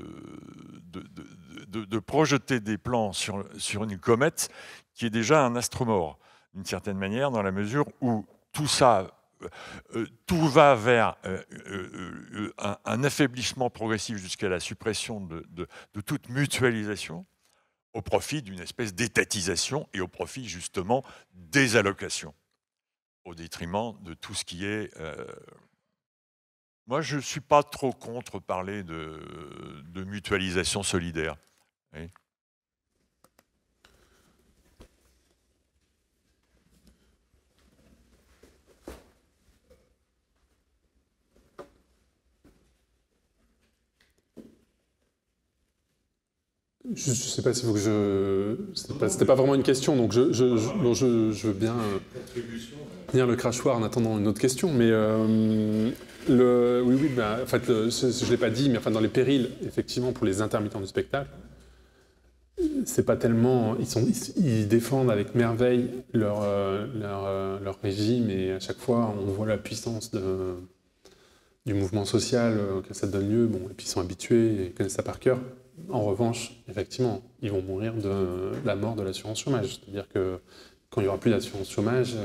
[SPEAKER 5] projeter des plans sur une comète qui est déjà un astre mort, d'une certaine manière, dans la mesure où tout ça, tout va vers un affaiblissement progressif jusqu'à la suppression de toute mutualisation, au profit d'une espèce d'étatisation et au profit justement des allocations, au détriment de tout ce qui est... Moi, je ne suis pas trop contre parler de mutualisation solidaire. Oui.
[SPEAKER 2] Je ne sais pas s'il faut que je... C'était pas vraiment une question, donc je veux bien tenir le crachoir en attendant une autre question. Mais oui, ben, en fait, je ne l'ai pas dit, mais enfin, dans les périls, effectivement, pour les intermittents du spectacle, c'est pas tellement... Ils défendent avec merveille leur régime, et à chaque fois, on voit la puissance du mouvement social que ça donne lieu. Bon, et puis ils sont habitués, ils connaissent ça par cœur. En revanche, effectivement, ils vont mourir de la mort de l'assurance chômage. C'est-à-dire que quand il n'y aura plus d'assurance chômage,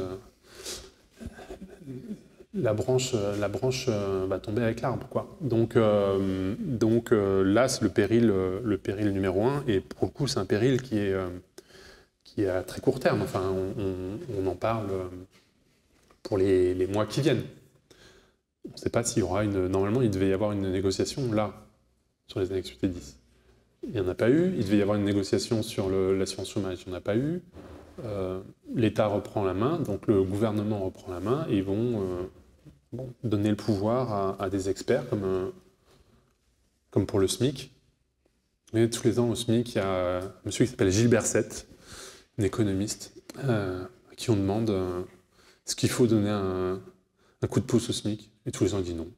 [SPEAKER 2] la branche va tomber avec l'arbre, quoi. Donc là, c'est le péril numéro 1. Et pour le coup, c'est un péril qui est à très court terme. Enfin, on en parle pour les mois qui viennent. On ne sait pas s'il y aura Normalement, il devait y avoir une négociation là, sur les annexes 8 et 10. Il n'y en a pas eu. Il devait y avoir une négociation sur l'assurance chômage. Il n'y en a pas eu. L'État reprend la main, donc le gouvernement reprend la main et ils vont donner le pouvoir à des experts comme pour le SMIC. Et tous les ans au SMIC, il y a un monsieur qui s'appelle Gilles Berset, un économiste, à qui on demande est-ce qu'il faut donner un coup de pouce au SMIC, et tous les ans il dit non.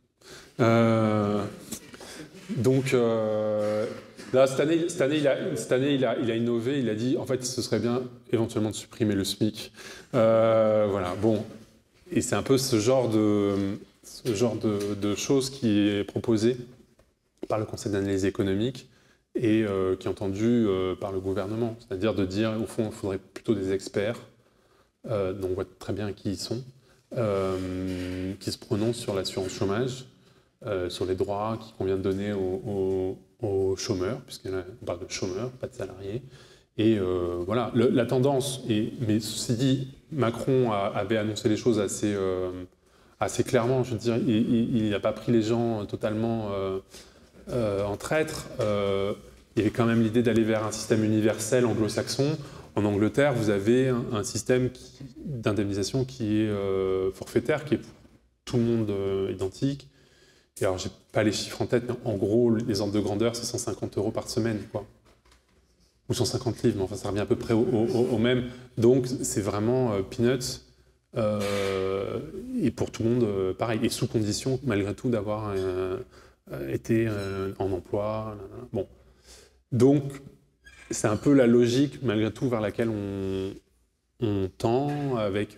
[SPEAKER 2] Donc là, cette année, il a innové, il a dit en fait ce serait bien éventuellement de supprimer le SMIC. Voilà, bon. Et c'est un peu ce genre de choses qui est proposé par le Conseil d'analyse économique et qui est entendu par le gouvernement. C'est-à-dire de dire, au fond, il faudrait plutôt des experts, dont on voit très bien qui ils sont, qui se prononcent sur l'assurance chômage, sur les droits qu'il convient de donner aux chômeurs, puisqu'on parle de chômeurs, pas de salariés. Et voilà, la tendance, mais ceci dit, Macron avait annoncé les choses assez clairement. Je veux dire, il n'a pas pris les gens totalement en traître. Il y avait quand même l'idée d'aller vers un système universel anglo-saxon. En Angleterre, vous avez un système d'indemnisation qui est forfaitaire, qui est pour tout le monde identique. Et alors, je n'ai pas les chiffres en tête, mais en gros, les ordres de grandeur, c'est 150 € par semaine, quoi. ou 150 livres, mais enfin ça revient à peu près au même. Donc c'est vraiment peanuts, et pour tout le monde, pareil, et sous condition, malgré tout, d'avoir été en emploi. Bon. Donc, c'est un peu la logique, malgré tout, vers laquelle on tend, avec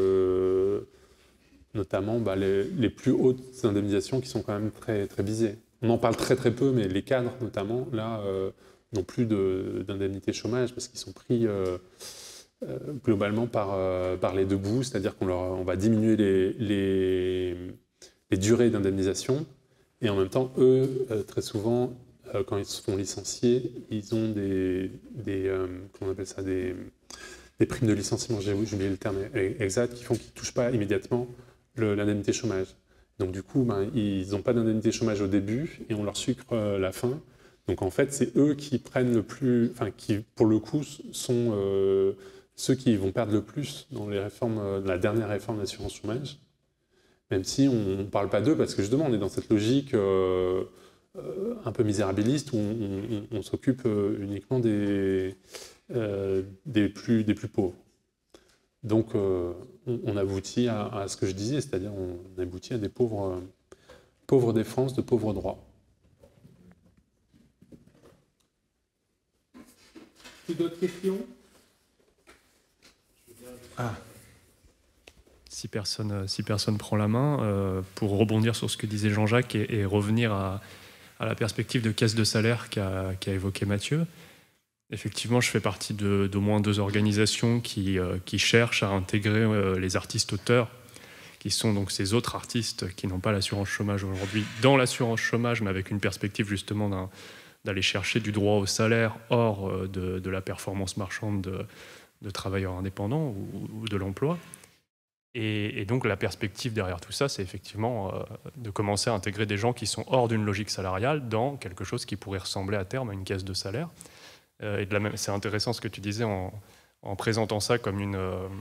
[SPEAKER 2] notamment les plus hautes indemnisations qui sont quand même très, très visées. On en parle très très peu, mais les cadres, notamment, là, n'ont plus d'indemnité chômage, parce qu'ils sont pris globalement par les deux bouts, c'est-à-dire qu'on va diminuer les durées d'indemnisation, et en même temps, eux, très souvent, quand ils se font licencier, ils ont comment on appelle ça, des primes de licenciement, j'ai oublié le terme exact, qui font qu'ils ne touchent pas immédiatement l'indemnité chômage. Donc du coup, ils n'ont pas d'indemnité chômage au début et on leur sucre la fin. Donc en fait, c'est eux qui prennent le plus, enfin qui pour le coup sont ceux qui vont perdre le plus dans les réformes, la dernière réforme d'assurance chômage. Même si on ne parle pas d'eux, parce que justement, on est dans cette logique un peu misérabiliste où on s'occupe uniquement des plus pauvres. Donc, on aboutit à ce que je disais, c'est-à-dire on aboutit à des pauvres défenses, de pauvres droits.
[SPEAKER 1] D'autres questions?
[SPEAKER 6] Si personne prend la main, pour rebondir sur ce que disait Jean-Jacques et revenir à la perspective de caisse de salaire qu'a évoqué Mathieu. Effectivement, je fais partie d'au moins 2 organisations qui cherchent à intégrer les artistes-auteurs, qui sont donc ces autres artistes qui n'ont pas l'assurance chômage aujourd'hui, dans l'assurance chômage, mais avec une perspective justement d'aller chercher du droit au salaire hors de la performance marchande de travailleurs indépendants ou de l'emploi. Et donc la perspective derrière tout ça, c'est effectivement de commencer à intégrer des gens qui sont hors d'une logique salariale dans quelque chose qui pourrait ressembler à terme à une caisse de salaire. Et c'est intéressant ce que tu disais en présentant ça comme une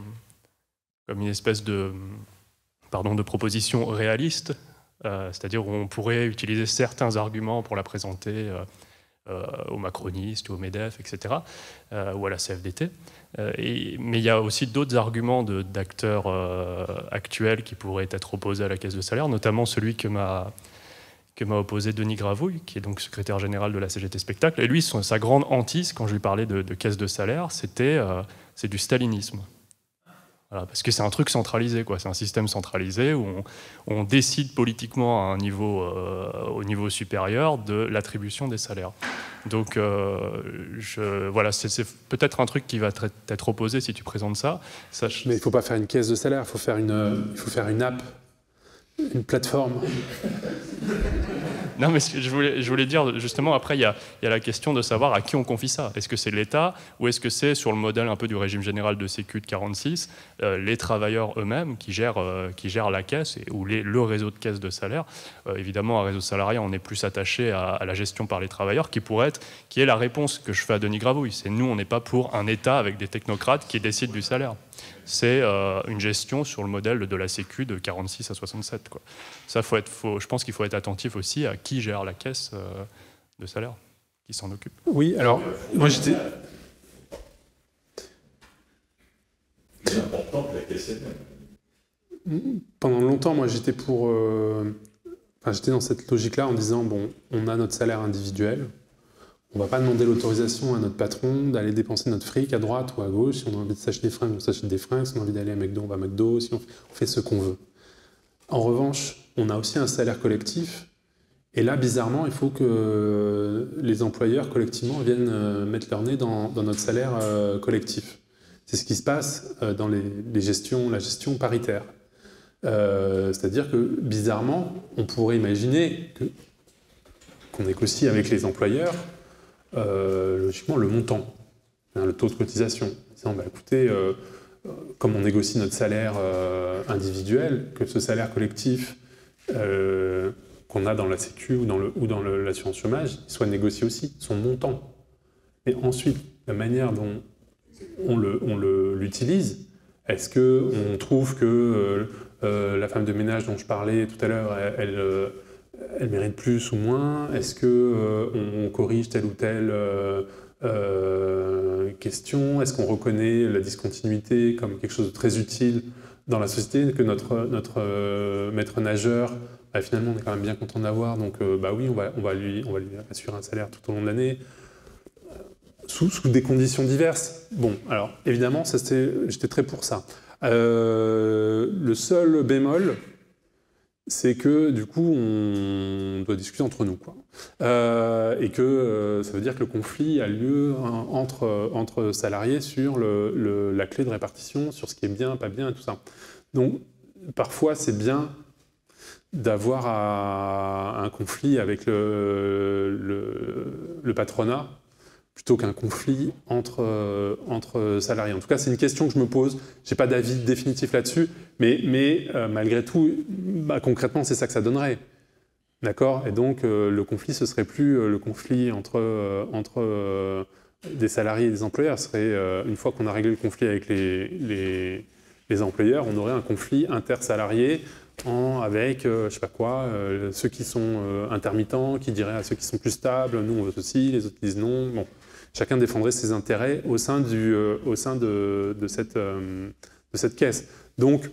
[SPEAKER 6] espèce de proposition réaliste, c'est-à-dire où on pourrait utiliser certains arguments pour la présenter aux macronistes, ou au MEDEF, etc., ou à la CFDT. Mais il y a aussi d'autres arguments d'acteurs actuels qui pourraient être opposés à la caisse de salaire, notamment celui que m'a opposé Denis Gravouille, qui est donc secrétaire général de la CGT Spectacle. Et lui, sa grande hantise, quand je lui parlais de caisse de salaire, c'est du stalinisme. Voilà, parce que c'est un truc centralisé, quoi. C'est un système centralisé où on décide politiquement à au niveau supérieur de l'attribution des salaires. Donc voilà, c'est peut-être un truc qui va être opposé si tu présentes ça.
[SPEAKER 2] Mais il ne faut pas faire une caisse de salaire, il faut faire une app, une plateforme.
[SPEAKER 6] Non, mais je voulais dire, justement, après, il y a la question de savoir à qui on confie ça. Est-ce que c'est l'État ou est-ce que c'est, sur le modèle un peu du régime général de Sécu de 46, les travailleurs eux-mêmes qui gèrent la caisse ou le réseau de caisses de salaire. Évidemment, à réseau salarié, on est plus attaché à la gestion par les travailleurs qui est la réponse que je fais à Denis Gravouille. C'est nous, on n'est pas pour un État avec des technocrates qui décident du salaire. C'est une gestion sur le modèle de la Sécu de 46 à 67. Quoi. Ça, je pense qu'il faut être attentif aussi à qui gère la caisse de salaire, qui s'en occupe.
[SPEAKER 2] Oui, alors, moi j'étais...
[SPEAKER 5] C'est important que la caisse elle-même.
[SPEAKER 2] Pendant longtemps, moi j'étais j'étais dans cette logique-là en disant, bon, on a notre salaire individuel, on ne va pas demander l'autorisation à notre patron d'aller dépenser notre fric à droite ou à gauche. Si on a envie de s'acheter des fringues, on s'achète des fringues. Si on a envie d'aller à McDo, on va à McDo. Si on fait ce qu'on veut. En revanche, on a aussi un salaire collectif. Et là, bizarrement, il faut que les employeurs, collectivement, viennent mettre leur nez dans notre salaire collectif. C'est ce qui se passe dans la gestion paritaire. C'est-à-dire que, bizarrement, on pourrait imaginer qu'on négocie avec les employeurs logiquement le montant, le taux de cotisation. En disant, bah, écoutez, comme on négocie notre salaire individuel, que ce salaire collectif qu'on a dans la Sécu ou dans l'assurance chômage, il soit négocié aussi, son montant. Et ensuite, la manière dont on l'utilise, est-ce qu'on trouve que la femme de ménage dont je parlais tout à l'heure, elle mérite plus ou moins? Est-ce qu'on corrige tel ou tel question, est-ce qu'on reconnaît la discontinuité comme quelque chose de très utile dans la société, que notre maître nageur, finalement, on est quand même bien content d'avoir, donc oui, on va lui assurer un salaire tout au long de l'année, sous des conditions diverses. Bon, alors, évidemment, j'étais très pour ça. Le seul bémol, c'est que, du coup, on doit discuter entre nous, quoi. Et que ça veut dire que le conflit a lieu entre salariés sur la clé de répartition, sur ce qui est bien, pas bien, et tout ça. Donc, parfois, c'est bien d'avoir un conflit avec le patronat, plutôt qu'un conflit entre salariés. En tout cas, c'est une question que je me pose. Je n'ai pas d'avis définitif là-dessus, mais malgré tout, concrètement, c'est ça que ça donnerait. D'accord ? Et donc, le conflit, ce ne serait plus le conflit entre des salariés et des employeurs. Ce serait, une fois qu'on a réglé le conflit avec les employeurs, on aurait un conflit intersalarié avec, je sais pas quoi, ceux qui sont intermittents, qui diraient à ceux qui sont plus stables, nous on veut ceci, les autres disent non. Bon. Chacun défendrait ses intérêts au sein de cette caisse. Donc,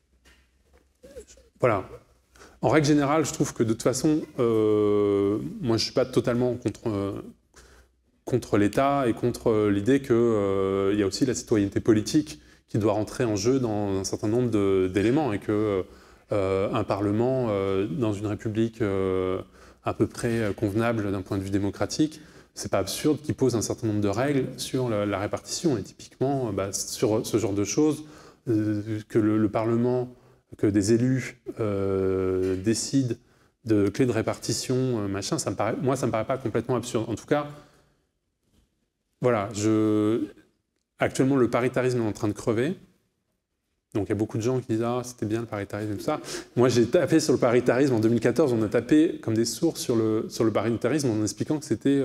[SPEAKER 2] voilà. En règle générale, je trouve que de toute façon, moi je ne suis pas totalement contre l'État et contre l'idée qu'il y a aussi la citoyenneté politique qui doit rentrer en jeu dans un certain nombre d'éléments et que un Parlement, dans une République à peu près convenable d'un point de vue démocratique, c'est pas absurde qu'il pose un certain nombre de règles sur la répartition. Et typiquement, sur ce genre de choses, que le Parlement, que des élus décident de clés de répartition, machin, ça me paraît pas complètement absurde. En tout cas, voilà, actuellement, le paritarisme est en train de crever. Donc il y a beaucoup de gens qui disent « Ah, c'était bien le paritarisme et tout ça ». Moi, j'ai tapé sur le paritarisme en 2014. On a tapé comme des sources sur le paritarisme en expliquant que c'était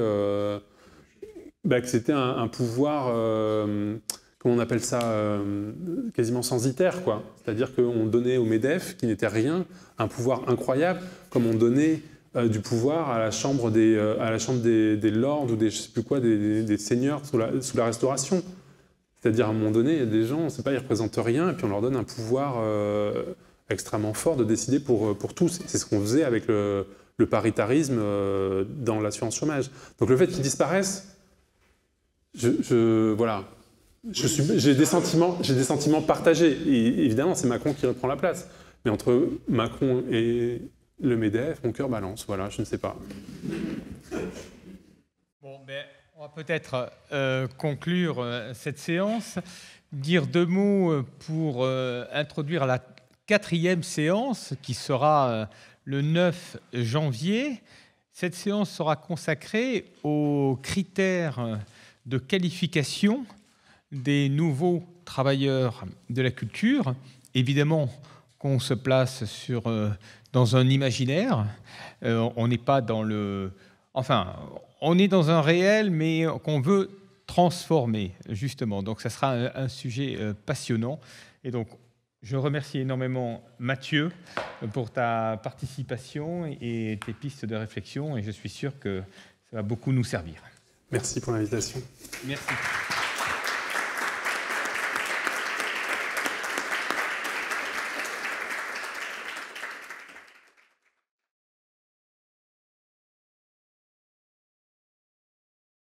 [SPEAKER 2] un pouvoir, comment on appelle ça, quasiment censitaire, quoi. C'est-à-dire qu'on donnait au MEDEF, qui n'était rien, un pouvoir incroyable, comme on donnait du pouvoir à la chambre des lords ou des, je sais plus quoi, des seigneurs sous la Restauration. C'est-à-dire, à un moment donné, il y a des gens, on ne sait pas, ils ne représentent rien, et puis on leur donne un pouvoir extrêmement fort de décider pour tous. C'est ce qu'on faisait avec le paritarisme dans l'assurance chômage. Donc le fait qu'ils disparaissent, voilà. J'ai des sentiments partagés. Et évidemment, c'est Macron qui reprend la place. Mais entre Macron et le MEDEF, mon cœur balance. Voilà, je ne sais pas.
[SPEAKER 1] Bon, on va peut-être conclure cette séance, dire 2 mots pour introduire la 4e séance qui sera le 9 janvier. Cette séance sera consacrée aux critères de qualification des nouveaux travailleurs de la culture. Évidemment qu'on se place dans un imaginaire, on n'est pas dans le... Enfin, on est dans un réel, mais qu'on veut transformer, justement. Donc, ça sera un sujet passionnant. Et donc, je remercie énormément Mathieu pour ta participation et tes pistes de réflexion. Et je suis sûr que ça va beaucoup nous servir.
[SPEAKER 2] Merci pour l'invitation.
[SPEAKER 1] Merci.